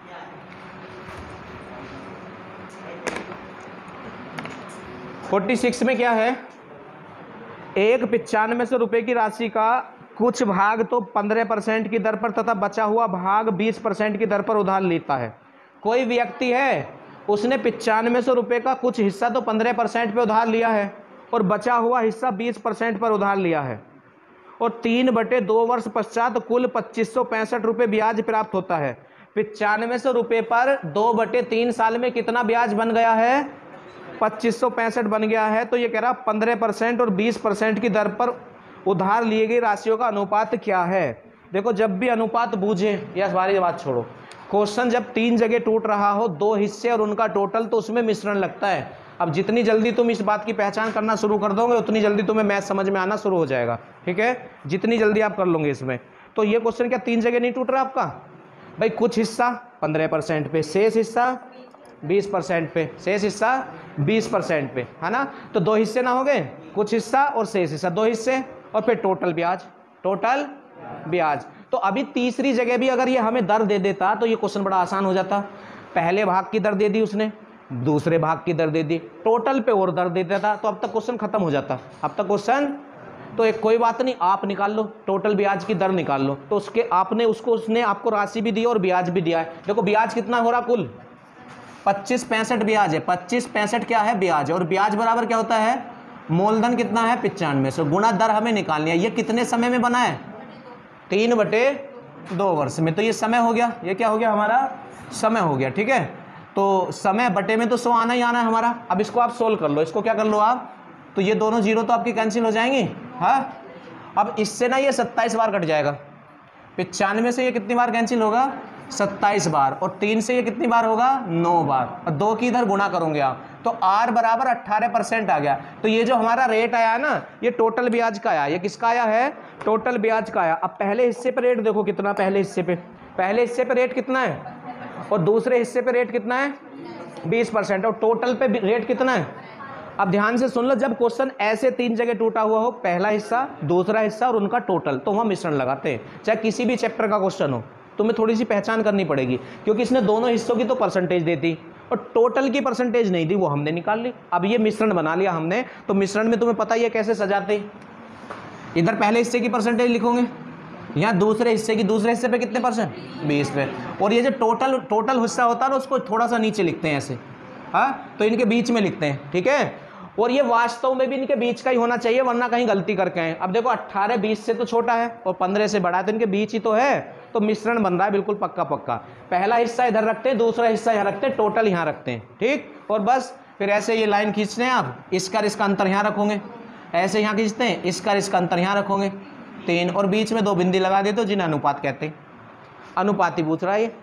में क्या है? एक 9500 रुपये की राशि का कुछ भाग तो 15% की दर पर तथा बचा हुआ भाग 20% की दर पर उधार लेता है। कोई व्यक्ति है, उसने 9500 रुपये का कुछ हिस्सा तो 15% पे उधार लिया है और बचा हुआ हिस्सा 20% पर उधार लिया है, और 3/2 वर्ष पश्चात कुल 2565 रुपये ब्याज प्राप्त होता है। 9500 रुपये पर 2/3 साल में कितना ब्याज बन गया है? 2565 बन गया है। तो ये कह रहा 15% और 20% की दर पर उधार लिए गई राशियों का अनुपात क्या है? देखो जब भी अनुपात बूझे, या सारी बात छोड़ो, क्वेश्चन जब 3 जगह टूट रहा हो, 2 हिस्से और उनका टोटल, तो उसमें मिश्रण लगता है। अब जितनी जल्दी तुम इस बात की पहचान करना शुरू कर दोगे उतनी जल्दी तुम्हें मैथ समझ में आना शुरू हो जाएगा, ठीक है। जितनी जल्दी आप कर लोगे इसमें। तो ये क्वेश्चन क्या 3 जगह नहीं टूट रहा आपका? भाई कुछ हिस्सा 15% पे, शेष हिस्सा 20% पे, शेष हिस्सा 20% पे, है ना। तो 2 हिस्से ना हो गए, कुछ हिस्सा और शेष हिस्सा, 2 हिस्से, और फिर टोटल ब्याज, टोटल ब्याज। तो अभी तीसरी जगह भी अगर ये हमें दर दे देता तो ये क्वेश्चन बड़ा आसान हो जाता। पहले भाग की दर दे दी उसने, दूसरे भाग की दर दे दी, टोटल पे और दर दे देता, तो अब तक क्वेश्चन खत्म हो जाता। अब तक क्वेश्चन तो एक कोई बात नहीं, आप निकाल लो, टोटल ब्याज की दर निकाल लो। तो उसके आपने उसको, उसने आपको राशि भी दी और ब्याज भी दिया है। देखो ब्याज कितना हो रहा कुल? 2565 ब्याज है। 2565 क्या है? ब्याज। और ब्याज बराबर क्या होता है? मूलधन कितना है? 9500 गुणा दर हमें निकालनी है। ये कितने समय में बना है? 3/2 2 वर्ष में। तो ये समय हो गया, ये क्या हो गया हमारा समय हो गया, ठीक है। तो समय बटे में तो 100 आना ही आना है हमारा। अब इसको आप सोल्व कर लो, इसको क्या कर लो आप, तो ये दोनों जीरो तो आपकी कैंसिल हो जाएंगी। हाँ, अब इससे ना ये 27 बार कट जाएगा। 95 से ये कितनी बार कैंसिल होगा, 27 बार। और 3 से ये कितनी बार होगा, 9 बार। और 2 की इधर गुणा करोगे आप तो R बराबर 18% आ गया। तो ये जो हमारा रेट आया ना, ये टोटल ब्याज का आया। ये किसका आया है, टोटल ब्याज का आया। अब पहले हिस्से पे रेट देखो कितना, पहले हिस्से पे रेट कितना है और दूसरे हिस्से पे रेट कितना है, 20%। और टोटल पे रेट कितना है। अब ध्यान से सुन लो, जब क्वेश्चन ऐसे 3 जगह टूटा हुआ हो, पहला हिस्सा, दूसरा हिस्सा और उनका टोटल, तो वहाँ मिश्रण लगाते हैं। चाहे किसी भी चैप्टर का क्वेश्चन हो, तुम्हें थोड़ी सी पहचान करनी पड़ेगी, क्योंकि इसने दोनों हिस्सों की तो परसेंटेज दी थी और टोटल की परसेंटेज नहीं दी, वो हमने निकाल ली। अब ये मिश्रण बना लिया हमने, तो मिश्रण में तुम्हें पता ही है कैसे सजाते। इधर पहले हिस्से की परसेंटेज लिखोगे, यहाँ दूसरे हिस्से की, दूसरे हिस्से पे कितने परसेंट, 20 पे। और ये जो टोटल हिस्सा होता है ना, उसको थोड़ा सा नीचे लिखते हैं ऐसे, हाँ, तो इनके बीच में लिखते हैं, ठीक है। और ये वास्तव में भी इनके बीच का ही होना चाहिए, वरना कहीं गलती करके हैं। अब देखो 18 20 से तो छोटा है और 15 से बड़ा है, तो इनके बीच ही तो है, तो मिश्रण बन रहा है बिल्कुल पक्का पक्का। पहला हिस्सा इधर रखते हैं, दूसरा हिस्सा यहाँ रखते हैं, टोटल यहाँ रखते हैं, ठीक। और बस फिर ऐसे ये लाइन खींचते हैं आप, इसका अंतर यहाँ रखोगे, ऐसे यहाँ खींचते हैं, इसका अंतर यहाँ रखोगे 3, और बीच में 2 बिंदी लगा देते हो, जिन्हें अनुपात कहते हैं। अनुपाती पूछ रहा है ये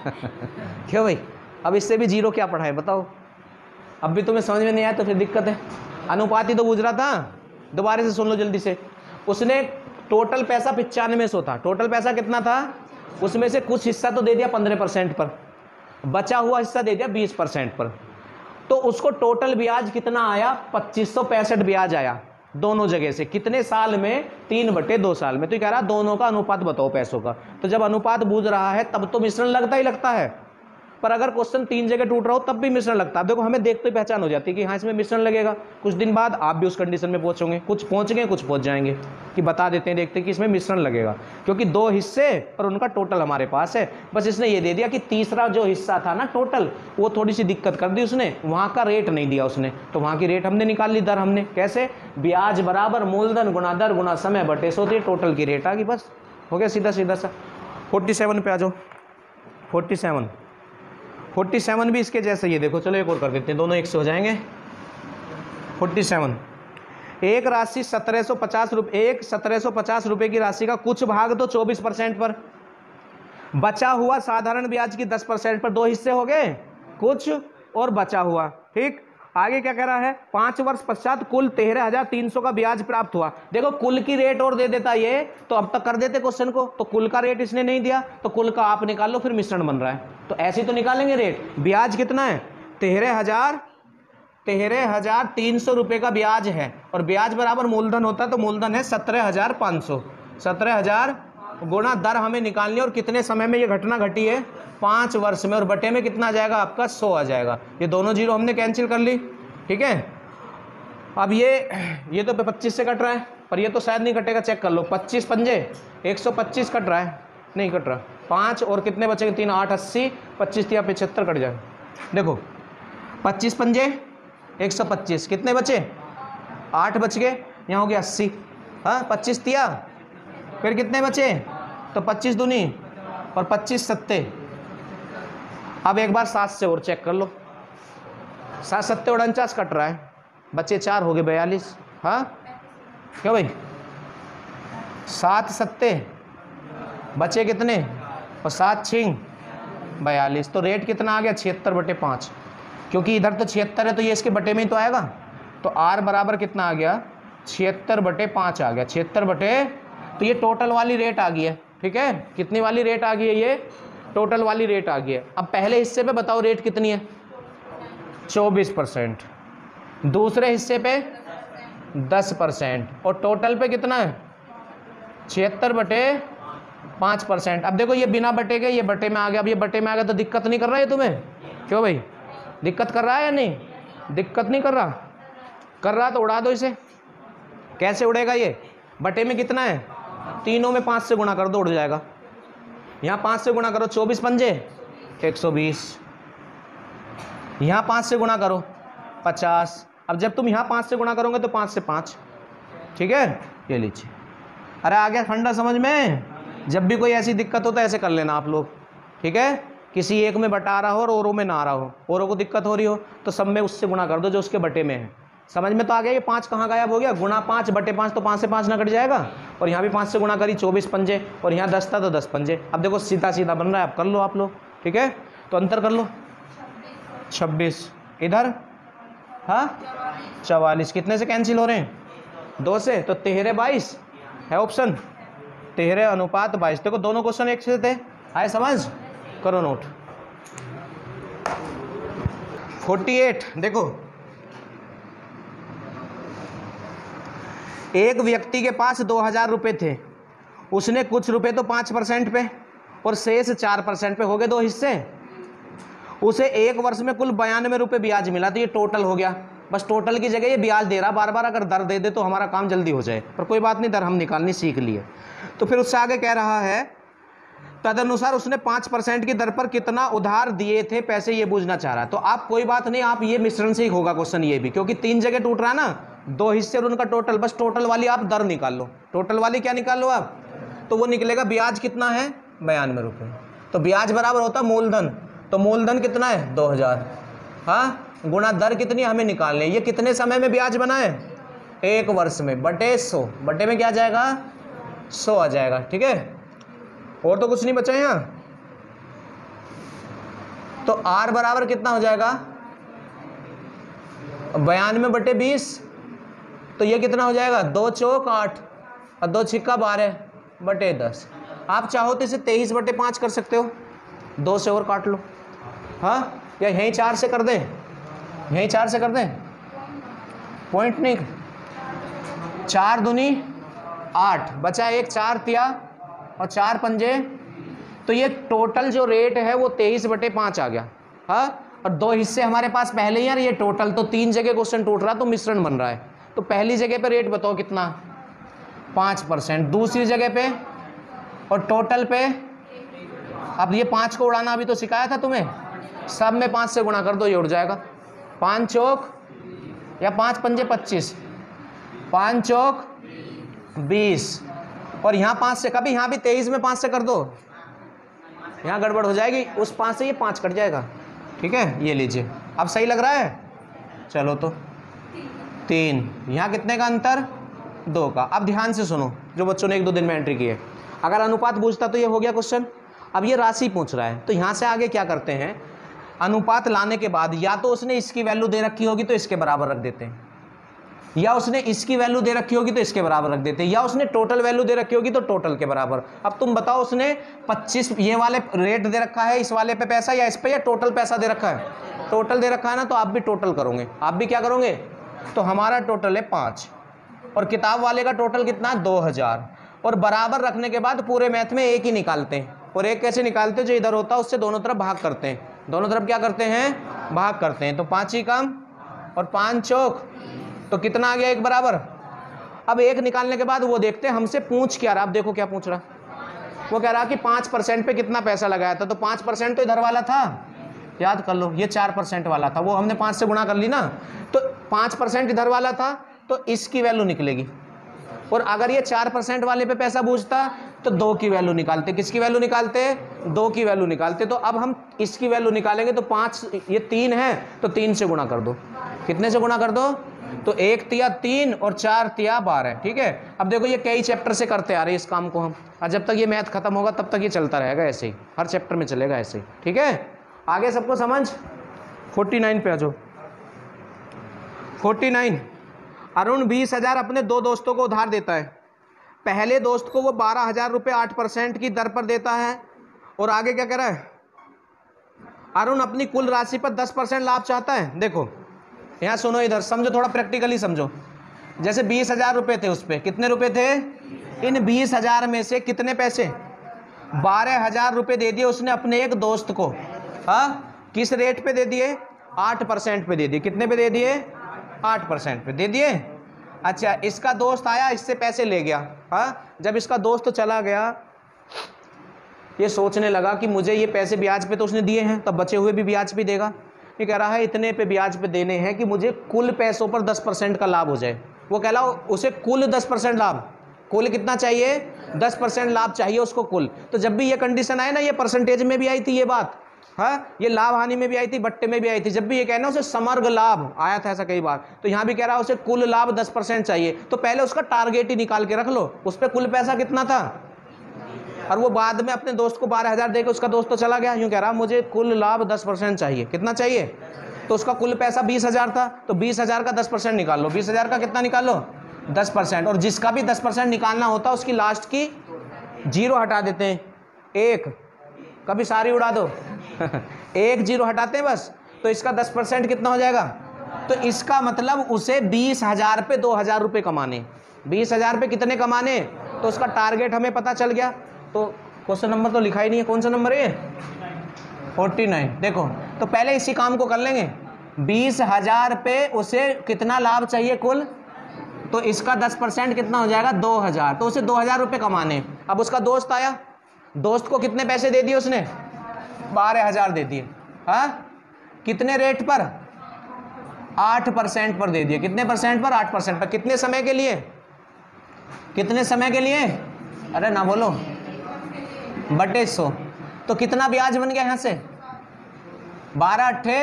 क्यों भाई, अब इससे भी जीरो क्या पढ़ा है बताओ। अब भी तुम्हें समझ में नहीं आया तो फिर दिक्कत है। अनुपाती तो पूछ रहा था, दोबारा से सुन लो जल्दी से। उसने टोटल पैसा 9500 था, टोटल पैसा कितना था, उसमें से कुछ हिस्सा तो दे दिया 15% पर, बचा हुआ हिस्सा दे दिया 20% पर। तो उसको टोटल ब्याज कितना आया, 2565 ब्याज आया दोनों जगह से। कितने साल में, 3/2 साल में। तो कह रहा दोनों का अनुपात बताओ पैसों का। तो जब अनुपात बूझ रहा है तब तो मिश्रण लगता ही लगता है, पर अगर क्वेश्चन 3 जगह टूट रहा हो तब भी मिश्रण लगता है। देखो हमें देखते ही पहचान हो जाती है कि हाँ इसमें मिश्रण लगेगा। कुछ दिन बाद आप भी उस कंडीशन में पहुंचोगे, कुछ पहुंच गए कुछ पहुंच जाएंगे, कि बता देते हैं, देखते हैं कि इसमें मिश्रण लगेगा, क्योंकि 2 हिस्से और उनका टोटल हमारे पास है। बस इसने ये दे दिया कि तीसरा जो हिस्सा था ना टोटल, वो थोड़ी सी दिक्कत कर दी उसने, वहाँ का रेट नहीं दिया उसने, तो वहाँ की रेट हमने निकाल ली, दर हमने। कैसे, ब्याज बराबर मूलधन गुणा दर गुणा समय बटे 100, तो टोटल की रेट आ गई, बस हो गया सीधा सीधा सा। 47 पे आ जाओ। 47 भी इसके जैसे ही है, देखो चलो एक और कर देते हैं, दोनों 100 हो जाएंगे। 47, एक राशि 1750 रुपये, 1750 रुपये की राशि का कुछ भाग तो 24% पर, बचा हुआ साधारण ब्याज की 10% पर, 2 हिस्से हो गए, कुछ और बचा हुआ, ठीक। आगे क्या कह रहा है, 5 वर्ष पश्चात कुल 13,300 का ब्याज प्राप्त हुआ। देखो कुल की रेट और दे देता ये, तो अब तक कर देते क्वेश्चन को, तो कुल का रेट इसने नहीं दिया, तो कुल का आप निकाल लो, फिर मिश्रण बन रहा है, तो ऐसे तो निकालेंगे रेट। ब्याज कितना है, 13,300 रुपये का ब्याज है, और ब्याज बराबर मूलधन होता है, तो मूलधन है 17,500। 17,000 गुणा दर हमें निकालनी है, और कितने समय में ये घटना घटी है, 5 वर्ष में, और बटे में कितना आ जाएगा आपका, 100 आ जाएगा। ये दोनों जीरो हमने कैंसिल कर ली, ठीक है। अब ये तो 25 से कट रहा है, पर ये तो शायद नहीं कटेगा, चेक कर लो। 25 पंजे 125 कट रहा है, नहीं कट रहा। 5 और कितने बचेंगे, 3 8 80, 25 या 75 कट जाएगा। देखो 25 पंजे 125, कितने बचे, 8 बच गए, यहाँ हो गया 80। हाँ 25 दिया, फिर कितने बचे, तो 25 दूनी और 25 सत्ते। अब एक बार 7 से और चेक कर लो, 7 सत्ते 49 कट रहा है, बच्चे 4 हो गए 42। हाँ क्यों भाई, 7 सत्ते बचे कितने, और 7 6 42, तो रेट कितना आ गया, 76/5। क्योंकि इधर तो 76 है, तो ये इसके बटे में ही तो आएगा, तो R बराबर कितना आ गया, 76/5 आ गया। 76 तो ये टोटल वाली रेट आ गई है, ठीक है। कितनी वाली रेट आ गई है, ये टोटल वाली रेट आ गई है। अब पहले हिस्से पे बताओ रेट कितनी है, 24%, दूसरे हिस्से पे 10%, और टोटल पे कितना है, 76/5%। अब देखो ये बिना बटे के ये बटे में आ गया, अब ये बटे में आ गया तो दिक्कत नहीं कर रहा है तुम्हें, क्यों भाई, दिक्कत कर रहा है या नहीं, दिक्कत नहीं कर रहा, कर रहा तो उड़ा दो इसे। कैसे उड़ेगा ये, बटे में कितना है, तीनों में 5 से गुणा कर दो, उड़ जाएगा। यहाँ 5 से गुणा करो, 24 पंजे 120, यहाँ 5 से गुणा करो 50। अब जब तुम यहाँ 5 से गुणा करोगे तो 5 से 5, ठीक है। ये लीजिए, अरे आ गया फंडा समझ में, जब भी कोई ऐसी दिक्कत हो तो ऐसे कर लेना आप लोग, ठीक है। किसी एक में बटा रहा हो और औरों में ना आ रहा हो, औरों को दिक्कत हो रही हो तो सब में उससे गुणा कर दो जो उसके बटे में है। समझ में तो आ गया। ये 5 कहाँ गायब हो गया, गुणा 5 बटे 5, तो 5 से 5 ना कट जाएगा। और यहाँ भी 5 से गुणा करी 24 पंजे, और यहाँ 10 था तो 10 पंजे। अब देखो सीधा सीधा बन रहा है, अब कर लो आप लोग, ठीक है। तो अंतर कर लो, 26 इधर, हाँ 44, कितने से कैंसिल हो रहे हैं, 2 से, तो 13/22 है ऑप्शन, 13:22। देखो दोनों क्वेश्चन एक से थे, आए समझ, करो नोट। 48 देखो, एक व्यक्ति के पास 2000 रुपये थे, उसने कुछ रुपए तो 5% पे और शेष 4% पे हो गए 2 हिस्से। उसे 1 वर्ष में कुल 92 रुपये ब्याज मिला, तो ये टोटल हो गया। बस टोटल की जगह ये ब्याज दे रहा बार बार, अगर दर दे दे तो हमारा काम जल्दी हो जाए, पर कोई बात नहीं, दर हम निकालनी सीख लिए। तो फिर उससे आगे कह रहा है, तदनुसार उसने 5% की दर पर कितना उधार दिए थे पैसे, ये पूछना चाह रहा है। तो आप कोई बात नहीं, आप ये मिश्रण से ही होगा क्वेश्चन ये भी, क्योंकि 3 जगह टूट रहा है ना, 2 हिस्से और उनका टोटल, बस टोटल वाली आप दर निकाल लो। टोटल वाली क्या निकाल लो आप, तो वो निकलेगा ब्याज कितना है 92 रुपये, तो ब्याज बराबर होता मूलधन, तो मूलधन कितना है 2000, हाँ, गुणा दर कितनी हमें निकालनी है। ये कितने समय में ब्याज बना है, 1 वर्ष में, बटे 100, बटे में क्या आ जाएगा 100 आ जाएगा, ठीक है। और तो कुछ नहीं बचा यहाँ। तो R बराबर कितना हो जाएगा 92 बटे 20, तो ये कितना हो जाएगा 2 चौक 8 और 2 छिक्का 12 बटे 10। आप चाहो तो इसे 23 बटे 5 कर सकते हो, 2 से और काट लो, हाँ, या यहीं 4 से कर दें, यहीं 4 से कर दें, पॉइंट नहीं, 4 दूनी 8 बचा 1, 4 तिया और 4 पंजे, तो ये टोटल जो रेट है वो 23 बटे 5 आ गया, हाँ। और 2 हिस्से हमारे पास पहले ही यार, ये टोटल, तो 3 जगह क्वेश्चन टूट रहा, तो मिश्रण बन रहा है। तो पहली जगह पे रेट बताओ कितना, 5%, दूसरी जगह पे और टोटल पे, अब ये 5 को उड़ाना अभी तो सिखाया था तुम्हें, सब में 5 से गुणा कर दो, ये उड़ जाएगा, 5 चौक या 5 पंजे 25, 5 चौक 20, और यहाँ 5 से, कभी यहाँ भी 23 में 5 से कर दो, यहाँ गड़बड़ हो जाएगी, उस 5 से ये 5 कट जाएगा, ठीक है। ये लीजिए, अब सही लग रहा है, चलो तो 3, यहाँ कितने का अंतर 2 का। अब ध्यान से सुनो, जो बच्चों ने 1-2 दिन में एंट्री की है, अगर अनुपात पूछता तो ये हो गया क्वेश्चन। अब ये राशि पूछ रहा है, तो यहाँ से आगे क्या करते हैं, अनुपात लाने के बाद या तो उसने इसकी वैल्यू दे रखी होगी तो इसके बराबर रख देते हैं, या उसने इसकी वैल्यू दे रखी होगी तो इसके बराबर रख देते हैं, या उसने टोटल वैल्यू दे रखी होगी तो टोटल के बराबर। अब तुम बताओ, उसने 25 ये वाले रेट दे रखा है, इस वाले पे पैसा, या इस पे, या टोटल पैसा दे रखा है, टोटल दे रखा है ना, तो आप भी टोटल करोगे, आप भी क्या करोगे, तो हमारा टोटल है 5 और किताब वाले का टोटल कितना 2000, और बराबर रखने के बाद पूरे मैथ में एक ही निकालते हैं, और एक कैसे निकालते हैं, जो इधर होता है उससे दोनों तरफ भाग करते हैं, दोनों तरफ क्या करते हैं, भाग करते हैं, तो 5 ही कम और 5 चौक, तो कितना आ गया 1 बराबर। अब 1 निकालने के बाद वो देखते हैं हमसे पूछ क्या रहा, अब देखो क्या पूछ रहा, वो कह रहा कि 5% पे कितना पैसा लगाया था, तो 5% तो इधर वाला था, याद कर लो, ये 4% वाला था, वो हमने 5 से गुणा कर ली ना, तो 5% इधर वाला था, तो इसकी वैल्यू निकलेगी। और अगर ये 4% वाले पे पैसा पूछता तो 2 की वैल्यू निकालते, किसकी वैल्यू निकालते, 2 की वैल्यू निकालते। तो अब हम इसकी वैल्यू निकालेंगे, तो 5, ये 3 है, तो 3 से गुणा कर दो, कितने से गुणा कर दो, तो 1 तिया 3 और 4 तिया 12, ठीक है। अब देखो ये कई चैप्टर से करते आ रहे हैं इस काम को हम, और जब तक ये मैथ खत्म होगा तब तक ये चलता रहेगा ऐसे ही, हर चैप्टर में चलेगा ऐसे ही, ठीक है। आगे सबको समझ। 49 पे आ जाओ। 49, अरुण 20,000 अपने 2 दोस्तों को उधार देता है। पहले दोस्त को वो 12,000 रुपये 8% की दर पर देता है, और आगे क्या कह रहा है, अरुण अपनी कुल राशि पर 10% लाभ चाहता है। देखो यहाँ सुनो, इधर समझो, थोड़ा प्रैक्टिकली समझो। जैसे 20,000 रुपये थे, उस पर कितने रुपए थे, इन 20,000 में से कितने पैसे, 12,000 रुपये दे दिए उसने अपने एक दोस्त को, हाँ, किस रेट पे दे दिए, 8% पे दे दिए, कितने पे दे दिए, 8% पे दे दिए। अच्छा, इसका दोस्त आया, इससे पैसे ले गया, हाँ, जब इसका दोस्त चला गया, ये सोचने लगा कि मुझे ये पैसे ब्याज पे तो उसने दिए हैं, तब बचे हुए भी ब्याज पे देगा। ये कह रहा है इतने पे ब्याज पे देने हैं कि मुझे कुल पैसों पर 10% का लाभ हो जाए। वो कह रहा उसे कुल 10% लाभ, कुल कितना चाहिए, 10% लाभ चाहिए उसको कुल। तो जब भी ये कंडीशन आए ना, ये परसेंटेज में भी आई थी ये बात, हाँ, ये लाभ हानि में भी आई थी, बट्टे में भी आई थी। जब भी ये कहना उसे समग्र लाभ आया था ऐसा कई बार, तो यहाँ भी कह रहा है उसे कुल लाभ 10% चाहिए। तो पहले उसका टारगेट ही निकाल के रख लो, उस पर कुल पैसा कितना था, और वो बाद में अपने दोस्त को 12,000 देकर उसका दोस्त तो चला गया, यूँ कह रहा मुझे कुल लाभ 10% चाहिए। कितना चाहिए, तो उसका कुल पैसा 20,000 था, तो 20,000 का 10% निकाल लो। 20,000 का कितना निकाल लो, 10%। और जिसका भी 10% निकालना होता है उसकी लास्ट की 0 हटा देते हैं, 1, कभी सारी उड़ा दो 1 0 हटाते हैं बस। तो इसका 10% कितना हो जाएगा, तो इसका मतलब उसे 20,000 पे 2,000 रुपये कमाने, 20,000 पे कितने कमाने, तो उसका टारगेट हमें पता चल गया। तो क्वेश्चन नंबर तो लिखा ही नहीं है, कौन सा नंबर है, 49। देखो तो पहले इसी काम को कर लेंगे, 20,000 पे उसे कितना लाभ चाहिए कुल, तो इसका 10% कितना हो जाएगा, 2,000। तो उसे 2,000 रुपये कमाने। अब उसका दोस्त आया, दोस्त को कितने पैसे दे दिए उसने, 12,000 दे दिए, हाँ, कितने रेट पर, 8% पर दे दिए। कितने परसेंट पर, 8% पर। कितने समय के लिए, कितने समय के लिए, अरे ना बोलो, बटे 100। तो कितना ब्याज बन गया यहाँ से, 12 अट्ठे,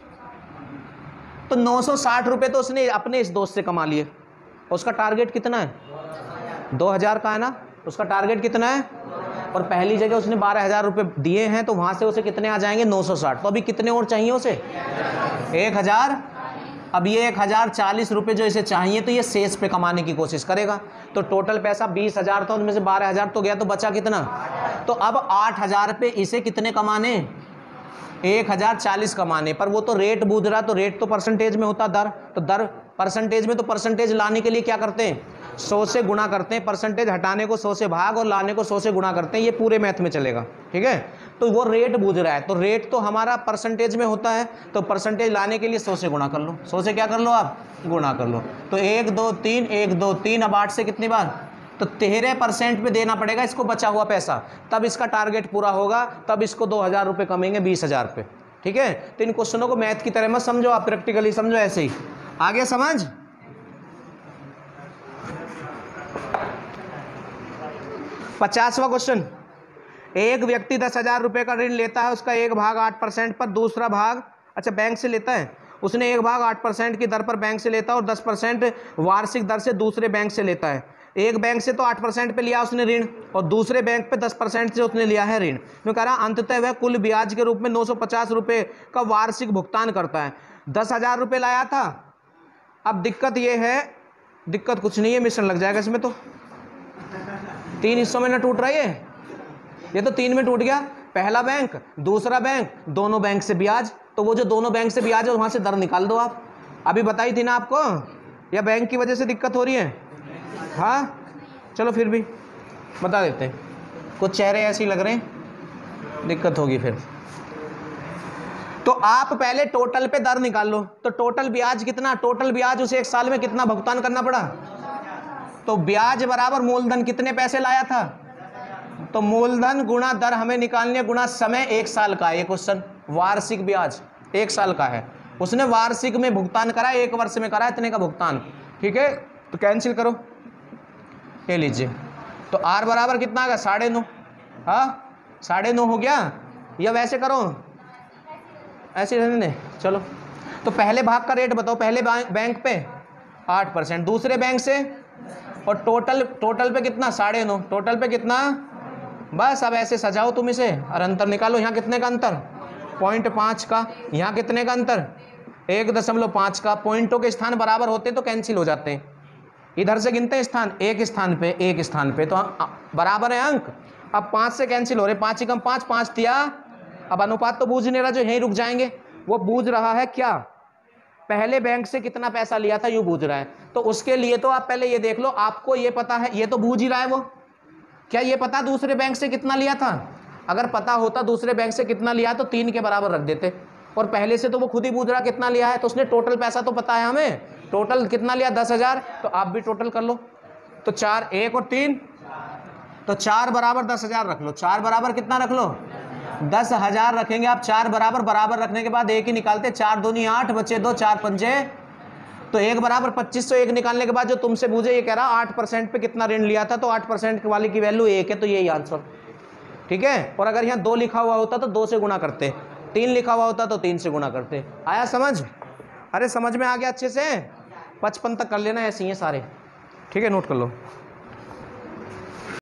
तो 960 रुपये तो उसने अपने इस दोस्त से कमा लिए। उसका टारगेट कितना है, 2,000 का है ना, उसका टारगेट कितना है, और पहली जगह उसने 12,000 रुपये दिए हैं, तो वहाँ से उसे कितने आ जाएंगे, 960। तो अभी कितने और चाहिए उसे, 1,000। अब ये 1,040 रुपये जो इसे चाहिए, तो ये शेष पे कमाने की कोशिश करेगा। तो टोटल पैसा 20,000 था, उनमें से 12,000 तो गया, तो बचा कितना, तो अब 8,000 पे इसे कितने कमाने, 1,040 कमाने। पर वो तो रेट बूझ रहा, तो रेट तो परसेंटेज में होता दर, तो दर परसेंटेज में, तो परसेंटेज लाने के लिए क्या करते हैं, 100 से गुणा करते हैं। परसेंटेज हटाने को 100 से भाग और लाने को 100 से गुणा करते हैं, ये पूरे मैथ में चलेगा, ठीक है। तो वो रेट बूझ रहा है, तो रेट तो हमारा परसेंटेज में होता है, तो परसेंटेज लाने के लिए 100 से गुणा कर लो, 100 से क्या कर लो आप, गुणा कर लो। तो 1 2 3 1 2 3, अब 8 से कितनी बार, तो 13% पे देना पड़ेगा इसको बचा हुआ पैसा, तब इसका टारगेट पूरा होगा, तब इसको 2,000 रुपये कमेंगे 20,000 पे, ठीक है। तो इन क्वेश्चनों को मैथ की तरह मत समझो आप, प्रैक्टिकली समझो ऐसे ही। आगे समझ, 50वां क्वेश्चन। एक व्यक्ति 10,000 रुपये का ऋण लेता है, उसका 1 भाग 8% पर, दूसरा भाग, अच्छा बैंक से लेता है, उसने 1 भाग 8% की दर पर बैंक से लेता है और 10% वार्षिक दर से दूसरे बैंक से लेता है। एक बैंक से तो 8% पे लिया उसने ऋण, और दूसरे बैंक पे 10% से उसने लिया है ऋण। मैं कह रहा अंततः वह कुल ब्याज के रूप में 950 रुपये का वार्षिक भुगतान करता है। 10,000 रुपये लाया था। अब दिक्कत ये है, दिक्कत कुछ नहीं है, मिश्रण लग जाएगा इसमें, तो 3 हिस्सों में ना टूट रहा है, ये तो 3 में टूट गया। पहला बैंक, दूसरा बैंक, दोनों बैंक से ब्याज, तो वो जो दोनों बैंक से ब्याज है वहाँ से दर निकाल दो आप। अभी बताई थी ना आपको, या बैंक की वजह से दिक्कत हो रही है, हाँ चलो फिर भी बता देते हैं, कुछ चेहरे ऐसे ही लग रहे हैं, दिक्कत होगी फिर। तो आप पहले टोटल पे दर निकाल लो, तो टोटल ब्याज कितना, टोटल ब्याज उसे 1 साल में कितना भुगतान करना पड़ा, तो ब्याज बराबर मूलधन, कितने पैसे लाया था, तो मूलधन गुणा दर हमें निकालनी है, गुणा समय, 1 साल का है ये क्वेश्चन। वार्षिक ब्याज 1 साल का है, उसने वार्षिक में भुगतान करा, 1 वर्ष में करा इतने का भुगतान, ठीक है। तो कैंसिल करो, ये लीजिए, तो R बराबर कितना आ गया, 9.5, हाँ 9.5 हो गया, या वैसे करो, ऐसे रहने दे, चलो। तो पहले भाग का रेट बताओ, पहले बैंक पे 8%, दूसरे बैंक से, और टोटल पे कितना, 9.5, टोटल पे कितना, बस अब ऐसे सजाओ तुम इसे और अंतर निकालो। यहाँ कितने का अंतर, 0.5 का, यहाँ कितने का अंतर, 1.5 का। पॉइंटों के स्थान बराबर होते तो कैंसिल हो जाते हैं, इधर से गिनते हैं स्थान, एक स्थान पे, तो बराबर है अंक। अब 5 से कैंसिल हो रहे, 5 ही कम 5, 5 दिया। अब अनुपात तो बूझ नहीं रहा, जो यहीं रुक जाएंगे, वो बूझ रहा है क्या, पहले बैंक से कितना पैसा लिया था, यूँ बूझ रहा है। तो उसके लिए तो आप पहले ये देख लो, आपको ये पता है, ये तो बूझ ही रहा है वो, क्या ये पता दूसरे बैंक से कितना लिया था, अगर पता होता दूसरे बैंक से कितना लिया तो 3 के बराबर रख देते, और पहले से तो वो खुद ही बूझ रहा कितना लिया है, तो उसने टोटल पैसा तो पता है हमें, टोटल कितना लिया 10,000, तो आप भी टोटल कर लो। तो 4, 1 और 3, तो 4 बराबर 10,000 रख लो, 4 बराबर कितना रख लो, 10,000 रखेंगे आप। 4 बराबर रखने के बाद एक ही निकालते, 4 दूनी 8, बचे 2, 4 पंजे तो 1 बराबर 2500 1 निकालने के बाद जो तुमसे पूछे ये कह रहा 8% पे कितना ऋण लिया था, तो 8% वाली की वैल्यू 1 है, तो यही आंसर। ठीक है। और अगर यहाँ 2 लिखा हुआ होता तो 2 से गुणा करते, 3 लिखा हुआ होता तो 3 से गुणा करते। आया समझ? अरे समझ में आ गया अच्छे से? 55 तक कर लेना, ऐसे ही है सारे। ठीक है, नोट कर लो।